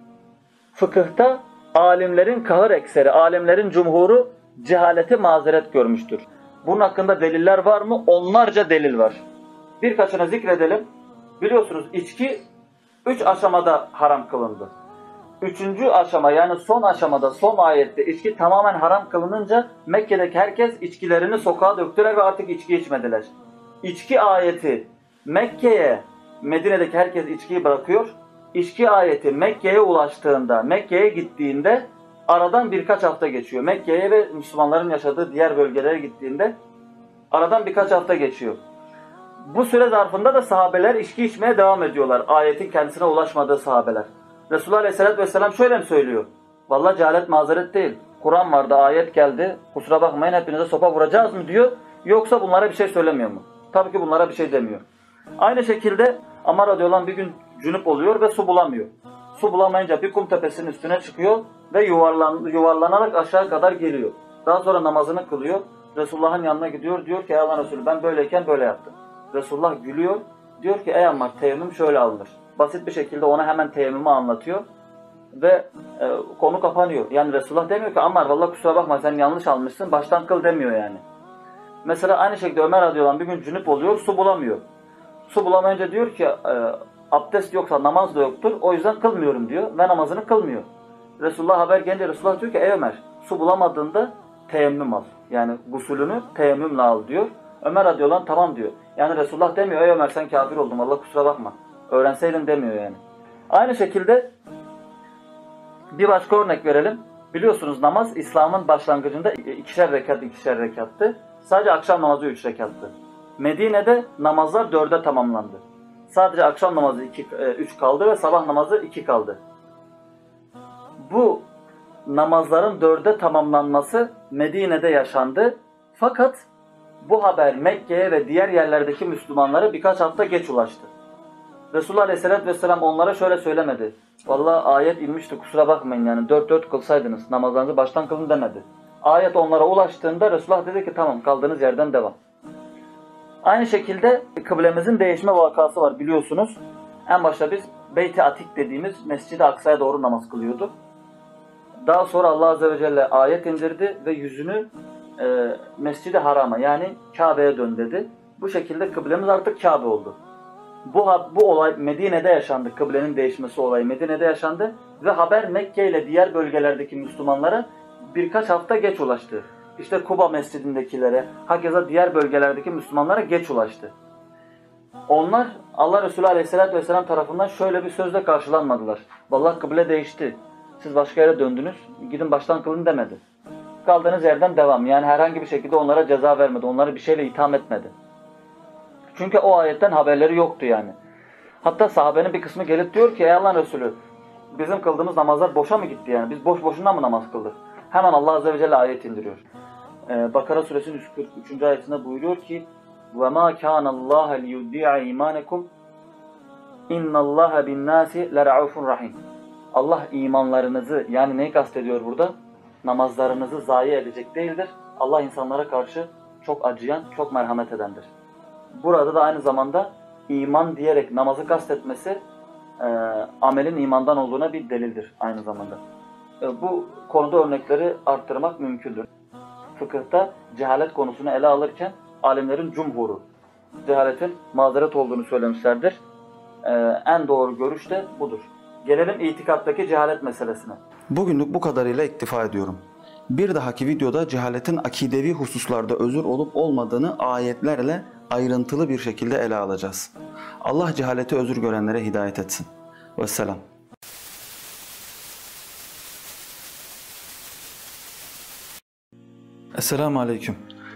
Fıkıhta alimlerin kahır ekseri, alimlerin cumhuru cehaleti mazeret görmüştür. Bunun hakkında deliller var mı? Onlarca delil var. Birkaçını zikredelim. Biliyorsunuz içki 3 aşamada haram kılındı. 3. aşama, yani son aşamada, son ayette içki tamamen haram kılınınca Mekke'deki herkes içkilerini sokağa döktüler ve artık içki içmediler. İçki ayeti Mekke'ye, Medine'deki herkes içkiyi bırakıyor. İçki ayeti Mekke'ye ulaştığında, Mekke'ye gittiğinde aradan birkaç hafta geçiyor. Mekke'ye ve Müslümanların yaşadığı diğer bölgelere gittiğinde aradan birkaç hafta geçiyor. Bu süre zarfında da sahabeler içki içmeye devam ediyorlar. Ayetin kendisine ulaşmadığı sahabeler. Resulullah Aleyhisselatü Vesselam şöyle mi söylüyor? Vallahi cehalet mazeret değil. Kur'an vardı, ayet geldi. Kusura bakmayın, hepinize sopa vuracağız mı diyor. Yoksa bunlara bir şey söylemiyor mu? Tabii ki bunlara bir şey demiyor. Aynı şekilde Ammar radıyallahu anh bir gün cünüp oluyor ve su bulamıyor. Su bulamayınca bir kum tepesinin üstüne çıkıyor ve yuvarlanarak aşağı kadar geliyor. Daha sonra namazını kılıyor. Resulullah'ın yanına gidiyor. Diyor ki ey Allah'ın Resulü, ben böyleyken böyle yaptım. Resulullah gülüyor. Diyor ki ey Ammar, teyemmüm şöyle alınır. Basit bir şekilde ona hemen teyemmümü anlatıyor. Ve konu kapanıyor. Yani Resulullah demiyor ki Ammar vallahi kusura bakma sen yanlış almışsın, baştan kıl demiyor yani. Mesela aynı şekilde Ömer radıyallahu anh bir gün cünüp oluyor, su bulamıyor. Su bulamayınca diyor ki abdest yoksa namaz da yoktur, o yüzden kılmıyorum diyor ve namazını kılmıyor. Resulullah haber gelince Resulullah diyor ki ey Ömer, su bulamadığında teyemmüm al. Yani gusülünü teyemmümle al diyor. Ömer radıyallahu anh tamam diyor. Yani Resulullah demiyor ey Ömer sen kafir oldun vallahi kusura bakma. Öğrenseydin demiyor yani. Aynı şekilde bir başka örnek verelim. Biliyorsunuz namaz İslam'ın başlangıcında ikişer rekattı. Sadece akşam namazı 3 rekattı. Medine'de namazlar 4'e tamamlandı. Sadece akşam namazı 3 kaldı ve sabah namazı 2 kaldı. Bu namazların 4'e tamamlanması Medine'de yaşandı. Fakat bu haber Mekke'ye ve diğer yerlerdeki Müslümanlara birkaç hafta geç ulaştı. Resulullah Aleyhisselatü Vesselam onlara şöyle söylemedi. Vallahi ayet inmişti kusura bakmayın yani 4 kılsaydınız namazlarınızı baştan kılın demedi. Ayet onlara ulaştığında Resulullah dedi ki tamam kaldığınız yerden devam. Aynı şekilde kıblemizin değişme vakası var biliyorsunuz. En başta biz Beyt-i Atik dediğimiz Mescid-i Aksa'ya doğru namaz kılıyorduk. Daha sonra Allah Azze ve Celle ayet indirdi ve yüzünü Mescid-i Haram'a yani Kabe'ye dön dedi. Bu şekilde kıblemiz artık Kabe oldu. Bu olay Medine'de yaşandı. Kıblenin değişmesi olayı Medine'de yaşandı ve haber Mekke ile diğer bölgelerdeki Müslümanlara birkaç hafta geç ulaştı. İşte Kuba mescidindekilere, hakeza diğer bölgelerdeki Müslümanlara geç ulaştı. Onlar Allah Resulü Aleyhisselatü Vesselam tarafından şöyle bir sözle karşılanmadılar. Vallahi kıble değişti. Siz başka yere döndünüz, gidin baştan kılın demedi. Kaldığınız yerden devam. Yani herhangi bir şekilde onlara ceza vermedi, onları bir şeyle itham etmedi. Çünkü o ayetten haberleri yoktu yani. Hatta sahabenin bir kısmı gelip diyor ki ey Allah'ın Resulü bizim kıldığımız namazlar boşa mı gitti yani? Biz boşuna mı namaz kıldık? Hemen Allah Azze ve Celle ayet indiriyor. Bakara suresinin 143. ayetinde buyuruyor ki وَمَا كَانَ اللّٰهَ لِيُدِّعَ اِيمَانَكُمْ اِنَّ اللّٰهَ بِالنَّاسِ لَرَعُوفٌ رَحِيمٌ. Allah imanlarınızı yani neyi kastediyor burada? Namazlarınızı zayi edecek değildir. Allah insanlara karşı çok acıyan, çok merhamet edendir. Burada da aynı zamanda iman diyerek namazı kastetmesi amelin imandan olduğuna bir delildir aynı zamanda. Bu konuda örnekleri arttırmak mümkündür. Fıkıhta cehalet konusunu ele alırken alimlerin cumhuru cehaletin mazeret olduğunu söylemişlerdir. En doğru görüş de budur. Gelelim itikattaki cehalet meselesine. Bugünlük bu kadarıyla iktifa ediyorum. Bir dahaki videoda cehaletin akidevi hususlarda özür olup olmadığını ayetlerle ayrıntılı bir şekilde ele alacağız. Allah cehaleti özür görenlere hidayet etsin. Vesselam. Esselamu Aleyküm.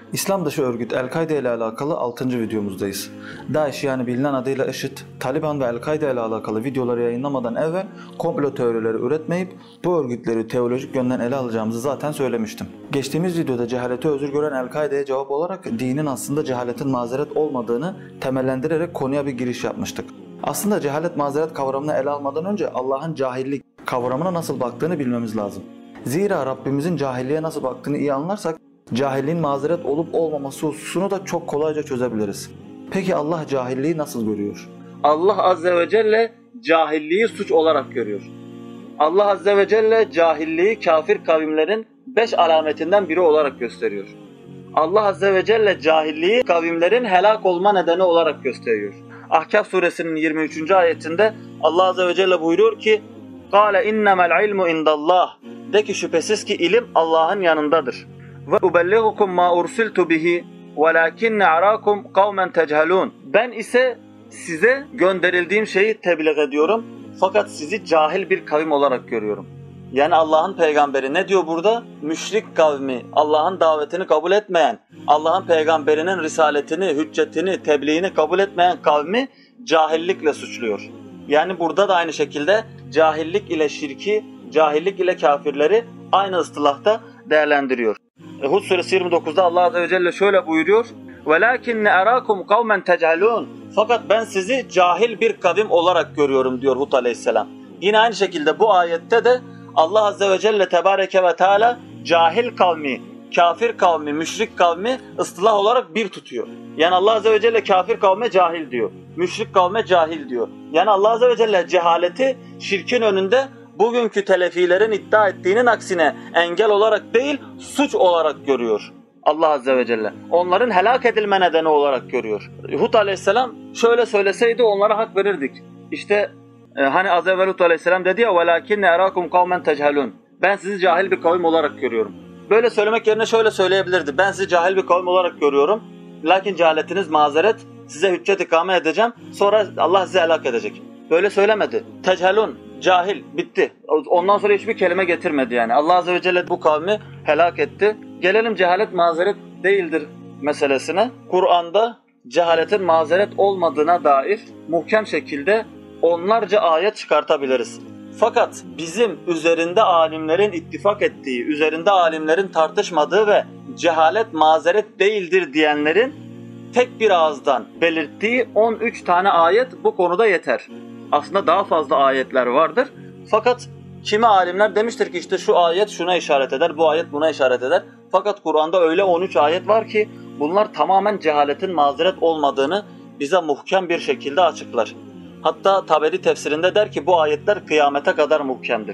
İslam dışı örgüt El-Kaide ile alakalı 6. videomuzdayız. DAEŞ yani bilinen adıyla IŞİD, Taliban ve El-Kaide ile alakalı videoları yayınlamadan evvel komplo teorileri üretmeyip bu örgütleri teolojik yönden ele alacağımızı zaten söylemiştim. Geçtiğimiz videoda cehalete özür gören El-Kaide'ye cevap olarak dinin aslında cehaletin mazeret olmadığını temellendirerek konuya bir giriş yapmıştık. Aslında cehalet mazeret kavramını ele almadan önce Allah'ın cahillik kavramına nasıl baktığını bilmemiz lazım. Zira Rabbimizin cahilliğe nasıl baktığını iyi anlarsak cahilliğin mazeret olup olmaması hususunu da çok kolayca çözebiliriz. Peki Allah cahilliği nasıl görüyor? Allah Azze ve Celle cahilliği suç olarak görüyor. Allah Azze ve Celle cahilliği kafir kavimlerin 5 alametinden biri olarak gösteriyor. Allah Azze ve Celle cahilliği kavimlerin helak olma nedeni olarak gösteriyor. Ahkaf suresinin 23. ayetinde Allah Azze ve Celle buyuruyor ki قَالَ اِنَّمَا الْعِلْمُ اِنْدَ اللّٰهِ De ki şüphesiz ki ilim Allah'ın yanındadır. وَاُبَلِّغُكُمْ مَا اُرْسِلْتُ بِهِ وَلَاكِنَّ عَرَاكُمْ قَوْمًا تَجْهَلُونَ Ben ise size gönderildiğim şeyi tebliğ ediyorum. Fakat sizi cahil bir kavim olarak görüyorum. Yani Allah'ın peygamberi ne diyor burada? Müşrik kavmi, Allah'ın davetini kabul etmeyen, Allah'ın peygamberinin risaletini, hüccetini, tebliğini kabul etmeyen kavmi cahillikle suçluyor. Yani burada da aynı şekilde cahillik ile şirki, cahillik ile kafirleri aynı ıstılahta değerlendiriyor. Hud suresi 29'da Allah Azze ve Celle şöyle buyuruyor. وَلَاكِنَّ اَرَاكُمْ قَوْمًا تَجْهَلُونَ Fakat ben sizi cahil bir kavim olarak görüyorum diyor Hud aleyhisselam. Yine aynı şekilde bu ayette de Allah Azze ve Celle Tebareke ve Teala cahil kavmi, kafir kavmi, müşrik kavmi ıstılah olarak bir tutuyor. Yani Allah Azze ve Celle kafir kavme cahil diyor. Müşrik kavme cahil diyor. Yani Allah Azze ve Celle cehaleti şirkin önünde bugünkü telefilerin iddia ettiğinin aksine engel olarak değil, suç olarak görüyor Allah Azze ve Celle. Onların helak edilme nedeni olarak görüyor. Hud Aleyhisselam şöyle söyleseydi onlara hak verirdik. İşte hani az evvel Hud Aleyhisselam dedi ya وَلَاكِنَّ اَرَاكُمْ قَوْمًا تَجْهَلُونَ Ben sizi cahil bir kavim olarak görüyorum. Böyle söylemek yerine şöyle söyleyebilirdi. Ben sizi cahil bir kavim olarak görüyorum. Lakin cehaletiniz mazeret. Size hüccet ikame edeceğim. Sonra Allah sizi helak edecek. Böyle söylemedi. Techelun, cahil, bitti. Ondan sonra hiçbir kelime getirmedi yani. Allah Azze ve Celle bu kavmi helak etti. Gelelim cehalet mazeret değildir meselesine. Kur'an'da cehaletin mazeret olmadığına dair muhkem şekilde onlarca ayet çıkartabiliriz. Fakat bizim üzerinde alimlerin ittifak ettiği, üzerinde alimlerin tartışmadığı ve cehalet mazeret değildir diyenlerin tek bir ağızdan belirttiği 13 tane ayet bu konuda yeter. Aslında daha fazla ayetler vardır. Fakat kimi alimler demiştir ki işte şu ayet şuna işaret eder, bu ayet buna işaret eder. Fakat Kur'an'da öyle 13 ayet var ki bunlar tamamen cehaletin mazeret olmadığını bize muhkem bir şekilde açıklar. Hatta Taberi tefsirinde der ki bu ayetler kıyamete kadar muhkemdir.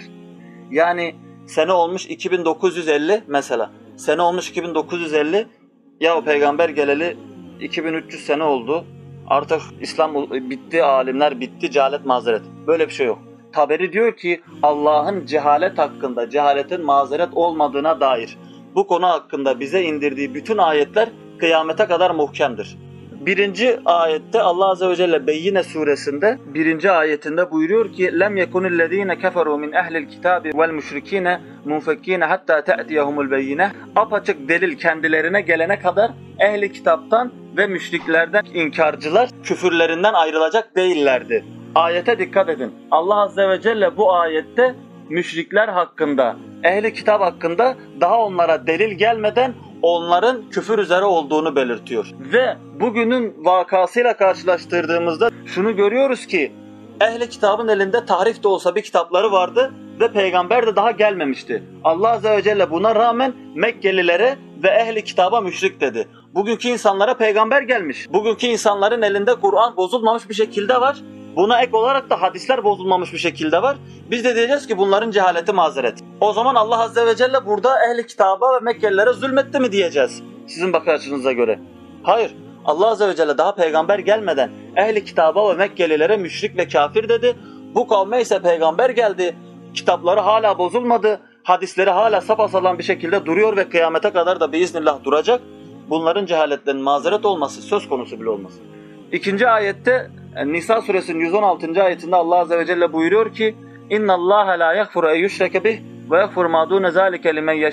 Yani sene olmuş 2950 mesela. Sene olmuş 2950 ya o peygamber geleli 2300 sene oldu. Artık İslam bitti, alimler bitti, cehalet mazeret. Böyle bir şey yok. Taberi diyor ki Allah'ın cehalet hakkında, cehaletin mazeret olmadığına dair bu konu hakkında bize indirdiği bütün ayetler kıyamete kadar muhkemdir. Birinci ayette Allah Azze ve Celle Beyyine suresinde birinci ayetinde buyuruyor ki lem yekunillezine keferu min ehlil kitabi vel müşrikine munfekkine hatta te'tiyehumul beyyine apaçık delil kendilerine gelene kadar ehli kitaptan ve müşriklerden inkarcılar küfürlerinden ayrılacak değillerdi. Ayete dikkat edin. Allah Azze ve Celle bu ayette müşrikler hakkında, ehli kitap hakkında daha onlara delil gelmeden onların küfür üzere olduğunu belirtiyor. Ve bugünün vakasıyla karşılaştırdığımızda şunu görüyoruz ki ehli kitabın elinde tahrif de olsa bir kitapları vardı ve peygamber de daha gelmemişti. Allah Azze ve Celle buna rağmen Mekkelilere ve ehli kitaba müşrik dedi. Bugünkü insanlara peygamber gelmiş. Bugünkü insanların elinde Kur'an bozulmamış bir şekilde var. Buna ek olarak da hadisler bozulmamış bir şekilde var. Biz de diyeceğiz ki bunların cehaleti mazeret. O zaman Allah Azze ve Celle burada ehli kitaba ve Mekkelilere zulmetti mi diyeceğiz sizin bakış açınıza göre? Hayır. Allah Azze ve Celle daha peygamber gelmeden ehli kitaba ve Mekkelilere müşrik ve kafir dedi. Bu kavme ise peygamber geldi. Kitapları hala bozulmadı. Hadisleri hala sapasağlam bir şekilde duruyor ve kıyamete kadar da biiznillah duracak. Bunların cehaletlerinin mazeret olması söz konusu bile olmaz. İkinci ayette Nisa suresinin 116. ayetinde Allah Azze ve Celle buyuruyor ki İnna Allah la yaghfiru en yushrake bih ve yaghfiru ma dun zalika limen yasha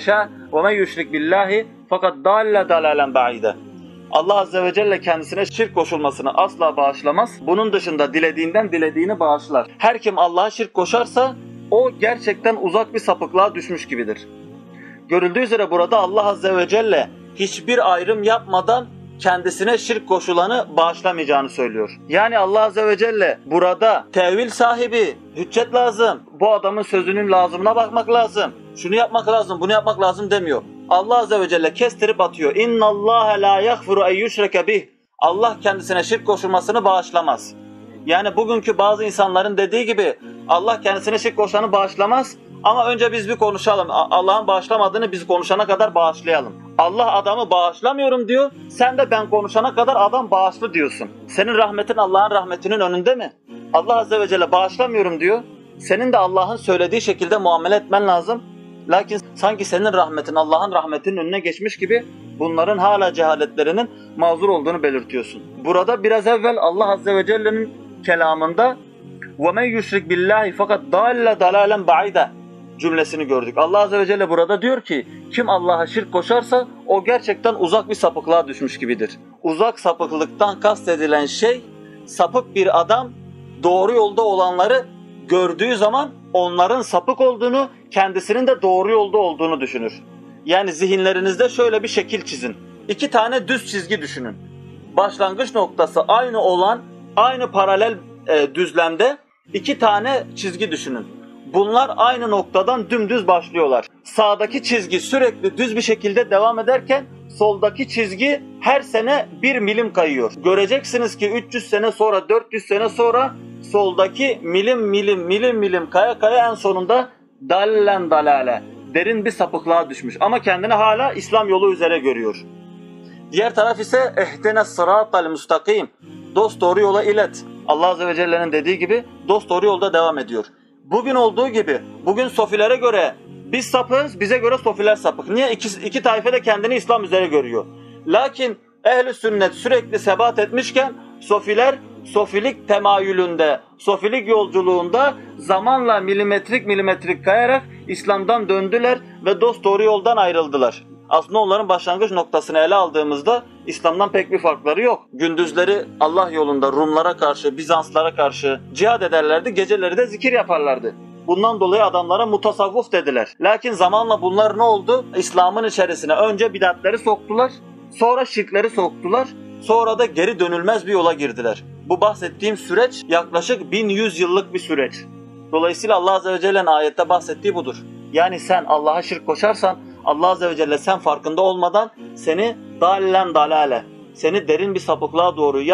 وَمَنْ يُشْرِكْ بِاللّٰهِ فَقَدْ دَالَّ دَلَالًا بَعِيدًا. Allah Azze ve Celle kendisine şirk koşulmasını asla bağışlamaz. Bunun dışında dilediğinden dilediğini bağışlar. Her kim Allah'a şirk koşarsa o gerçekten uzak bir sapıklığa düşmüş gibidir. Görüldüğü üzere burada Allah Azze ve Celle hiçbir ayrım yapmadan kendisine şirk koşulanı bağışlamayacağını söylüyor. Yani Allah Azze ve Celle burada tevil sahibi, hüccet lazım, bu adamın sözünün lazımına bakmak lazım, şunu yapmak lazım, bunu yapmak lazım demiyor. Allah Azze ve Celle kestirip atıyor. اِنَّ اللّٰهَ لَا يَغْفِرُ اَنْ يُشْرَكَ بِهِ. Allah kendisine şirk koşulmasını bağışlamaz. Yani bugünkü bazı insanların dediği gibi Allah kendisine şirk koşanı bağışlamaz ama önce biz bir konuşalım. Allah'ın bağışlamadığını biz konuşana kadar bağışlayalım. Allah adamı bağışlamıyorum diyor. Sen de ben konuşana kadar adam bağışlı diyorsun. Senin rahmetin Allah'ın rahmetinin önünde mi? Allah Azze ve Celle bağışlamıyorum diyor. Senin de Allah'ın söylediği şekilde muamele etmen lazım. Lakin sanki senin rahmetin Allah'ın rahmetinin önüne geçmiş gibi bunların hala cehaletlerinin mazur olduğunu belirtiyorsun. Burada biraz evvel Allah Azze ve Celle'nin kelamında وَمَنْ يُشْرِكْ بِاللّٰهِ فَقَدْ دَالَّ دَلَالًا بَعِيدًا cümlesini gördük. Allah Azze ve Celle burada diyor ki kim Allah'a şirk koşarsa o gerçekten uzak bir sapıklığa düşmüş gibidir. Uzak sapıklıktan kastedilen şey sapık bir adam doğru yolda olanları gördüğü zaman onların sapık olduğunu, kendisinin de doğru yolda olduğunu düşünür. Yani zihinlerinizde şöyle bir şekil çizin. 2 tane düz çizgi düşünün. Başlangıç noktası aynı olan, aynı paralel düzlemde 2 tane çizgi düşünün. Bunlar aynı noktadan dümdüz başlıyorlar. Sağdaki çizgi sürekli düz bir şekilde devam ederken soldaki çizgi her sene 1 milim kayıyor. Göreceksiniz ki 300 sene sonra, 400 sene sonra soldaki milim kaya kaya en sonunda dallen dalale, derin bir sapıklığa düşmüş. Ama kendini hala İslam yolu üzere görüyor. Diğer taraf ise ehdene sıratal mustakim, dost doğru yola ilet. Allah Azze ve Celle'nin dediği gibi dost doğru yolda devam ediyor. Bugün olduğu gibi, bugün sofilere göre biz sapığız, bize göre sofiler sapık. Niye? İki taife de kendini İslam üzere görüyor. Lakin ehl-i sünnet sürekli sebat etmişken sofiler sofilik temayülünde, sofilik yolculuğunda zamanla milimetrik kayarak İslam'dan döndüler ve dost doğru yoldan ayrıldılar. Aslında onların başlangıç noktasını ele aldığımızda İslam'dan pek bir farkları yok. Gündüzleri Allah yolunda Rumlara karşı, Bizanslara karşı cihad ederlerdi, geceleri de zikir yaparlardı. Bundan dolayı adamlara mutasavvuf dediler. Lakin zamanla bunlar ne oldu? İslam'ın içerisine önce bidatleri soktular, sonra şirkleri soktular, sonra da geri dönülmez bir yola girdiler. Bu bahsettiğim süreç yaklaşık 1100 yıllık bir süreç. Dolayısıyla Allah Azze ve Celle'nin ayette bahsettiği budur. Yani sen Allah'a şirk koşarsan Allah Azze ve Celle sen farkında olmadan seni dallen dalale, seni derin bir sapıklığa doğru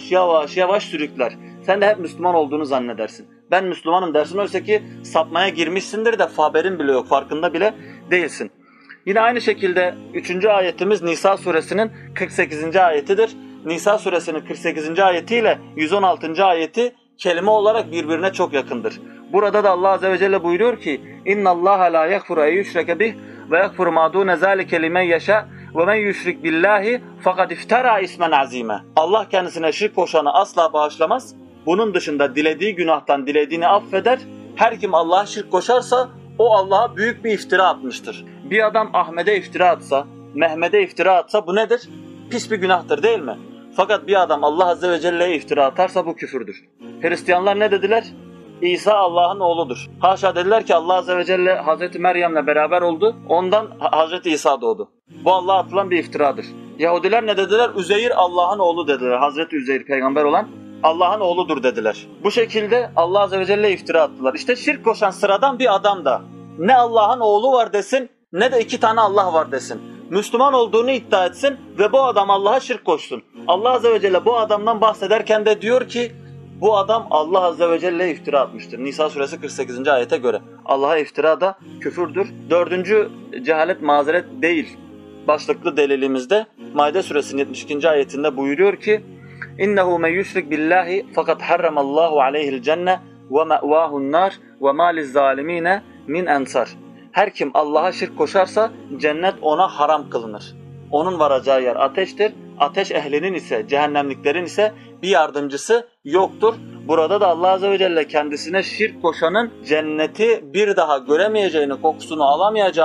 yavaş sürükler. Sen de hep Müslüman olduğunu zannedersin. Ben Müslümanım dersin, oysa ki sapmaya girmişsindir de haberin bile yok, farkında bile değilsin. Yine aynı şekilde 3. ayetimiz Nisa suresinin 48. ayetidir. Nisa suresinin 48. ayetiyle 116. ayeti kelime olarak birbirine çok yakındır. Burada da Allah Azze ve Celle buyuruyor ki اِنَّ اللّٰهَ لَا يَغْفُرُ اَيْ يُشْرَكَ بِهِ وَيَغْفُرُ مَا دُونَ ذَٰلِكَ لِمَنْ يَشَاءُ وَمَنْ يُشْرِكْ بِاللّٰهِ فَقَدْ اِفْتَرَى اِسْمًا عَظِيمًا. Allah kendisine şirk koşanı asla bağışlamaz. Bunun dışında dilediği günahtan dilediğini affeder. Her kim Allah'a şirk koşarsa o Allah'a büyük bir iftira atmıştır. Bir adam Ahmet'e iftira atsa, Mehmet'e iftira atsa bu nedir? Pis bir günahtır değil mi? Fakat bir adam Allah Azze ve Celle'ye iftira atarsa bu küfürdür. Hristiyanlar ne dediler? İsa Allah'ın oğludur. Haşa dediler ki Allah Azze ve Celle Hazreti Meryem'le beraber oldu. Ondan Hazreti İsa doğdu. Bu Allah'a atılan bir iftiradır. Yahudiler ne dediler? Üzeyir Allah'ın oğlu dediler. Hazreti Üzeyir peygamber olan Allah'ın oğludur dediler. Bu şekilde Allah Azze ve Celle'ye iftira attılar. İşte şirk koşan sıradan bir adam da ne Allah'ın oğlu var desin ne de 2 tane Allah var desin. Müslüman olduğunu iddia etsin ve bu adam Allah'a şirk koşsun. Allah Azze ve Celle bu adamdan bahsederken de diyor ki bu adam Allah Azze ve Celle'ye iftira atmıştır. Nisa suresi 48. ayete göre. Allah'a iftira da küfürdür. 4. cehalet mazeret değil başlıklı delilimizde Maide suresinin 72. ayetinde buyuruyor ki İnnehu men yüşrik billahi fakat harramallahu aleyhil cenne ve me'vahun nar ve ma lizzalimine min ensar. Her kim Allah'a şirk koşarsa cennet ona haram kılınır. Onun varacağı yer ateştir. Ateş ehlinin ise, cehennemliklerin ise bir yardımcısı yoktur. Burada da Allah Azze ve Celle kendisine şirk koşanın cenneti bir daha göremeyeceğini, kokusunu alamayacağını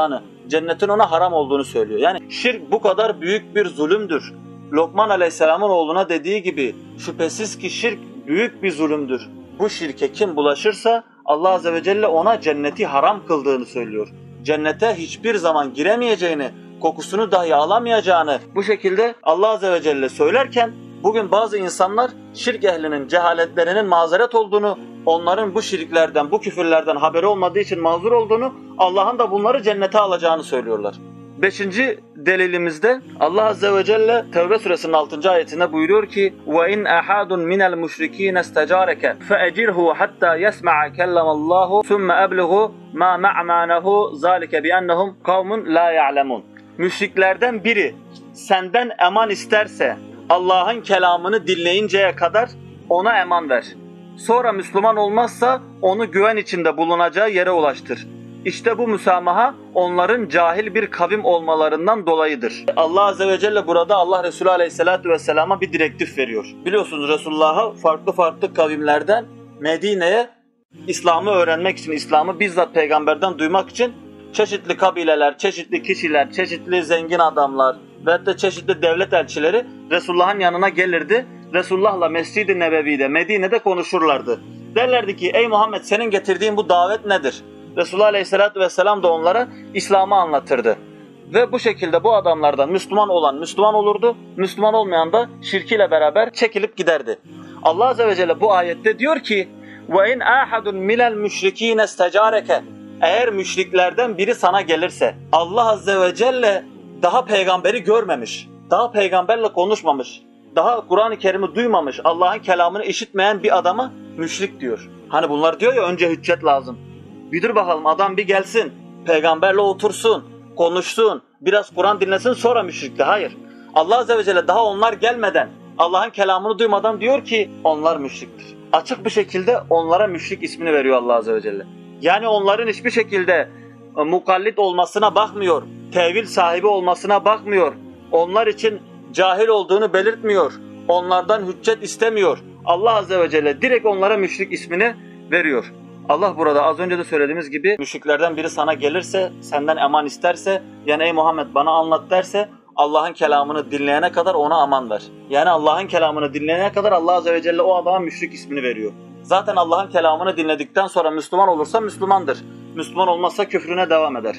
cennetin ona haram olduğunu söylüyor. Yani şirk bu kadar büyük bir zulümdür. Lokman Aleyhisselam'ın oğluna dediği gibi şüphesiz ki şirk büyük bir zulümdür. Bu şirke kim bulaşırsa Allah Azze ve Celle ona cenneti haram kıldığını söylüyor. Cennete hiçbir zaman giremeyeceğini, kokusunu dahi alamayacağını bu şekilde Allah Azze ve Celle söylerken bugün bazı insanlar şirk ehlinin cehaletlerinin mazeret olduğunu, onların bu şirklerden, bu küfürlerden haberi olmadığı için mazur olduğunu, Allah'ın da bunları cennete alacağını söylüyorlar. 5. delilimizde Allah Azze ve Celle Tevbe suresinin 6. ayetinde buyuruyor ki وَاِنْ اَحَادٌ مِنَ الْمُشْرِك۪ينَ اسْتَجَارَكَ فَاَجِرْهُ حَتَّى يَسْمَعَ كَلَّمَ اللّٰهُ ثُمَّ أَبْلِغُ مَا مَعْمَانَهُ ذَٰلِكَ بِأَنَّهُمْ قَوْمٌ لَا يَعْلَمُونَ. Müşriklerden biri senden eman isterse Allah'ın kelamını dinleyinceye kadar ona eman ver. Sonra Müslüman olmazsa onu güven içinde bulunacağı yere ulaştır. İşte bu müsamaha onların cahil bir kavim olmalarından dolayıdır. Allah Azze ve Celle burada Allah Resulü Aleyhisselatü Vesselam'a bir direktif veriyor. Biliyorsunuz Resulullah'a farklı kavimlerden Medine'ye İslam'ı öğrenmek için, İslam'ı bizzat peygamberden duymak için çeşitli kabileler, çeşitli kişiler, çeşitli zengin adamlar ve de çeşitli devlet elçileri Resulullah'ın yanına gelirdi. Resulullah'la Mescid-i Nebevi'de, Medine'de konuşurlardı. Derlerdi ki ey Muhammed senin getirdiğin bu davet nedir? Resulullah Aleyhisselatü Vesselam da onlara İslam'ı anlatırdı. Ve bu şekilde bu adamlardan Müslüman olan Müslüman olurdu, Müslüman olmayan da şirkiyle beraber çekilip giderdi. Allah Azze ve Celle bu ayette diyor ki وَاِنْ اَحَدٌ مِنَ الْمُشْرِك۪ينَ اسْتَجَارَكَ. Eğer müşriklerden biri sana gelirse, Allah Azze ve Celle daha peygamberi görmemiş, daha peygamberle konuşmamış, daha Kur'an-ı Kerim'i duymamış, Allah'ın kelamını işitmeyen bir adama müşrik diyor. Hani bunlar diyor ya önce hüccet lazım. Bir dur bakalım adam bir gelsin, peygamberle otursun, konuşsun, biraz Kur'an dinlesin sonra müşrikti. Hayır. Allah Azze ve Celle daha onlar gelmeden, Allah'ın kelamını duymadan diyor ki onlar müşriktir. Açık bir şekilde onlara müşrik ismini veriyor Allah Azze ve Celle. Yani onların hiçbir şekilde mukallit olmasına bakmıyor, tevil sahibi olmasına bakmıyor, onlar için cahil olduğunu belirtmiyor, onlardan hüccet istemiyor. Allah Azze ve Celle direkt onlara müşrik ismini veriyor. Allah burada az önce de söylediğimiz gibi müşriklerden biri sana gelirse, senden eman isterse, yani ey Muhammed bana anlat derse Allah'ın kelamını dinleyene kadar ona aman ver. Yani Allah'ın kelamını dinleyene kadar Allah Azze ve Celle o adama müşrik ismini veriyor. Zaten Allah'ın kelamını dinledikten sonra Müslüman olursa Müslümandır. Müslüman olmazsa küfrüne devam eder.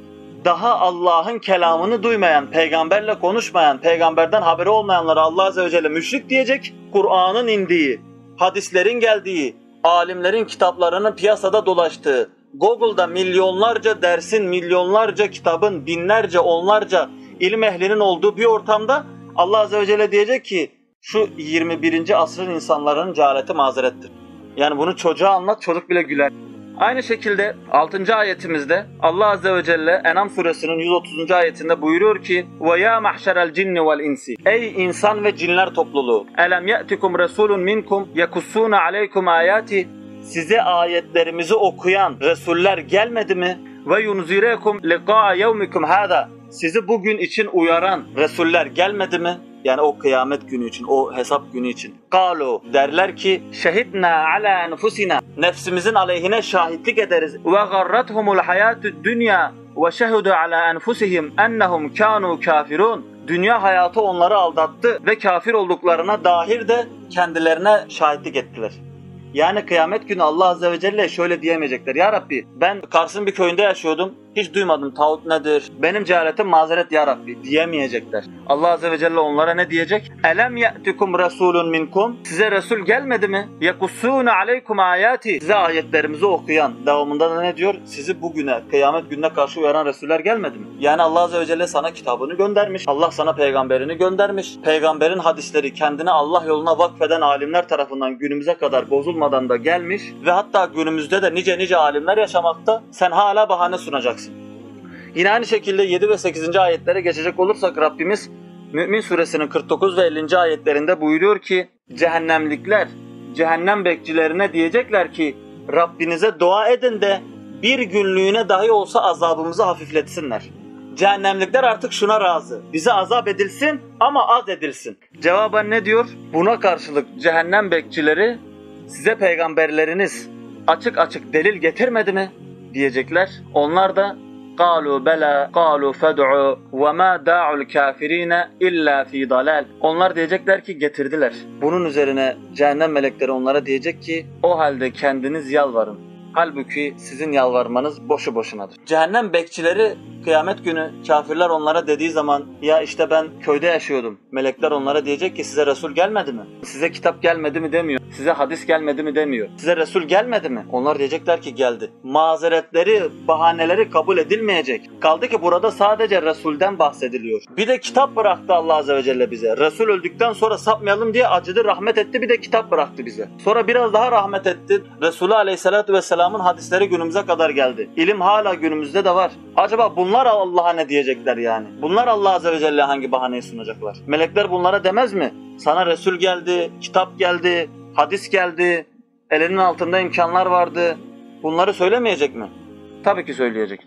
Daha Allah'ın kelamını duymayan, peygamberle konuşmayan, peygamberden haberi olmayanlara Allah Azze ve Celle müşrik diyecek. Kur'an'ın indiği, hadislerin geldiği, alimlerin kitaplarının piyasada dolaştığı, Google'da milyonlarca dersin, milyonlarca kitabın, binlerce, onlarca ilim ehlinin olduğu bir ortamda Allah Azze ve Celle diyecek ki şu 21. asrın insanların cehaleti mazerettir. Yani bunu çocuğa anlat, çocuk bile güler. Aynı şekilde 6. ayetimizde Allah Azze ve Celle En'am suresinin 130. ayetinde buyuruyor ki وَيَا مَحْشَرَ الْجِنِّ وَالْاِنْسِ. Ey insan ve cinler topluluğu! اَلَمْ يَأْتِكُمْ رَسُولٌ مِنْكُمْ يَكُسُّونَ عَلَيْكُمْ آيَاتِ. Size ayetlerimizi okuyan Resuller gelmedi mi? وَيُنْزِرَكُمْ لِقَاءَ يَوْمِكُمْ هَذَا. Sizi bugün için uyaran Resuller gelmedi mi? Yani o kıyamet günü için, o hesap günü için. قَالُوا derler ki شَهِدْنَا عَلَى أَنْفُسِنَا. Nefsimizin aleyhine şahitlik ederiz. وَغَرَّتْهُمُ الْحَيَاةُ الدُّنْيَا وَشَهُدُوا عَلَى أَنْفُسِهِمْ أَنَّهُمْ كَانُوا كَافِرُونَ. Dünya hayatı onları aldattı ve kafir olduklarına dair de kendilerine şahitlik ettiler. Yani kıyamet günü Allah Azze ve Celle şöyle diyemeyecekler. Ya Rabbi ben Kars'ın bir köyünde yaşıyordum. Hiç duymadım tağut nedir? Benim cehaletim mazeret ya Rabbi diyemeyecekler. Allah Azze ve Celle onlara ne diyecek? Elem ye'tikum rasulun minkum. Size Resul gelmedi mi? Yekussûne aleykum ayati. Size ayetlerimizi okuyan. Devamında da ne diyor? Sizi bugüne, kıyamet gününe karşı uyaran Resuller gelmedi mi? Yani Allah Azze ve Celle sana kitabını göndermiş. Allah sana peygamberini göndermiş. Peygamberin hadisleri kendine Allah yoluna vakfeden alimler tarafından günümüze kadar bozulmadan da gelmiş. Ve hatta günümüzde de nice alimler yaşamakta. Sen hala bahane sunacaksın. Yine aynı şekilde 7 ve 8. ayetlere geçecek olursak Rabbimiz Mü'min suresinin 49 ve 50. ayetlerinde buyuruyor ki cehennemlikler cehennem bekçilerine diyecekler ki Rabbinize dua edin de bir günlüğüne dahi olsa azabımızı hafifletsinler. Cehennemlikler artık şuna razı. Bize azap edilsin ama az edilsin. Cevaben ne diyor? Buna karşılık cehennem bekçileri size peygamberleriniz açık delil getirmedi mi? Diyecekler. Onlar da قَالُوا بَلَا قَالُوا فَدْعُوا وَمَا دَاعُ الْكَافِرِينَ إِلَّا فِي ضَلَالٍ. Onlar diyecekler ki getirdiler. Bunun üzerine cehennem melekleri onlara diyecek ki o halde kendiniz yalvarın. Halbuki sizin yalvarmanız boşu boşunadır. Cehennem bekçileri kıyamet günü kafirler onlara dediği zaman ya işte ben köyde yaşıyordum. Melekler onlara diyecek ki size Resul gelmedi mi? Size kitap gelmedi mi demiyor. Size hadis gelmedi mi demiyor. Size Resul gelmedi mi? Onlar diyecekler ki geldi. Mazeretleri, bahaneleri kabul edilmeyecek. Kaldı ki burada sadece Resul'den bahsediliyor. Bir de kitap bıraktı Allah Azze ve Celle bize. Resul öldükten sonra sapmayalım diye acıdı, rahmet etti, bir de kitap bıraktı bize. Sonra biraz daha rahmet etti. Resulü Aleyhisselatü Vesselam'ın hadisleri günümüze kadar geldi. İlim hala günümüzde de var. Acaba bunlar Allah'a ne diyecekler yani? Bunlar Allah Azze ve Celle hangi bahaneyi sunacaklar? Melekler bunlara demez mi? Sana Resul geldi, kitap geldi, hadis geldi, elinin altında imkanlar vardı. Bunları söylemeyecek mi? Tabii ki söyleyecek.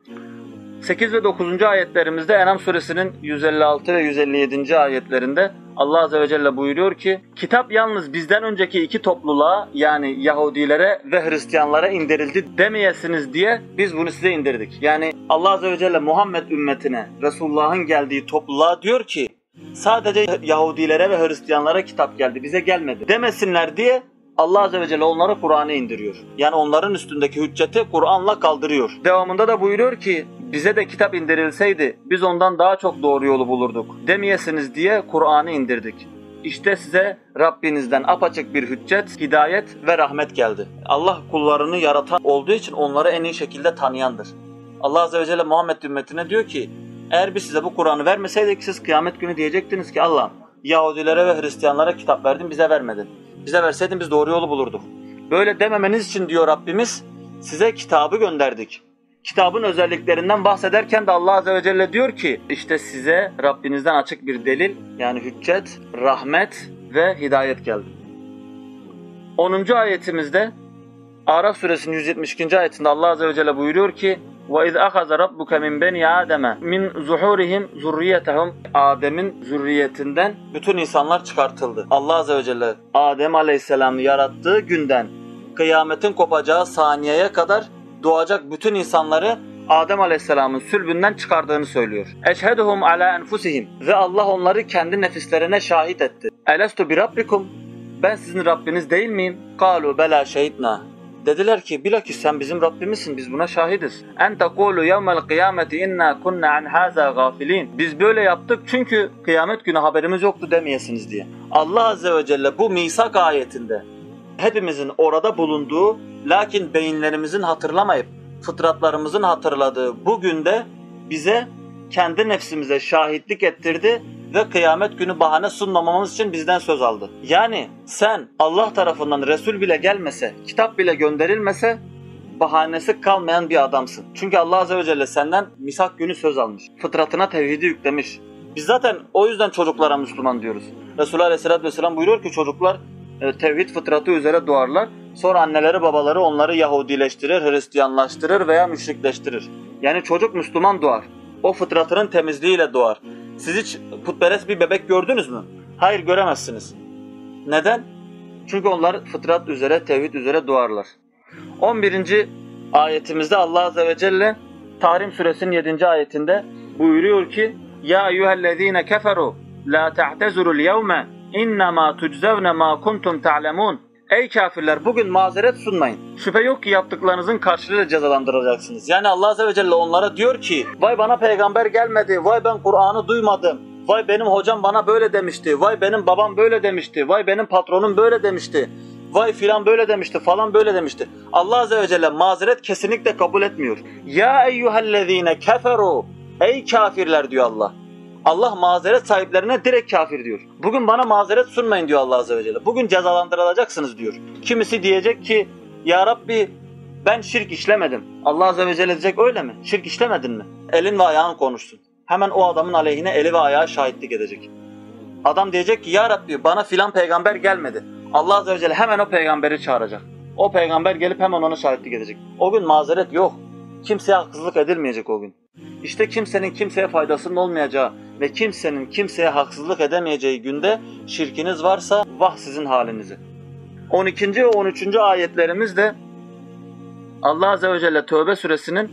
8 ve 9. ayetlerimizde En'am suresinin 156 ve 157. ayetlerinde Allah Azze ve Celle buyuruyor ki kitap yalnız bizden önceki iki topluluğa yani Yahudilere ve Hristiyanlara indirildi demeyesiniz diye biz bunu size indirdik. Yani Allah Azze ve Celle Muhammed ümmetine Resulullah'ın geldiği topluluğa diyor ki sadece Yahudilere ve Hristiyanlara kitap geldi bize gelmedi demesinler diye Allah Azze ve Celle onlara Kur'an'ı indiriyor. Yani onların üstündeki hücceti Kur'an'la kaldırıyor. Devamında da buyuruyor ki bize de kitap indirilseydi biz ondan daha çok doğru yolu bulurduk demeyesiniz diye Kur'an'ı indirdik. İşte size Rabbinizden apaçık bir hüccet, hidayet ve rahmet geldi. Allah kullarını yaratan olduğu için onları en iyi şekilde tanıyandır. Allah Azze ve Celle Muhammed ümmetine diyor ki eğer biz size bu Kur'an'ı vermeseydik siz kıyamet günü diyecektiniz ki Allah'ım Yahudilere ve Hristiyanlara kitap verdin bize vermedin. Bize verseydin biz doğru yolu bulurduk. Böyle dememeniz için diyor Rabbimiz size kitabı gönderdik. Kitabın özelliklerinden bahsederken de Allah Azze ve Celle diyor ki işte size Rabbinizden açık bir delil yani hüccet, rahmet ve hidayet geldi. 10. ayetimizde Araf suresinin 172. ayetinde Allah Azze ve Celle buyuruyor ki وَاِذْ أَخَذَ رَبُّكَ مِنْ بَنِي آدَمَ مِنْ زُحُورِهِمْ ذُرِّيَّتَهُمْ Adem'in zürriyetinden bütün insanlar çıkartıldı. Allah Azze ve Celle Adem Aleyhisselam'ı yarattığı günden kıyametin kopacağı saniyeye kadar doğacak bütün insanları Adem Aleyhisselam'ın sülbünden çıkardığını söylüyor. اَشْهَدُهُمْ عَلَى أَنْفُسِهِمْ Ve Allah onları kendi nefislerine şahit etti. اَلَسْتُ بِرَبِّكُمْ Ben sizin Rabbiniz değil miyim? قَالُوا بَلَا شَهِدْنَا Dediler ki bilakis sen bizim Rabbimizsin biz buna şahidiz. En tekulu yevmel kıyameti inna kunna an haza gafilin. Biz böyle yaptık çünkü kıyamet günü haberimiz yoktu demeyesiniz diye. Allah Azze ve Celle bu misak ayetinde hepimizin orada bulunduğu lakin beyinlerimizin hatırlamayıp fıtratlarımızın hatırladığı bugün de bize kendi nefsimize şahitlik ettirdi ve kıyamet günü bahane sunmamamız için bizden söz aldı. Yani sen Allah tarafından Resul bile gelmese, kitap bile gönderilmese bahanesi kalmayan bir adamsın. Çünkü Allah Azze ve Celle senden misak günü söz almış. Fıtratına tevhidi yüklemiş. Biz zaten o yüzden çocuklara Müslüman diyoruz. Resulullah Aleyhisselatü Vesselam buyuruyor ki çocuklar tevhid fıtratı üzere doğarlar. Sonra anneleri babaları onları Yahudileştirir, Hristiyanlaştırır veya müşrikleştirir. Yani çocuk Müslüman doğar. O fıtratının temizliğiyle doğar. Siz hiç putperest bir bebek gördünüz mü? Hayır göremezsiniz. Neden? Çünkü onlar fıtrat üzere, tevhid üzere doğarlar. 11. ayetimizde Allah Azze ve Celle Tahrim suresinin 7. ayetinde buyuruyor ki Ya eyyühellezine keferu la ta'tezurul yevme innema tuczevne ma kuntum ta'lemun Ey kafirler bugün mazeret sunmayın. Şüphe yok ki yaptıklarınızın karşılığıyla cezalandıracaksınız. Yani Allah Azze ve Celle onlara diyor ki vay bana peygamber gelmedi, vay ben Kur'an'ı duymadım, vay benim hocam bana böyle demişti, vay benim babam böyle demişti, vay benim patronum böyle demişti, vay filan böyle demişti, falan böyle demişti. Allah Azze ve Celle mazeret kesinlikle kabul etmiyor. Ya eyyühellezine keferu Ey kafirler diyor Allah. Allah mazeret sahiplerine direkt kafir diyor. Bugün bana mazeret sunmayın diyor Allah Azze ve Celle. Bugün cezalandırılacaksınız diyor. Kimisi diyecek ki ya Rabbi ben şirk işlemedim. Allah Azze ve Celle diyecek öyle mi? Şirk işlemedin mi? Elin ve ayağın konuşsun. Hemen o adamın aleyhine eli ve ayağı şahitlik edecek. Adam diyecek ki ya Rabbi bana filan peygamber gelmedi. Allah Azze ve Celle hemen o peygamberi çağıracak. O peygamber gelip hemen ona şahitlik edecek. O gün mazeret yok. Kimseye haksızlık edilmeyecek o gün. İşte kimsenin kimseye faydasının olmayacağı ve kimsenin kimseye haksızlık edemeyeceği günde şirkiniz varsa vah sizin halinizi. 12. ve 13. ayetlerimiz de Allah Azze ve Celle Tövbe suresinin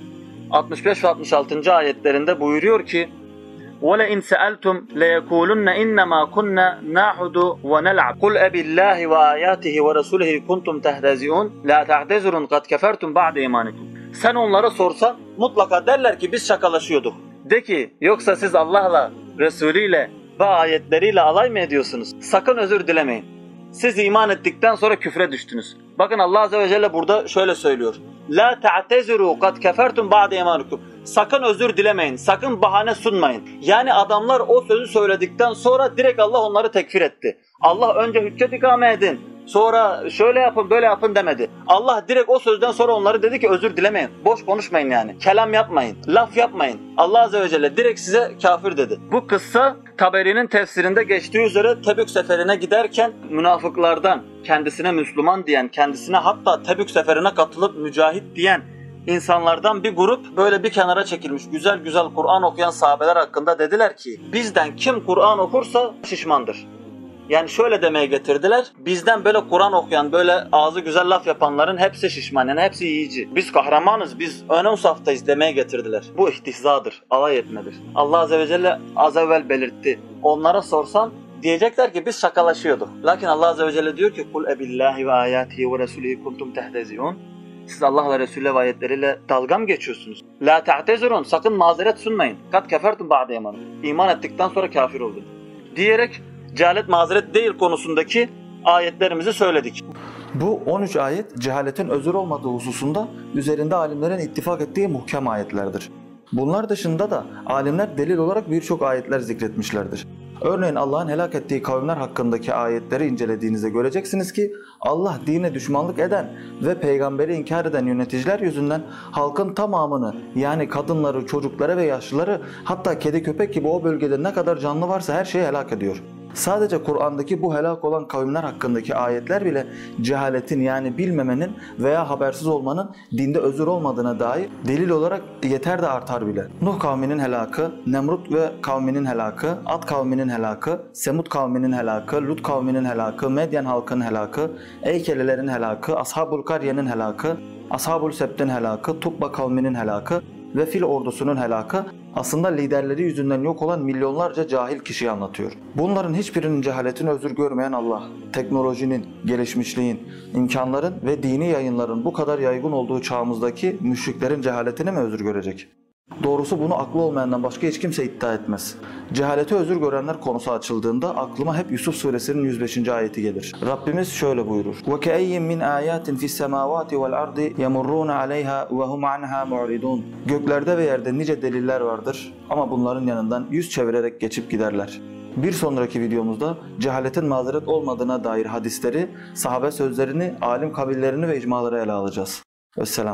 65 ve 66. ayetlerinde buyuruyor ki وَلَاِنْ سَأَلْتُمْ لَيَكُولُنَّ اِنَّمَا كُنَّا نَعُدُ وَنَلْعَبُ قُلْ أَبِ اللّٰهِ وَآيَاتِهِ وَرَسُولِهِ كُنْتُمْ تَهْتَزِئُونَ لَا تَعْتَذِرُونَ قَدْ كَفَرْتُمْ بَعْدَ اِيمَانِكُمْ. Sen onlara sorsan mutlaka derler ki biz şakalaşıyorduk. De ki yoksa siz Allah'la, Resulüyle ve ayetleriyle alay mı ediyorsunuz? Sakın özür dilemeyin. Siz iman ettikten sonra küfre düştünüz. Bakın Allah Azze ve Celle burada şöyle söylüyor. La ta'teziru kad kefertum ba'de imanukum. Sakın özür dilemeyin. Sakın bahane sunmayın. Yani adamlar o sözü söyledikten sonra direkt Allah onları tekfir etti. Allah önce hüccet ikame edin. Sonra şöyle yapın böyle yapın demedi. Allah direkt o sözden sonra onları dedi ki özür dilemeyin. Boş konuşmayın yani. Kelam yapmayın. Laf yapmayın. Allah Azze ve Celle direkt size kafir dedi. Bu kıssa Taberi'nin tefsirinde geçtiği üzere Tebük seferine giderken münafıklardan kendisine Müslüman diyen, kendisine hatta Tebük seferine katılıp mücahit diyen insanlardan bir grup böyle bir kenara çekilmiş güzel güzel Kur'an okuyan sahabeler hakkında dediler ki bizden kim Kur'an okursa şişmandır. Yani şöyle demeye getirdiler. Bizden böyle Kur'an okuyan, böyle ağzı güzel laf yapanların hepsi şişman. Yani hepsi yiyici. Biz kahramanız, biz ön saftayız demeye getirdiler. Bu istihzadır, alay etmedir. Allah Azze ve Celle az evvel belirtti. Onlara sorsan diyecekler ki biz şakalaşıyorduk. Lakin Allah Azze ve Celle diyor ki kul ebillahi ve ayatihi ve resulihi kuntum tehteziyun. Siz Allah ve Resulü ve ayetleriyle dalga mı geçiyorsunuz? La ta'tezirun. Sakın mazeret sunmayın. Kat kefertum ba'de imanım. İman ettikten sonra kafir oldun. Diyerek cehalet mazeret değil konusundaki ayetlerimizi söyledik. Bu 13 ayet cehaletin özür olmadığı hususunda üzerinde alimlerin ittifak ettiği muhkem ayetlerdir. Bunlar dışında da alimler delil olarak birçok ayetler zikretmişlerdir. Örneğin Allah'ın helak ettiği kavimler hakkındaki ayetleri incelediğinizde göreceksiniz ki Allah dine düşmanlık eden ve peygamberi inkar eden yöneticiler yüzünden halkın tamamını yani kadınları, çocukları ve yaşlıları hatta kedi köpek gibi o bölgede ne kadar canlı varsa her şeyi helak ediyor. Sadece Kur'an'daki bu helak olan kavimler hakkındaki ayetler bile cehaletin yani bilmemenin veya habersiz olmanın dinde özür olmadığına dair delil olarak yeter de artar bile. Nuh kavminin helakı, Nemrut ve kavminin helakı, Ad kavminin helakı, Semud kavminin helakı, Lut kavminin helakı, Medyen halkının helakı, Eykelilerin helakı, Ashabul Karye'nin helakı, Ashabul Sebt'in helakı, Tubba kavminin helakı ve Fil ordusunun helakı aslında liderleri yüzünden yok olan milyonlarca cahil kişiyi anlatıyor. Bunların hiçbirinin cehaletine özür görmeyen Allah, teknolojinin, gelişmişliğin, imkanların ve dini yayınların bu kadar yaygın olduğu çağımızdaki müşriklerin cehaletine mi özür görecek? Doğrusu bunu aklı olmayandan başka hiç kimse iddia etmez. Cehalete özür görenler konusu açıldığında aklıma hep Yusuf suresinin 105. ayeti gelir. Rabbimiz şöyle buyurur. وَكَأَيٍّ مِّنْ آيَاتٍ فِي السَّمَاوَاتِ وَالْأَرْضِ يَمُرُّونَ عَلَيْهَا وَهُمْ عَنْهَا مُعْرِضُونَ. Göklerde ve yerde nice deliller vardır ama bunların yanından yüz çevirerek geçip giderler. Bir sonraki videomuzda cehaletin mazeret olmadığına dair hadisleri, sahabe sözlerini, alim kabillerini ve icmaları ele alacağız. Vesselam.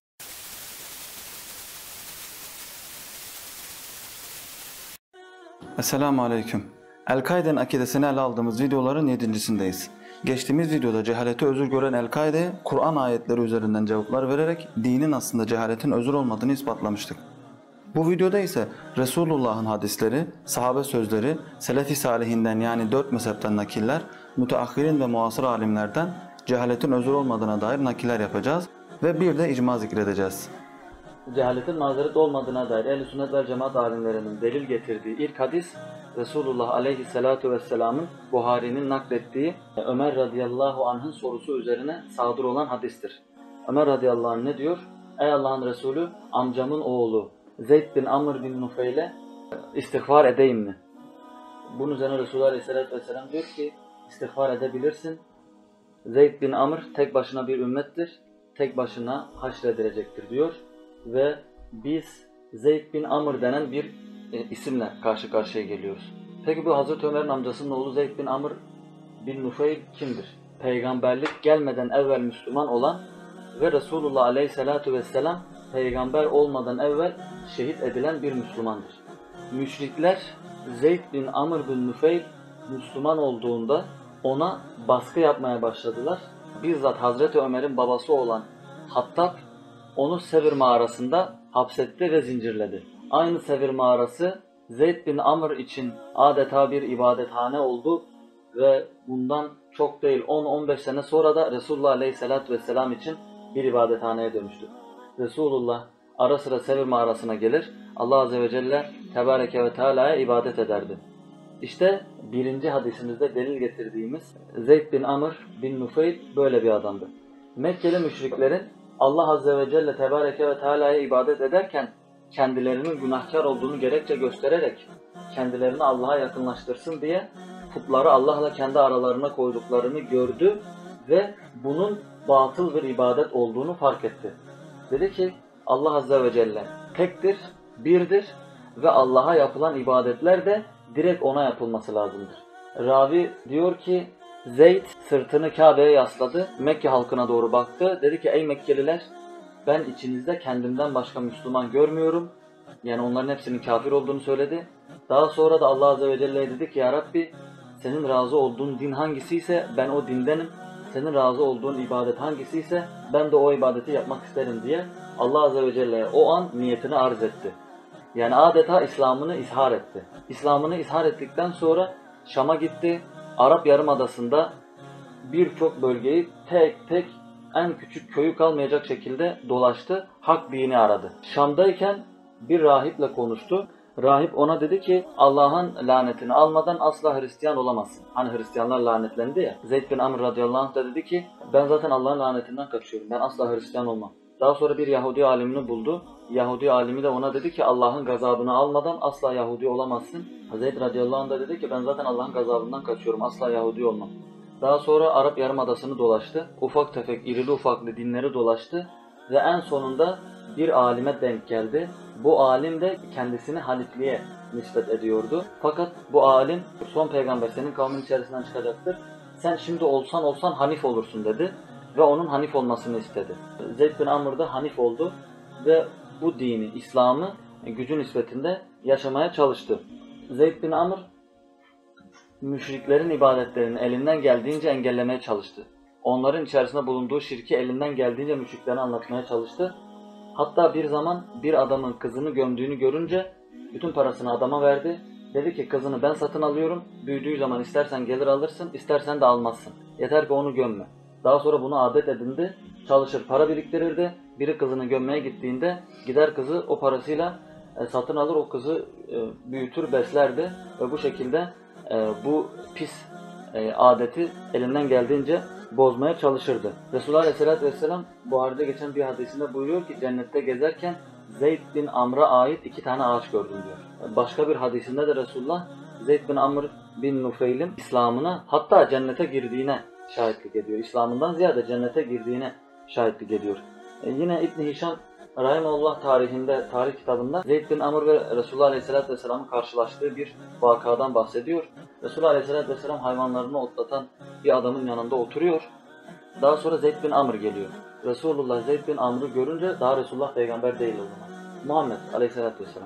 Esselamu Aleyküm. El-Kaide'nin akidesini ele aldığımız videoların 7.sindeyiz. Geçtiğimiz videoda cehalete özür gören El-Kaide'ye Kur'an ayetleri üzerinden cevaplar vererek dinin aslında cehaletin özür olmadığını ispatlamıştık. Bu videoda ise Resulullah'ın hadisleri, sahabe sözleri, Selefi Salihinden yani 4 mezhepten nakiller, müteahhirin ve muasır alimlerden cehaletin özür olmadığına dair nakiller yapacağız ve bir de icma zikredeceğiz. Cehaletin mazeret olmadığına dair Ehl-i Sünnet ve Cemaat alimlerinin delil getirdiği ilk hadis Resulullah aleyhissalatu vesselamın Buhari'nin naklettiği Ömer radıyallahu anh'ın sorusu üzerine sadır olan hadistir. Ömer radıyallahu anh ne diyor? Ey Allah'ın Resulü, amcamın oğlu Zeyd bin Amr bin Nufeyl'e istiğfar edeyim mi? Bunun üzerine Resulullah aleyhissalatu vesselam diyor ki istiğfar edebilirsin. Zeyd bin Amr tek başına bir ümmettir, tek başına haşredilecektir diyor. Ve biz Zeyd bin Amr denen bir isimle karşı karşıya geliyoruz. Peki bu Hazreti Ömer'in amcasının oğlu Zeyd bin Amr bin Nufeyl kimdir? Peygamberlik gelmeden evvel Müslüman olan ve Resulullah aleyhissalatu vesselam peygamber olmadan evvel şehit edilen bir Müslümandır. Müşrikler Zeyd bin Amr bin Nufeyl Müslüman olduğunda ona baskı yapmaya başladılar. Bizzat Hazreti Ömer'in babası olan Hattab onu Sevr mağarasında hapsetti ve zincirledi. Aynı Sevr mağarası Zeyd bin Amr için adeta bir ibadethane oldu ve bundan çok değil 10-15 sene sonra da Resulullah aleyhissalatü vesselam için bir ibadethaneye dönüştü. Resulullah ara sıra Sevr mağarasına gelir. Allah Azze ve Celle Tebareke ve Teala'ya ibadet ederdi. İşte birinci hadisimizde delil getirdiğimiz Zeyd bin Amr bin Nufeyl böyle bir adamdı. Mekkeli müşriklerin Allah Azze ve Celle Tebareke ve Teala'ya ibadet ederken kendilerinin günahkar olduğunu gerekçe göstererek kendilerini Allah'a yakınlaştırsın diye putları Allah'la kendi aralarına koyduklarını gördü ve bunun batıl bir ibadet olduğunu fark etti. Dedi ki Allah Azze ve Celle tektir, birdir ve Allah'a yapılan ibadetler de direkt ona yapılması lazımdır. Ravi diyor ki Zeyd sırtını Kabe'ye yasladı, Mekke halkına doğru baktı. Dedi ki ey Mekkeliler, ben içinizde kendimden başka Müslüman görmüyorum. Yani onların hepsinin kafir olduğunu söyledi. Daha sonra da Allah Azze ve Celle'ye dedi ki ya Rabbi, senin razı olduğun din hangisiyse ben o dindenim. Senin razı olduğun ibadet hangisiyse ben de o ibadeti yapmak isterim diye Allah Azze ve Celle'ye o an niyetini arz etti. Yani adeta İslam'ını izhar etti. İslam'ını izhar ettikten sonra Şam'a gitti. Arap Yarımadası'nda birçok bölgeyi tek tek en küçük köyü kalmayacak şekilde dolaştı. Hak dini aradı. Şam'dayken bir rahiple konuştu. Rahip ona dedi ki Allah'ın lanetini almadan asla Hristiyan olamazsın. Hani Hristiyanlar lanetlendi ya. Zeyd bin Amr radıyallahu anh da dedi ki ben zaten Allah'ın lanetinden kaçıyorum. Ben asla Hristiyan olmam. Daha sonra bir Yahudi alimini buldu. Yahudi alimi de ona dedi ki Allah'ın gazabını almadan asla Yahudi olamazsın. Zeyd radıyallahu anh da dedi ki ben zaten Allah'ın gazabından kaçıyorum. Asla Yahudi olmam. Daha sonra Arap Yarımadası'nı dolaştı. Ufak tefek, irili ufaklı dinleri dolaştı. Ve en sonunda bir alime denk geldi. Bu alim de kendisini Hanifliğe nispet ediyordu. Fakat bu alim son peygamber senin kavmin içerisinden çıkacaktır. Sen şimdi olsan Hanif olursun dedi. Ve onun Hanif olmasını istedi. Zeyd bin Amr da Hanif oldu. Ve bu dini, İslam'ı gücü nispetinde yaşamaya çalıştı. Zeyd bin Amr müşriklerin ibadetlerini elinden geldiğince engellemeye çalıştı. Onların içerisinde bulunduğu şirki elinden geldiğince müşriklere anlatmaya çalıştı. Hatta bir zaman bir adamın kızını gömdüğünü görünce bütün parasını adama verdi. Dedi ki kızını ben satın alıyorum. Büyüdüğü zaman istersen gelir alırsın, istersen de almazsın. Yeter ki onu gömme. Daha sonra bunu adet edindi. Çalışır, para biriktirirdi. Biri kızını gömmeye gittiğinde gider kızı o parasıyla satın alır, o kızı büyütür, beslerdi. Ve bu şekilde bu pis adeti elinden geldiğince bozmaya çalışırdı. Resulullah Aleyhisselatü Vesselam Buhari'de geçen bir hadisinde buyuruyor ki cennette gezerken Zeyd bin Amr'a ait 2 tane ağaç gördüm diyor. Başka bir hadisinde de Resulullah Zeyd bin Amr bin Nufeyl'in İslam'ına hatta cennete girdiğine şahitlik ediyor. İslam'ından ziyade cennete girdiğine şahitlik ediyor. Yine İbn Hişam Rahimullah tarih kitabında Zeyd bin Amr ve Resulullah Aleyhisselatü Vesselam'ın karşılaştığı bir vakadan bahsediyor. Resulullah Aleyhisselatü Vesselam hayvanlarını otlatan bir adamın yanında oturuyor. Daha sonra Zeyd bin Amr geliyor. Resulullah Zeyd bin Amr'ı görünce daha Resulullah peygamber değil o zaman. Muhammed Aleyhisselatü Vesselam.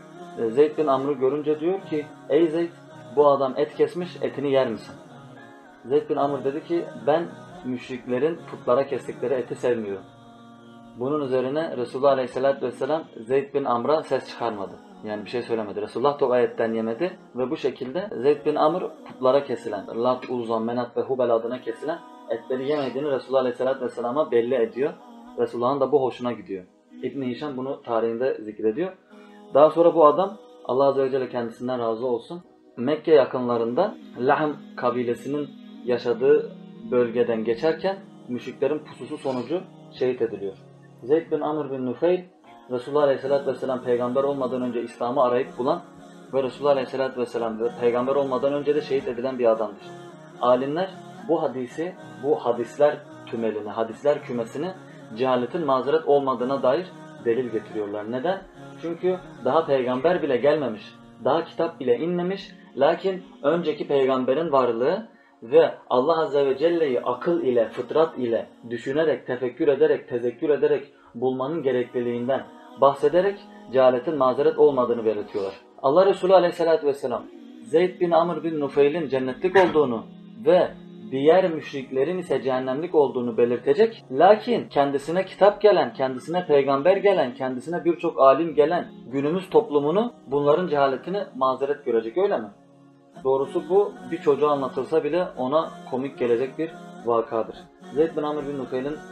Zeyd bin Amr'ı görünce diyor ki ey Zeyd bu adam et kesmiş, etini yer misin? Zeyd bin Amr dedi ki ben müşriklerin putlara kestikleri eti sevmiyorum. Bunun üzerine Resulullah Aleyhisselatü Vesselam Zeyd bin Amr'a ses çıkarmadı. Yani bir şey söylemedi. Resulullah da o ayetten yemedi ve bu şekilde Zeyd bin Amr putlara kesilen, Lat, Uzza, Menat ve Hubel adına kesilen etleri yemediğini Resulullah Aleyhisselatü Vesselam'a belli ediyor. Resulullah'ın da bu hoşuna gidiyor. İbn Hişam bunu tarihinde zikrediyor. Daha sonra bu adam Allah Azze ve Celle kendisinden razı olsun Mekke yakınlarında Lahm kabilesinin yaşadığı bölgeden geçerken müşriklerin pususu sonucu şehit ediliyor. Zeyd bin Amr bin Nufeyl Resulullah Aleyhisselatü Vesselam peygamber olmadan önce İslam'ı arayıp bulan ve Resulullah Aleyhisselatü Vesselam peygamber olmadan önce de şehit edilen bir adamdır. Alimler bu hadisi, bu hadisler tümelini, hadisler kümesini cehaletin mazeret olmadığına dair delil getiriyorlar. Neden? Çünkü daha peygamber bile gelmemiş, daha kitap bile inmemiş, lakin önceki peygamberin varlığı ve Allah Azze ve Celle'yi akıl ile, fıtrat ile düşünerek, tefekkür ederek, tezekkür ederek bulmanın gerekliliğinden bahsederek cehaletin mazeret olmadığını belirtiyorlar. Allah Resulü Aleyhisselatü Vesselam Zeyd bin Amr bin Nufeyl'in cennetlik olduğunu ve diğer müşriklerin ise cehennemlik olduğunu belirtecek. Lakin kendisine kitap gelen, kendisine peygamber gelen, kendisine birçok alim gelen günümüz toplumunu bunların cehaletini mazeret görecek, öyle mi? Doğrusu bu bir çocuğa anlatılsa bile ona komik gelecek bir vakadır. Zeyd bin Amr bin Nufeyl'in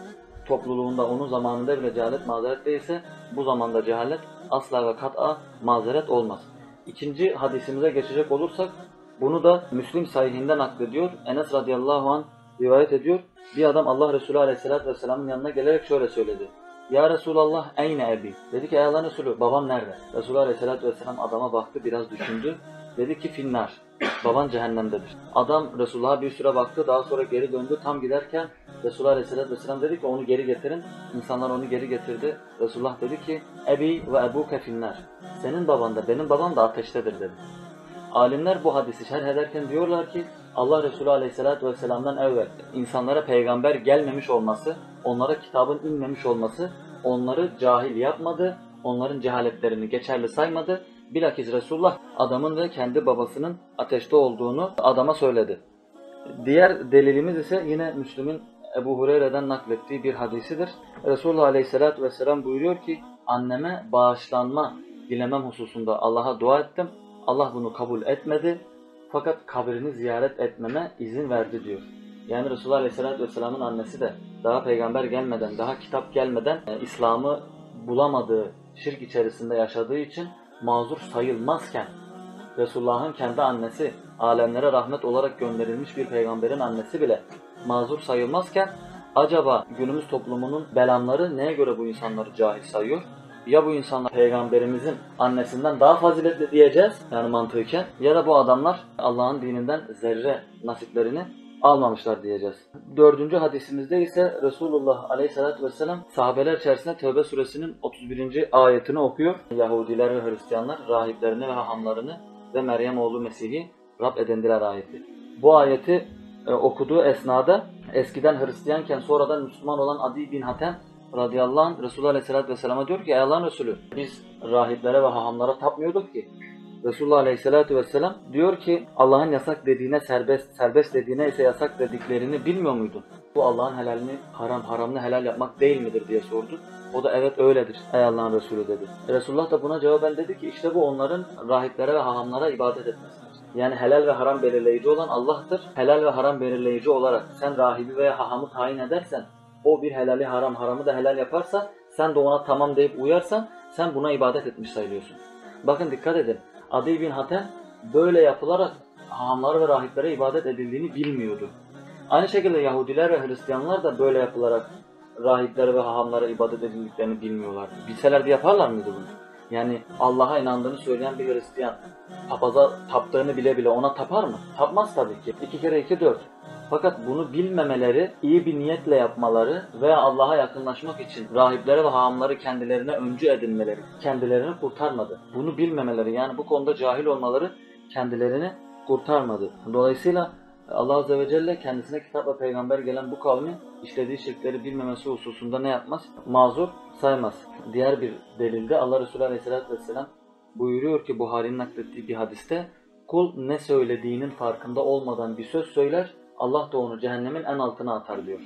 topluluğunda onun zamanında bile cehalet mazeret değilse bu zamanda cehalet asla ve kat'a mazeret olmaz. İkinci hadisimize geçecek olursak bunu da Müslim sahihinden naklediyor. Enes radıyallahu anh rivayet ediyor. Bir adam Allah Resulü aleyhissalatü vesselamın yanına gelerek şöyle söyledi. Ya Resulallah eyne ebi? Dedi ki ey Allah'ın Resulü babam nerede? Resulü aleyhissalatü vesselam adama baktı, biraz düşündü. Dedi ki finnar. Baban cehennemdedir. Adam Resulullah'a bir süre baktı, daha sonra geri döndü. Tam giderken Resulullah aleyhissalatü vesselam dedi ki onu geri getirin. İnsanlar onu geri getirdi. Resulullah dedi ki ebi ve ebuke finnar. Senin baban da benim babam da ateştedir dedi. Alimler bu hadisi şerh ederken diyorlar ki Allah Resulü aleyhissalatü vesselam'dan evvel insanlara peygamber gelmemiş olması, onlara kitabın inmemiş olması onları cahil yapmadı, onların cehaletlerini geçerli saymadı. Bilakis Resulullah adamın ve kendi babasının ateşte olduğunu adama söyledi. Diğer delilimiz ise yine Müslüm'ün Ebu Hureyre'den naklettiği bir hadisidir. Resulullah aleyhissalatü vesselam buyuruyor ki anneme bağışlanma dilemem hususunda Allah'a dua ettim. Allah bunu kabul etmedi fakat kabrini ziyaret etmeme izin verdi diyor. Yani Resulullah Aleyhisselatü Vesselam'ın annesi de daha peygamber gelmeden, daha kitap gelmeden İslam'ı bulamadığı, şirk içerisinde yaşadığı için mazur sayılmazken Resulullah'ın kendi annesi, alemlere rahmet olarak gönderilmiş bir peygamberin annesi bile mazur sayılmazken acaba günümüz toplumunun belamları neye göre bu insanları cahil sayıyor? Ya bu insanlar peygamberimizin annesinden daha faziletli diyeceğiz yani mantıken, ya da bu adamlar Allah'ın dininden zerre nasiplerini almamışlar diyeceğiz. Dördüncü hadisimizde ise Resulullah aleyhissalatü vesselam sahabeler içerisinde Tevbe suresinin 31. ayetini okuyor. Yahudiler ve Hristiyanlar rahiplerini ve hahamlarını ve Meryem oğlu Mesih'i Rab edindiler ayeti. Bu ayeti okuduğu esnada eskiden Hristiyanken sonradan Müslüman olan Adi bin Hatem radıyallahu anh Resulullah aleyhissalatü vesselam'a diyor ki ey Allah'ın Resulü biz rahiplere ve hahamlara tapmıyorduk ki. Resulullah aleyhissalatü vesselam diyor ki Allah'ın yasak dediğine serbest, serbest dediğine ise yasak dediklerini bilmiyor muydun? Bu Allah'ın helalini haram, haramını helal yapmak değil midir diye sordu. O da evet öyledir ey Allah'ın Resulü dedi. Resulullah da buna cevaben dedi ki işte bu onların rahiplere ve hahamlara ibadet etmesidir. Yani helal ve haram belirleyici olan Allah'tır. Helal ve haram belirleyici olarak sen rahibi veya hahamı tayin edersen, o bir helali haram, haramı da helal yaparsa, sen de ona tamam deyip uyarsan, sen buna ibadet etmiş sayılıyorsun. Bakın dikkat edin. Adi bin Hatem böyle yapılarak hahamlara ve rahiplere ibadet edildiğini bilmiyordu. Aynı şekilde Yahudiler ve Hristiyanlar da böyle yapılarak rahiplere ve hahamlara ibadet edildiklerini bilmiyorlardı. Bilselerdi yaparlar mıydı bunu? Yani Allah'a inandığını söyleyen bir Hristiyan papaza taptığını bile bile ona tapar mı? Tapmaz tabii ki. 2 kere 2 4. Fakat bunu bilmemeleri, iyi bir niyetle yapmaları veya Allah'a yakınlaşmak için rahiplere ve hahamları kendilerine öncü edinmeleri kendilerini kurtarmadı. Bunu bilmemeleri, yani bu konuda cahil olmaları kendilerini kurtarmadı. Dolayısıyla Allah Azze ve Celle kendisine kitap ve peygamber gelen bu kavmin işlediği şirkleri bilmemesi hususunda ne yapmaz? Mazur saymaz. Diğer bir delilde Allah Resulü Aleyhisselatü Vesselam buyuruyor ki Buhari'nin naklettiği bir hadiste kul ne söylediğinin farkında olmadan bir söz söyler, Allah da onu cehennemin en altına atar diyor.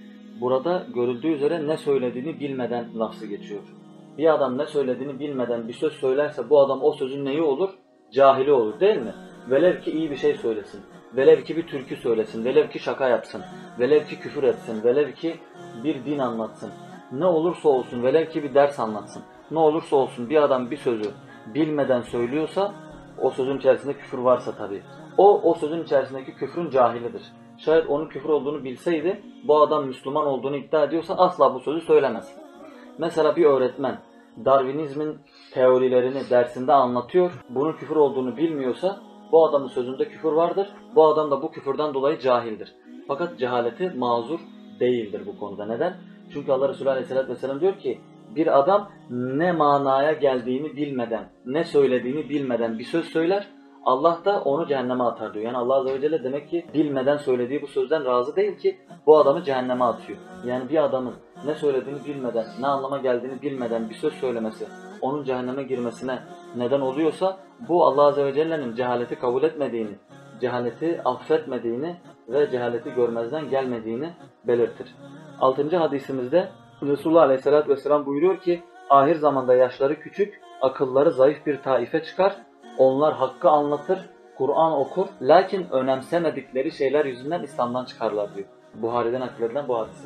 Burada görüldüğü üzere ne söylediğini bilmeden lafzı geçiyor. Bir adam ne söylediğini bilmeden bir söz söylerse bu adam o sözün neyi olur? Cahili olur değil mi? Velev ki iyi bir şey söylesin, velev ki bir türkü söylesin, velev ki şaka yapsın, velev ki küfür etsin, velev ki bir din anlatsın. Ne olursa olsun, velev ki bir ders anlatsın. Ne olursa olsun bir adam bir sözü bilmeden söylüyorsa, o sözün içerisinde küfür varsa tabii, o sözün içerisindeki küfrün cahilidir. Şayet onun küfür olduğunu bilseydi, bu adam Müslüman olduğunu iddia ediyorsa asla bu sözü söylemez. Mesela bir öğretmen Darwinizmin teorilerini dersinde anlatıyor, bunun küfür olduğunu bilmiyorsa, bu adamın sözünde küfür vardır, bu adam da bu küfürden dolayı cahildir. Fakat cehaleti mazur değildir bu konuda. Neden? Çünkü Allah Resulü Aleyhisselatü Vesselam diyor ki, bir adam ne manaya geldiğini bilmeden, ne söylediğini bilmeden bir söz söyler, Allah da onu cehenneme atar diyor. Yani Allah Azze ve Celle demek ki bilmeden söylediği bu sözden razı değil ki bu adamı cehenneme atıyor. Yani bir adamın ne söylediğini bilmeden, ne anlama geldiğini bilmeden bir söz söylemesi, onun cehenneme girmesine neden oluyorsa bu Allah Azze ve Celle'nin cehaleti kabul etmediğini, cehaleti affetmediğini ve cehaleti görmezden gelmediğini belirtir. 6. hadisimizde Resulullah Aleyhisselatü Vesselam buyuruyor ki ahir zamanda yaşları küçük, akılları zayıf bir taife çıkar. Onlar hakkı anlatır, Kur'an okur, lakin önemsemedikleri şeyler yüzünden İslam'dan çıkarlar diyor. Buhari'den nakledilen bu hadisinde.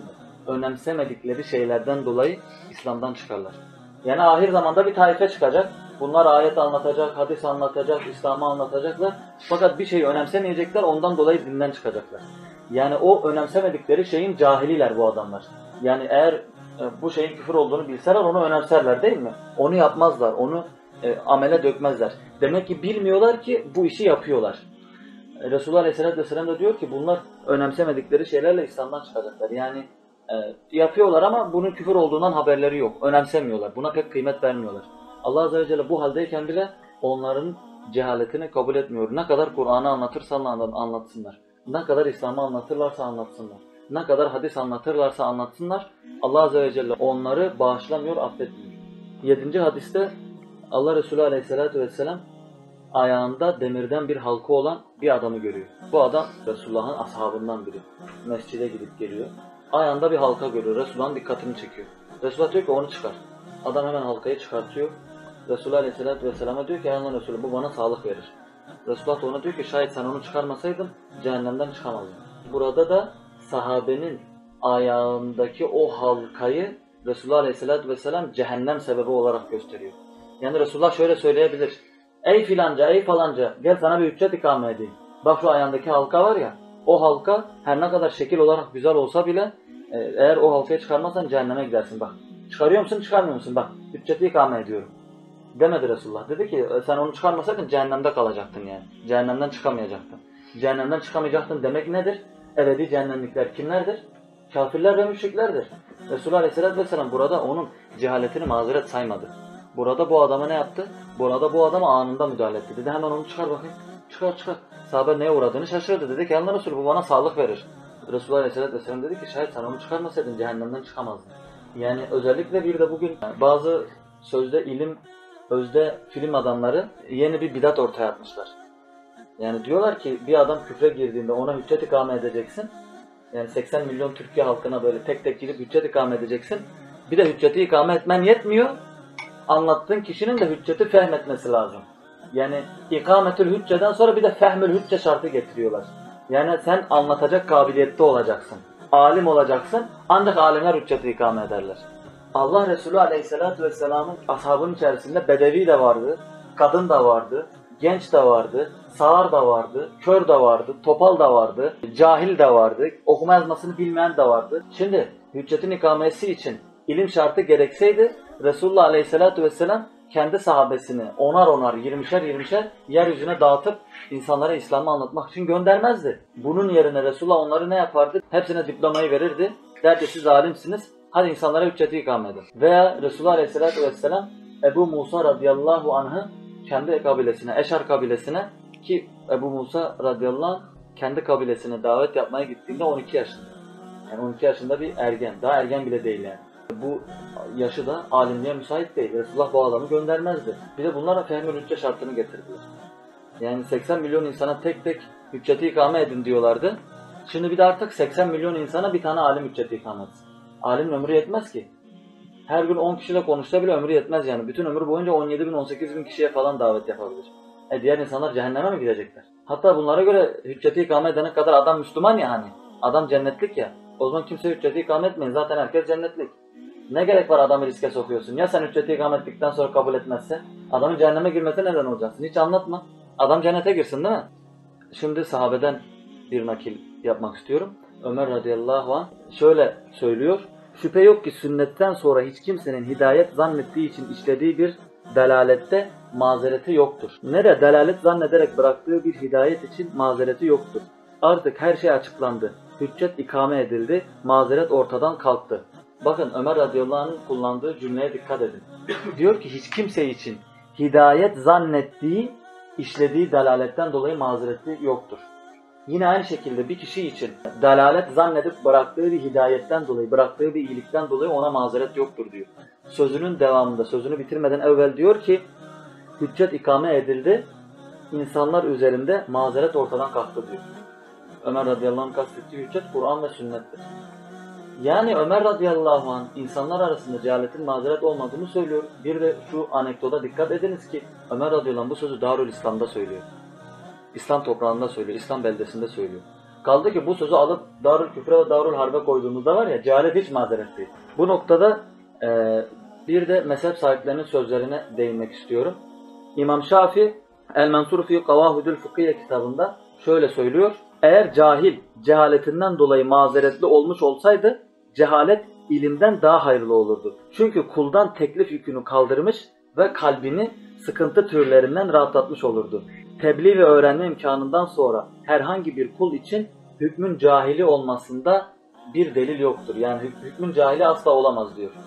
önemsemedikleri şeylerden dolayı İslam'dan çıkarlar. Yani ahir zamanda bir taife çıkacak. Bunlar ayet anlatacak, hadis anlatacak, İslam'ı anlatacaklar. Fakat bir şeyi önemsemeyecekler, ondan dolayı dinden çıkacaklar. Yani o önemsemedikleri şeyin cahililer bu adamlar. Yani eğer bu şeyin küfür olduğunu bilseler onu önemserler değil mi? Onu yapmazlar, onu amele dökmezler. Demek ki bilmiyorlar ki bu işi yapıyorlar. Resulullah Aleyhisselatü Vesselam da diyor ki bunlar önemsemedikleri şeylerle İslam'dan çıkacaklar. Yani yapıyorlar ama bunun küfür olduğundan haberleri yok. Önemsemiyorlar. Buna pek kıymet vermiyorlar. Allah Azze ve Celle bu haldeyken bile onların cehaletini kabul etmiyor. Ne kadar Kur'an'ı anlatırsa anlatsınlar. Ne kadar İslam'ı anlatırlarsa anlatsınlar. Ne kadar hadis anlatırlarsa anlatsınlar. Allah Azze ve Celle onları bağışlamıyor, affetmiyor. 7. hadiste Allah Resulü Aleyhisselatü Vesselam ayağında demirden bir halka olan bir adamı görüyor. Bu adam Resulullah'ın ashabından biri. Mescide gidip geliyor. Ayağında bir halka görüyor. Resulullah'ın dikkatini çekiyor. Resulullah diyor ki onu çıkar. Adam hemen halkayı çıkartıyor. Resulullah Aleyhisselatü Vesselam'a diyor ki Allah Resulü bu bana sağlık verir. Resulullah da ona diyor ki şayet sen onu çıkarmasaydın cehennemden çıkamazdın. Burada da sahabenin ayağındaki o halkayı Resulullah Aleyhisselatü Vesselam cehennem sebebi olarak gösteriyor. Yani Resulullah şöyle söyleyebilir. Ey filanca, ey falanca gel sana bir hüccet ikame edeyim. Bak şu ayağındaki halka var ya, o halka her ne kadar şekil olarak güzel olsa bile eğer o halkayı çıkarmazsan cehenneme gidersin bak. Çıkarıyor musun, çıkarmıyor musun? Bak, hücceti ikame ediyorum. Demedi Resulullah. Dedi ki sen onu çıkarmasaydın cehennemde kalacaktın yani. Cehennemden çıkamayacaktın. Cehennemden çıkamayacaktın demek nedir? Ebedi cehennemlikler kimlerdir? Kafirler ve müşriklerdir. Resulullah Aleyhisselatü Vesselam burada onun cehaletini mazeret saymadı. Burada bu adama ne yaptı? Burada bu adama anında müdahale etti. Dedi hemen onu çıkar bakayım. Çıkar çıkar. Sahabe neye uğradığını şaşırdı. Dedi ki Allah Resulü bu bana sağlık verir. Resulullah Aleyhisselatü Vesselam dedi ki şayet sen onu çıkarmasaydın cehennemden çıkamazdın. Yani özellikle bir de bugün bazı sözde ilim, özde film adamları yeni bir bidat ortaya atmışlar. Yani diyorlar ki bir adam küfre girdiğinde ona hüccet ikame edeceksin. Yani 80 milyon Türkiye halkına böyle tek tek gidip hüccet ikame edeceksin. Bir de hücceti ikame etmen yetmiyor. Anlattığın kişinin de hücceti fehmetmesi lazım. Yani ikametül hücceden sonra bir de fehmül hücce şartı getiriyorlar. Yani sen anlatacak kabiliyette olacaksın. Alim olacaksın. Ancak alimler hücceti ikame ederler. Allah Resulü Aleyhisselatü Vesselam'ın ashabının içerisinde bedevi de vardı, kadın da vardı, genç de vardı, sağır da vardı, kör de vardı, topal da vardı, cahil de vardı, okuma yazmasını bilmeyen de vardı. Şimdi hüccetin ikamesi için ilim şartı gerekseydi Resulullah Aleyhisselatü Vesselam kendi sahabesini onar onar, 20'şer yeryüzüne dağıtıp insanlara İslam'ı anlatmak için göndermezdi. Bunun yerine Resulullah onları ne yapardı? Hepsine diplomayı verirdi. Derdi siz alimsiniz, hadi insanlara hücceti ikame edin. Veya Resulullah Aleyhisselatü Vesselam Ebu Musa radıyallahu anh'ı kendi kabilesine, Eşar kabilesine, ki Ebu Musa radıyallahu anh kendi kabilesine davet yapmaya gittiğinde 12 yaşında. Yani 12 yaşında bir ergen, daha ergen bile değil yani. Bu yaşı da alimliğe müsait değil. Resulullah bu adamı göndermezdi. Bir de bunlara fehmül hücce şartını getirdiler. Yani 80 milyon insana tek tek hücceti ikame edin diyorlardı. Şimdi bir de artık 80 milyon insana bir tane alim hücceti ikame etsin. Alimin ömrü yetmez ki. Her gün 10 kişiyle konuşsa bile ömrü yetmez yani. Bütün ömrü boyunca 17 bin, 18 bin kişiye falan davet yapabilir. Diğer insanlar cehenneme mi gidecekler? Hatta bunlara göre hücceti ikame edene kadar adam Müslüman ya hani. Adam cennetlik ya. O zaman kimse hücceti ikame etmeyin. Zaten herkes cennetlik. Ne gerek var adamı riske sokuyorsun? Ya sen hücceti ikame ettikten sonra kabul etmezse? Adamın cehenneme girmesine neden olacaksın? Hiç anlatma. Adam cennete girsin değil mi? Şimdi sahabeden bir nakil yapmak istiyorum. Ömer radıyallahu anh şöyle söylüyor. Şüphe yok ki sünnetten sonra hiç kimsenin hidayet zannettiği için işlediği bir delalette mazereti yoktur. Ne de delalet zannederek bıraktığı bir hidayet için mazereti yoktur. Artık her şey açıklandı. Hüccet ikame edildi. Mazeret ortadan kalktı. Bakın Ömer radıyallahu anh'ın kullandığı cümleye dikkat edin. Diyor ki hiç kimse için hidayet zannettiği, işlediği delaletten dolayı mazereti yoktur. Yine aynı şekilde bir kişi için dalalet zannedip bıraktığı bir hidayetten dolayı, bıraktığı bir iyilikten dolayı ona mazeret yoktur diyor. Sözünün devamında, sözünü bitirmeden evvel diyor ki hüccet ikame edildi, insanlar üzerinde mazeret ortadan kalktı diyor. Ömer radıyallahu anh kastettiği hüccet Kur'an ve sünnettir. Yani Ömer radıyallahu anh insanlar arasında cehaletin mazeret olmadığını söylüyor. Bir de şu anekdota dikkat ediniz ki Ömer radıyallahu anh bu sözü Darül İslam'da söylüyor. İslam toprağında söylüyor, İslam beldesinde söylüyor. Kaldı ki bu sözü alıp Darül Küfre ve Darül Harbe koyduğumuzda var ya, cehalet hiç mazeret değil. Bu noktada bir de mezhep sahiplerinin sözlerine değinmek istiyorum. İmam Şafii El-Mensur fi Kavahudül Fıkhiye kitabında şöyle söylüyor. Eğer cahil cehaletinden dolayı mazeretli olmuş olsaydı cehalet ilimden daha hayırlı olurdu. Çünkü kuldan teklif yükünü kaldırmış ve kalbini sıkıntı türlerinden rahatlatmış olurdu. Tebliğ ve öğrenme imkanından sonra herhangi bir kul için hükmün cahili olmasında bir delil yoktur. Yani hükmün cahili asla olamaz diyor.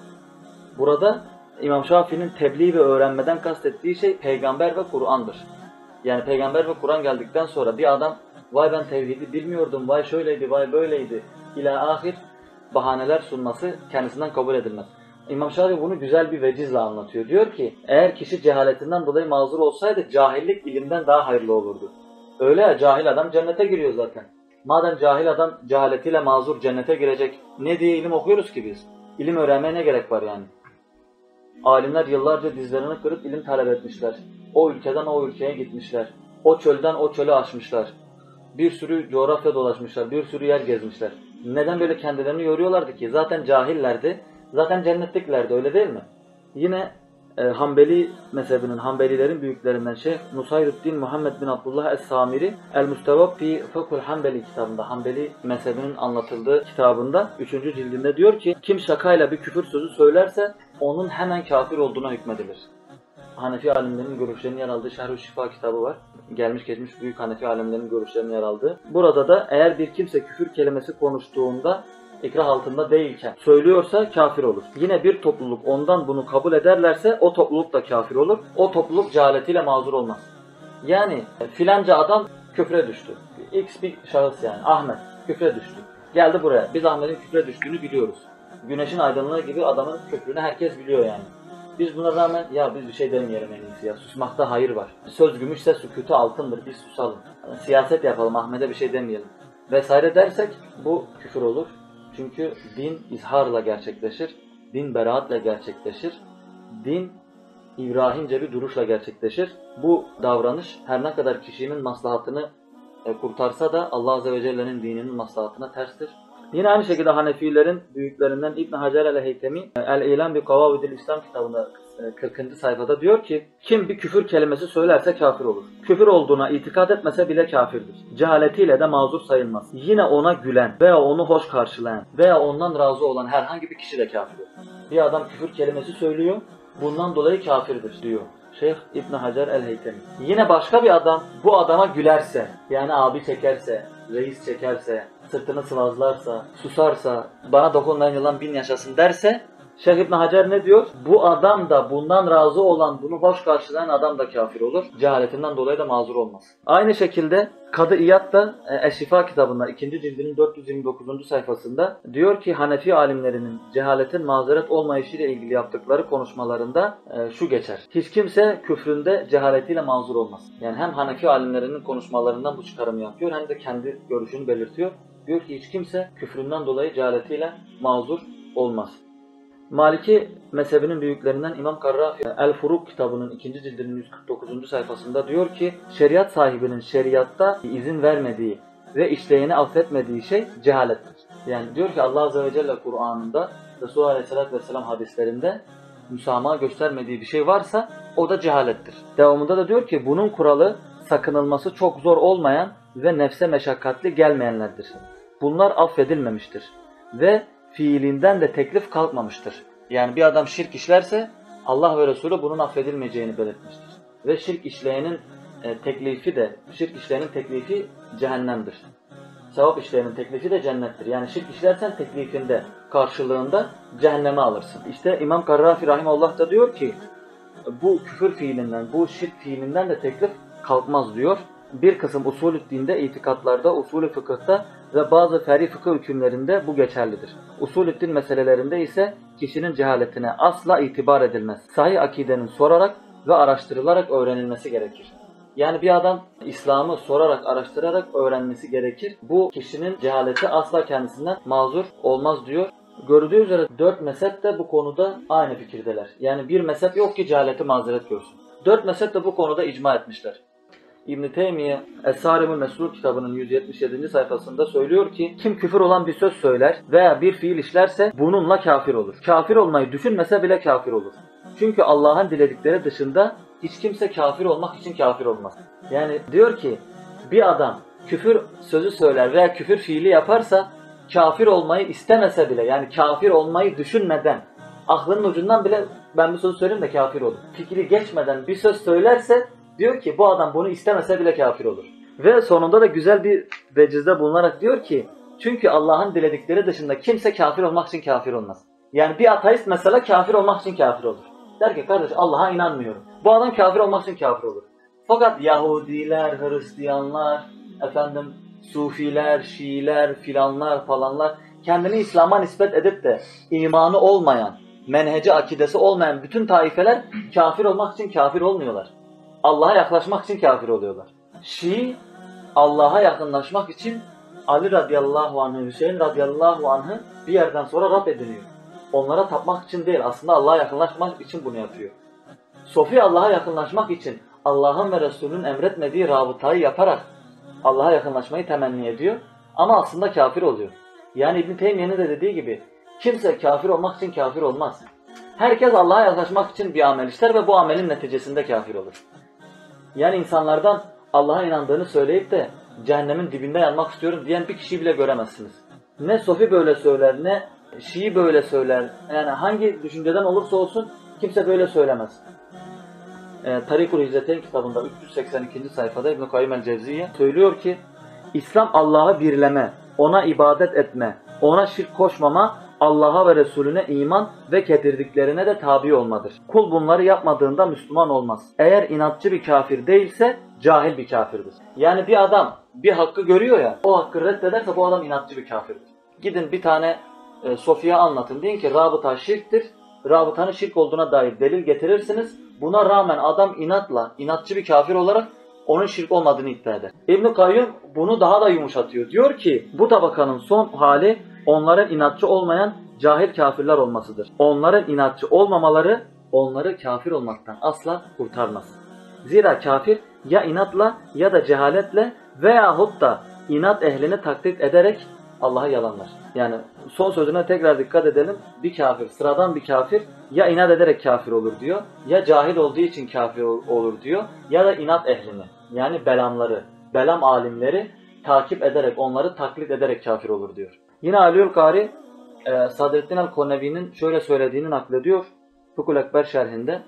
Burada İmam Şafii'nin tebliğ ve öğrenmeden kastettiği şey peygamber ve Kur'an'dır. Yani peygamber ve Kur'an geldikten sonra bir adam vay ben tevhidi bilmiyordum, vay şöyleydi, vay böyleydi ila ahir bahaneler sunması kendisinden kabul edilmez. İmam Şafii bunu güzel bir vecizle anlatıyor. Diyor ki eğer kişi cehaletinden dolayı mazur olsaydı cahillik ilimden daha hayırlı olurdu. Öyle ya, cahil adam cennete giriyor zaten. Madem cahil adam cehaletiyle mazur cennete girecek, ne diye ilim okuyoruz ki biz? İlim öğrenmeye ne gerek var yani? Alimler yıllarca dizlerini kırıp ilim talep etmişler. O ülkeden o ülkeye gitmişler. O çölden o çöle aşmışlar. Bir sürü coğrafya dolaşmışlar, bir sürü yer gezmişler. Neden böyle kendilerini yoruyorlardı ki? Zaten cahillerdi, zaten cennetliklerdi, öyle değil mi? Yine Hanbeli mezhebinin, Hanbelilerin büyüklerinden Şeyh Nusayruddin Muhammed bin Abdullah Es-Samiri El-Müstevab fi Fıkhul Hanbeli kitabında, Hanbeli mezhebinin anlatıldığı kitabında 3. cildinde diyor ki kim şakayla bir küfür sözü söylerse onun hemen kafir olduğuna hükmedilir. Hanefi alimlerinin görüşlerinin yer aldığı Şerh-ü Şifa kitabı var. Gelmiş geçmiş büyük Hanefi alimlerinin görüşlerinin yer aldığı. Burada da eğer bir kimse küfür kelimesi konuştuğunda ikrah altında değilken söylüyorsa kafir olur. Yine bir topluluk ondan bunu kabul ederlerse o topluluk da kafir olur. O topluluk cehaletiyle mazur olmaz. Yani filanca adam küfre düştü. X bir şahıs yani Ahmet küfre düştü. Geldi buraya. Biz Ahmet'in küfre düştüğünü biliyoruz. Güneşin aydınlığı gibi adamın küfrünü herkes biliyor yani. Biz buna rağmen ya biz bir şey demeyelim en iyisi ya. Susmakta hayır var. Söz gümüşse sükutu altındır. Biz susalım. Yani siyaset yapalım, Ahmet'e bir şey demeyelim. Vesaire dersek bu küfür olur. Çünkü din izharla gerçekleşir. Din beraatle gerçekleşir. Din İbrahimce bir duruşla gerçekleşir. Bu davranış her ne kadar kişinin maslahatını kurtarsa da Allah Azze ve Celle'nin dininin maslahatına terstir. Yine aynı şekilde Hanefilerin büyüklerinden İbn Hacer el-Heytemi El-İlan bi Kavavidil İslam kitabında 40. sayfada diyor ki kim bir küfür kelimesi söylerse kafir olur. Küfür olduğuna itikad etmese bile kafirdir. Cehaletiyle de mazur sayılmaz. Yine ona gülen veya onu hoş karşılayan veya ondan razı olan herhangi bir kişi de kafir olur. Bir adam küfür kelimesi söylüyor, bundan dolayı kafirdir diyor Şeyh İbn Hacer el-Heytemi. Yine başka bir adam bu adama gülerse, yani abi çekerse, reis çekerse, sırtını sıvazlarsa, susarsa, bana dokunmayan yılan 1000 yaşasın derse, Şeyh İbn Hacer ne diyor? Bu adam da bundan razı olan, bunu hoş karşılayan adam da kafir olur. Cehaletinden dolayı da mazur olmaz. Aynı şekilde Kadı İyad da Eş-Şifa kitabında 2. cildinin 429. sayfasında diyor ki Hanefi alimlerinin cehaletin mazeret olmayışıyla ilgili yaptıkları konuşmalarında şu geçer. Hiç kimse küfründe cehaletiyle mazur olmaz. Yani hem Hanefi alimlerinin konuşmalarından bu çıkarımı yapıyor hem de kendi görüşünü belirtiyor. Diyor ki hiç kimse küfründen dolayı cehaletiyle mazur olmaz. Maliki mezhebinin büyüklerinden İmam Karrafi El-Furuk kitabının 2. cildinin 149. sayfasında diyor ki şeriat sahibinin şeriatta izin vermediği ve işleyeni affetmediği şey cehalettir. Yani diyor ki Allah Azze ve Celle Kur'an'ında, Resulullah Aleyhisselatü Vesselam hadislerinde müsamaha göstermediği bir şey varsa o da cehalettir. Devamında da diyor ki bunun kuralı sakınılması çok zor olmayan ve nefse meşakkatli gelmeyenlerdir. Bunlar affedilmemiştir ve fiilinden de teklif kalkmamıştır. Yani bir adam şirk işlerse Allah ve Resulü bunun affedilmeyeceğini belirtmiştir. Ve şirk işleyenin teklifi cehennemdir. Sevap işleyenin teklifi de cennettir. Yani şirk işlersen teklifinde, karşılığında cehenneme alırsın. İşte İmam Karrafi Rahimahullah da diyor ki bu küfür fiilinden, bu şirk fiilinden de teklif kalkmaz diyor. Bir kısım usulü dinde, itikatlarda, usulü fıkıhta ve bazı fer'i fıkıh hükümlerinde bu geçerlidir. Usulü din meselelerinde ise kişinin cehaletine asla itibar edilmez. Sahih akidenin sorarak ve araştırılarak öğrenilmesi gerekir. Yani bir adam İslam'ı sorarak, araştırarak öğrenmesi gerekir. Bu kişinin cehaleti asla kendisinden mazur olmaz diyor. Gördüğü üzere 4 mezhep de bu konuda aynı fikirdeler. Yani bir mezhep yok ki cehaleti mazeret görsün. 4 mezhep de bu konuda icma etmişler. İbn Teymiye Es-Sarimul Meslul kitabının 177. sayfasında söylüyor ki kim küfür olan bir söz söyler veya bir fiil işlerse bununla kafir olur. Kafir olmayı düşünmese bile kafir olur. Çünkü Allah'ın diledikleri dışında hiç kimse kafir olmak için kafir olmaz. Yani diyor ki bir adam küfür sözü söyler veya küfür fiili yaparsa kafir olmayı istemese bile, yani kafir olmayı düşünmeden, aklının ucundan bile ben bu sözü söyleyeyim de kafir olur, fikri geçmeden bir söz söylerse diyor ki bu adam bunu istemese bile kafir olur. Ve sonunda da güzel bir vecizde bulunarak diyor ki çünkü Allah'ın diledikleri dışında kimse kafir olmak için kafir olmaz. Yani bir ateist mesela kafir olmak için kafir olur. Der ki kardeş Allah'a inanmıyorum. Bu adam kafir olmak için kafir olur. Fakat Yahudiler, Hristiyanlar, Sufiler, Şiiler, filanlar falanlar kendini İslam'a nispet edip de imanı olmayan, menheci akidesi olmayan bütün taifeler kafir olmak için kafir olmuyorlar. Allah'a yaklaşmak için kafir oluyorlar. Şii Allah'a yakınlaşmak için Ali radıyallahu anh'ı, Hüseyin radıyallahu anh'ı bir yerden sonra Rab ediniyor. Onlara tapmak için değil, aslında Allah'a yakınlaşmak için bunu yapıyor. Sofi Allah'a yakınlaşmak için Allah'ın ve Resulünün emretmediği rabıtayı yaparak Allah'a yakınlaşmayı temenni ediyor ama aslında kafir oluyor. Yani İbn Teymiye'nin de dediği gibi kimse kafir olmak için kafir olmaz. Herkes Allah'a yaklaşmak için bir amel işler ve bu amelin neticesinde kafir olur. Yani insanlardan Allah'a inandığını söyleyip de cehennemin dibinde yanmak istiyorum diyen bir kişiyi bile göremezsiniz. Ne Sofi böyle söyler, ne Şii böyle söyler. Yani hangi düşünceden olursa olsun kimse böyle söylemez. Tarikul Hicreteyn kitabında 382. sayfada İbn-i Kayyum el-Cevziye söylüyor ki İslam Allah'ı birleme, ona ibadet etme, ona şirk koşmama, Allah'a ve Resulüne iman ve getirdiklerine de tabi olmadır. Kul bunları yapmadığında Müslüman olmaz. Eğer inatçı bir kafir değilse cahil bir kafirdir. Yani bir adam bir hakkı görüyor ya, o hakkı reddederse bu adam inatçı bir kafirdir. Gidin bir tane Sofi'ye anlatın. Deyin ki rabıta şirktir. Rabıtanın şirk olduğuna dair delil getirirsiniz. Buna rağmen adam inatçı bir kafir olarak onun şirk olmadığını iddia eder. İbn-i Kayyum bunu daha da yumuşatıyor. Diyor ki bu tabakanın son hali onların inatçı olmayan cahil kafirler olmasıdır. Onların inatçı olmamaları onları kafir olmaktan asla kurtarmaz. Zira kafir ya inatla ya da cehaletle veyahut da inat ehlini taklit ederek Allah'a yalanlar. Yani son sözüne tekrar dikkat edelim. Bir kafir, sıradan bir kafir ya inat ederek kafir olur diyor, ya cahil olduğu için kafir olur diyor, ya da inat ehlini, yani belamları, belam alimleri takip ederek, onları taklit ederek kafir olur diyor. Yine Aliül Kari, Sadreddin el-Konevi'nin şöyle söylediğini naklediyor. Fıkhul Ekber şerhinde,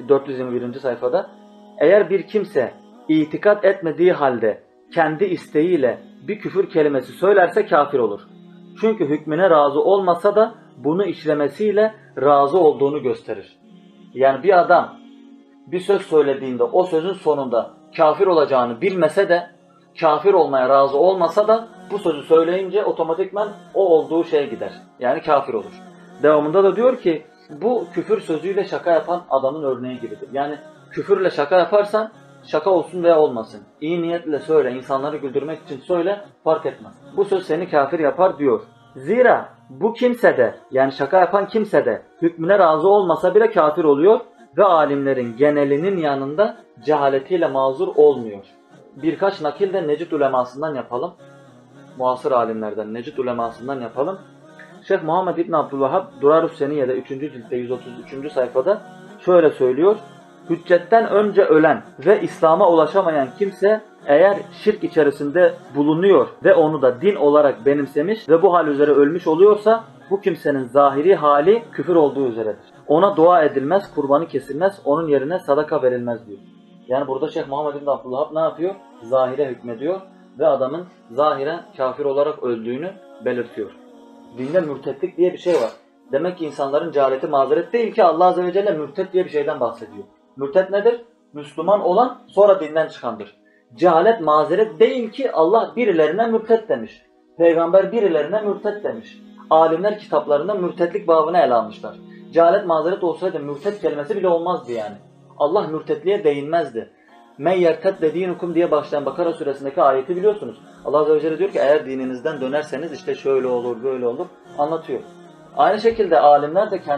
421. sayfada. Eğer bir kimse itikat etmediği halde kendi isteğiyle bir küfür kelimesi söylerse kafir olur. Çünkü hükmüne razı olmasa da bunu işlemesiyle razı olduğunu gösterir. Yani bir adam bir söz söylediğinde o sözün sonunda kafir olacağını bilmese de, kafir olmaya razı olmasa da bu sözü söyleyince otomatikman o olduğu şey gider. Yani kafir olur. Devamında da diyor ki bu küfür sözüyle şaka yapan adamın örneği gibidir. Yani küfürle şaka yaparsan şaka olsun veya olmasın, İyi niyetle söyle, insanları güldürmek için söyle, fark etmez. Bu söz seni kafir yapar diyor. Zira bu kimse de, yani şaka yapan kimse de hükmüne razı olmasa bile kafir oluyor ve alimlerin genelinin yanında cehaletiyle mazur olmuyor. Birkaç nakil de Necid ulemasından yapalım. Muasır alimlerden, Necid ulemasından yapalım. Şeyh Muhammed İbn Abdülvahhab Durarus Seniyye'de 3. ciltte 133. sayfada şöyle söylüyor. Hüccetten önce ölen ve İslam'a ulaşamayan kimse eğer şirk içerisinde bulunuyor ve onu da din olarak benimsemiş ve bu hal üzere ölmüş oluyorsa bu kimsenin zahiri hali küfür olduğu üzeredir. Ona dua edilmez, kurbanı kesilmez, onun yerine sadaka verilmez diyor. Yani burada Şeyh Muhammed İbn Abdülvahhab ne yapıyor? Zahire hükmediyor ve adamın zahiren kafir olarak öldüğünü belirtiyor. Dinde mürtetlik diye bir şey var. Demek ki insanların cehaleti mazeret değil ki Allah Azze ve Celle mürtet diye bir şeyden bahsediyor. Mürtet nedir? Müslüman olan sonra dinden çıkandır. Cehalet mazeret değil ki Allah birilerine mürtet demiş. Peygamber birilerine mürtet demiş. Alimler kitaplarında mürtetlik babını ele almışlar. Cehalet mazeret olsaydı mürtet kelimesi bile olmazdı yani. Allah mürtetliğe değinmezdi. Men yertedde dinukum diye başlayan Bakara suresindeki ayeti biliyorsunuz. Allah Azze ve Celle diyor ki eğer dininizden dönerseniz işte şöyle olur, böyle olur anlatıyor. Aynı şekilde alimler de kendi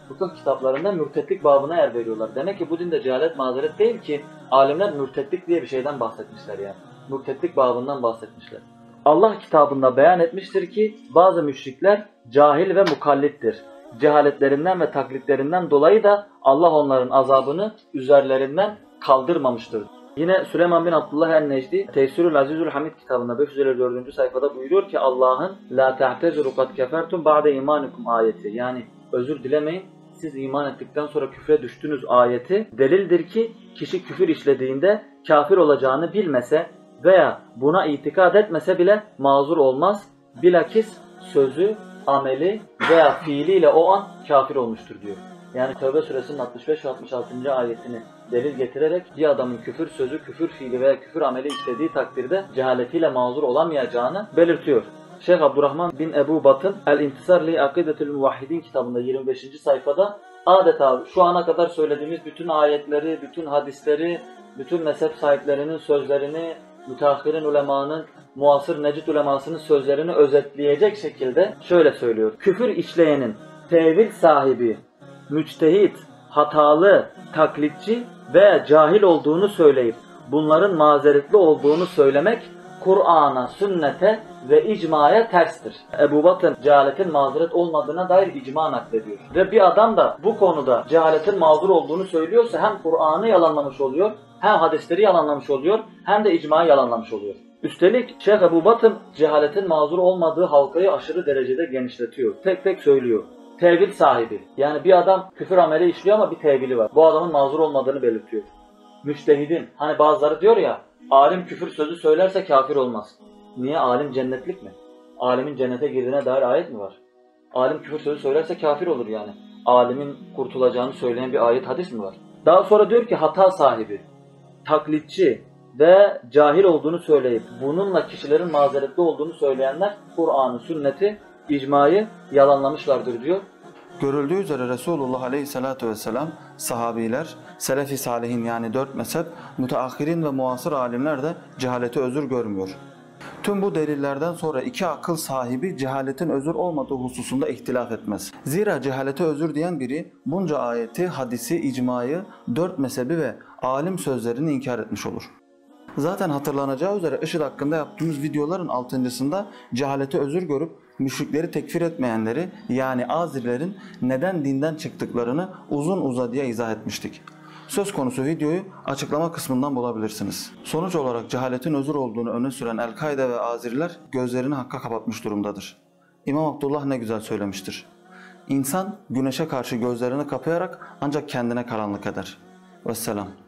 fıkıh kitaplarında mürtetlik babına yer veriyorlar. Demek ki bu dinde cehalet mazeret değil ki alimler mürtetlik diye bir şeyden bahsetmişler yani. Mürtetlik babından bahsetmişler. Allah kitabında beyan etmiştir ki bazı müşrikler cahil ve mukallittir. Cehaletlerinden ve taklitlerinden dolayı da Allah onların azabını üzerlerinden kaldırmamıştır. Yine Süleyman bin Abdullah el-Necdi Teysirül Azizül Hamid kitabında 554. sayfada buyuruyor ki Allah'ın la ta'tezuru kad kefertum ba'de imanikum ayeti, yani özür dilemeyin siz iman ettikten sonra küfre düştünüz ayeti delildir ki kişi küfür işlediğinde kafir olacağını bilmese veya buna itikad etmese bile mazur olmaz. Bilakis sözü, ameli veya fiiliyle o an kafir olmuştur diyor. Yani Tevbe suresinin 65 ve 66. ayetini delil getirerek bir adamın küfür sözü, küfür fiili veya küfür ameli işlediği takdirde cehaletiyle mazur olamayacağını belirtiyor. Şeyh Abdurrahman bin Ebu Batın El-İntisar li Akidetül Muvahhidin kitabında 25. sayfada adeta şu ana kadar söylediğimiz bütün ayetleri, bütün hadisleri, bütün mezhep sahiplerinin sözlerini, müteahhirin ulemanın, muasır Necid ulemasının sözlerini özetleyecek şekilde şöyle söylüyor. Küfür işleyenin tevil sahibi, müçtehit, hatalı, taklitçi ve cahil olduğunu söyleyip bunların mazeretli olduğunu söylemek Kur'an'a, sünnete ve icmaya terstir. Ebu Batın cehaletin mazeret olmadığına dair icma naklediyor. Ve bir adam da bu konuda cehaletin mazur olduğunu söylüyorsa hem Kur'an'ı yalanlamış oluyor, hem hadisleri yalanlamış oluyor, hem de icmayı yalanlamış oluyor. Üstelik Şeyh Ebu Batın cehaletin mazur olmadığı halkayı aşırı derecede genişletiyor. Tek tek söylüyor. Tevil sahibi. Yani bir adam küfür ameli işliyor ama bir tevili var. Bu adamın mazur olmadığını belirtiyor. Müçtehidin. Hani bazıları diyor ya, alim küfür sözü söylerse kafir olmaz. Niye? Alim cennetlik mi? Alimin cennete girdiğine dair ayet mi var? Alim küfür sözü söylerse kafir olur yani. Alimin kurtulacağını söyleyen bir ayet, hadis mi var? Daha sonra diyor ki hata sahibi, taklitçi ve cahil olduğunu söyleyip bununla kişilerin mazeretli olduğunu söyleyenler Kur'an'ı, sünneti, icmayı yalanlamışlardır diyor. Görüldüğü üzere Resulullah Aleyhisselatü Vesselam, sahabiler, selef-i salihin yani 4 mezhep, müteahhirin ve muasır alimler de cehaleti özür görmüyor. Tüm bu delillerden sonra iki akıl sahibi cehaletin özür olmadığı hususunda ihtilaf etmez. Zira cehalete özür diyen biri bunca ayeti, hadisi, icmayı, 4 mezhebi ve alim sözlerini inkar etmiş olur. Zaten hatırlanacağı üzere IŞİD hakkında yaptığımız videoların 6.sında cehalete özür görüp müşrikleri tekfir etmeyenleri yani Azerilerin neden dinden çıktıklarını uzun uzadıya izah etmiştik. Söz konusu videoyu açıklama kısmından bulabilirsiniz. Sonuç olarak cehaletin özür olduğunu öne süren El-Kaide ve Azeriler gözlerini hakka kapatmış durumdadır. İmam Abdullah ne güzel söylemiştir. İnsan güneşe karşı gözlerini kapayarak ancak kendine karanlık eder. Vesselam.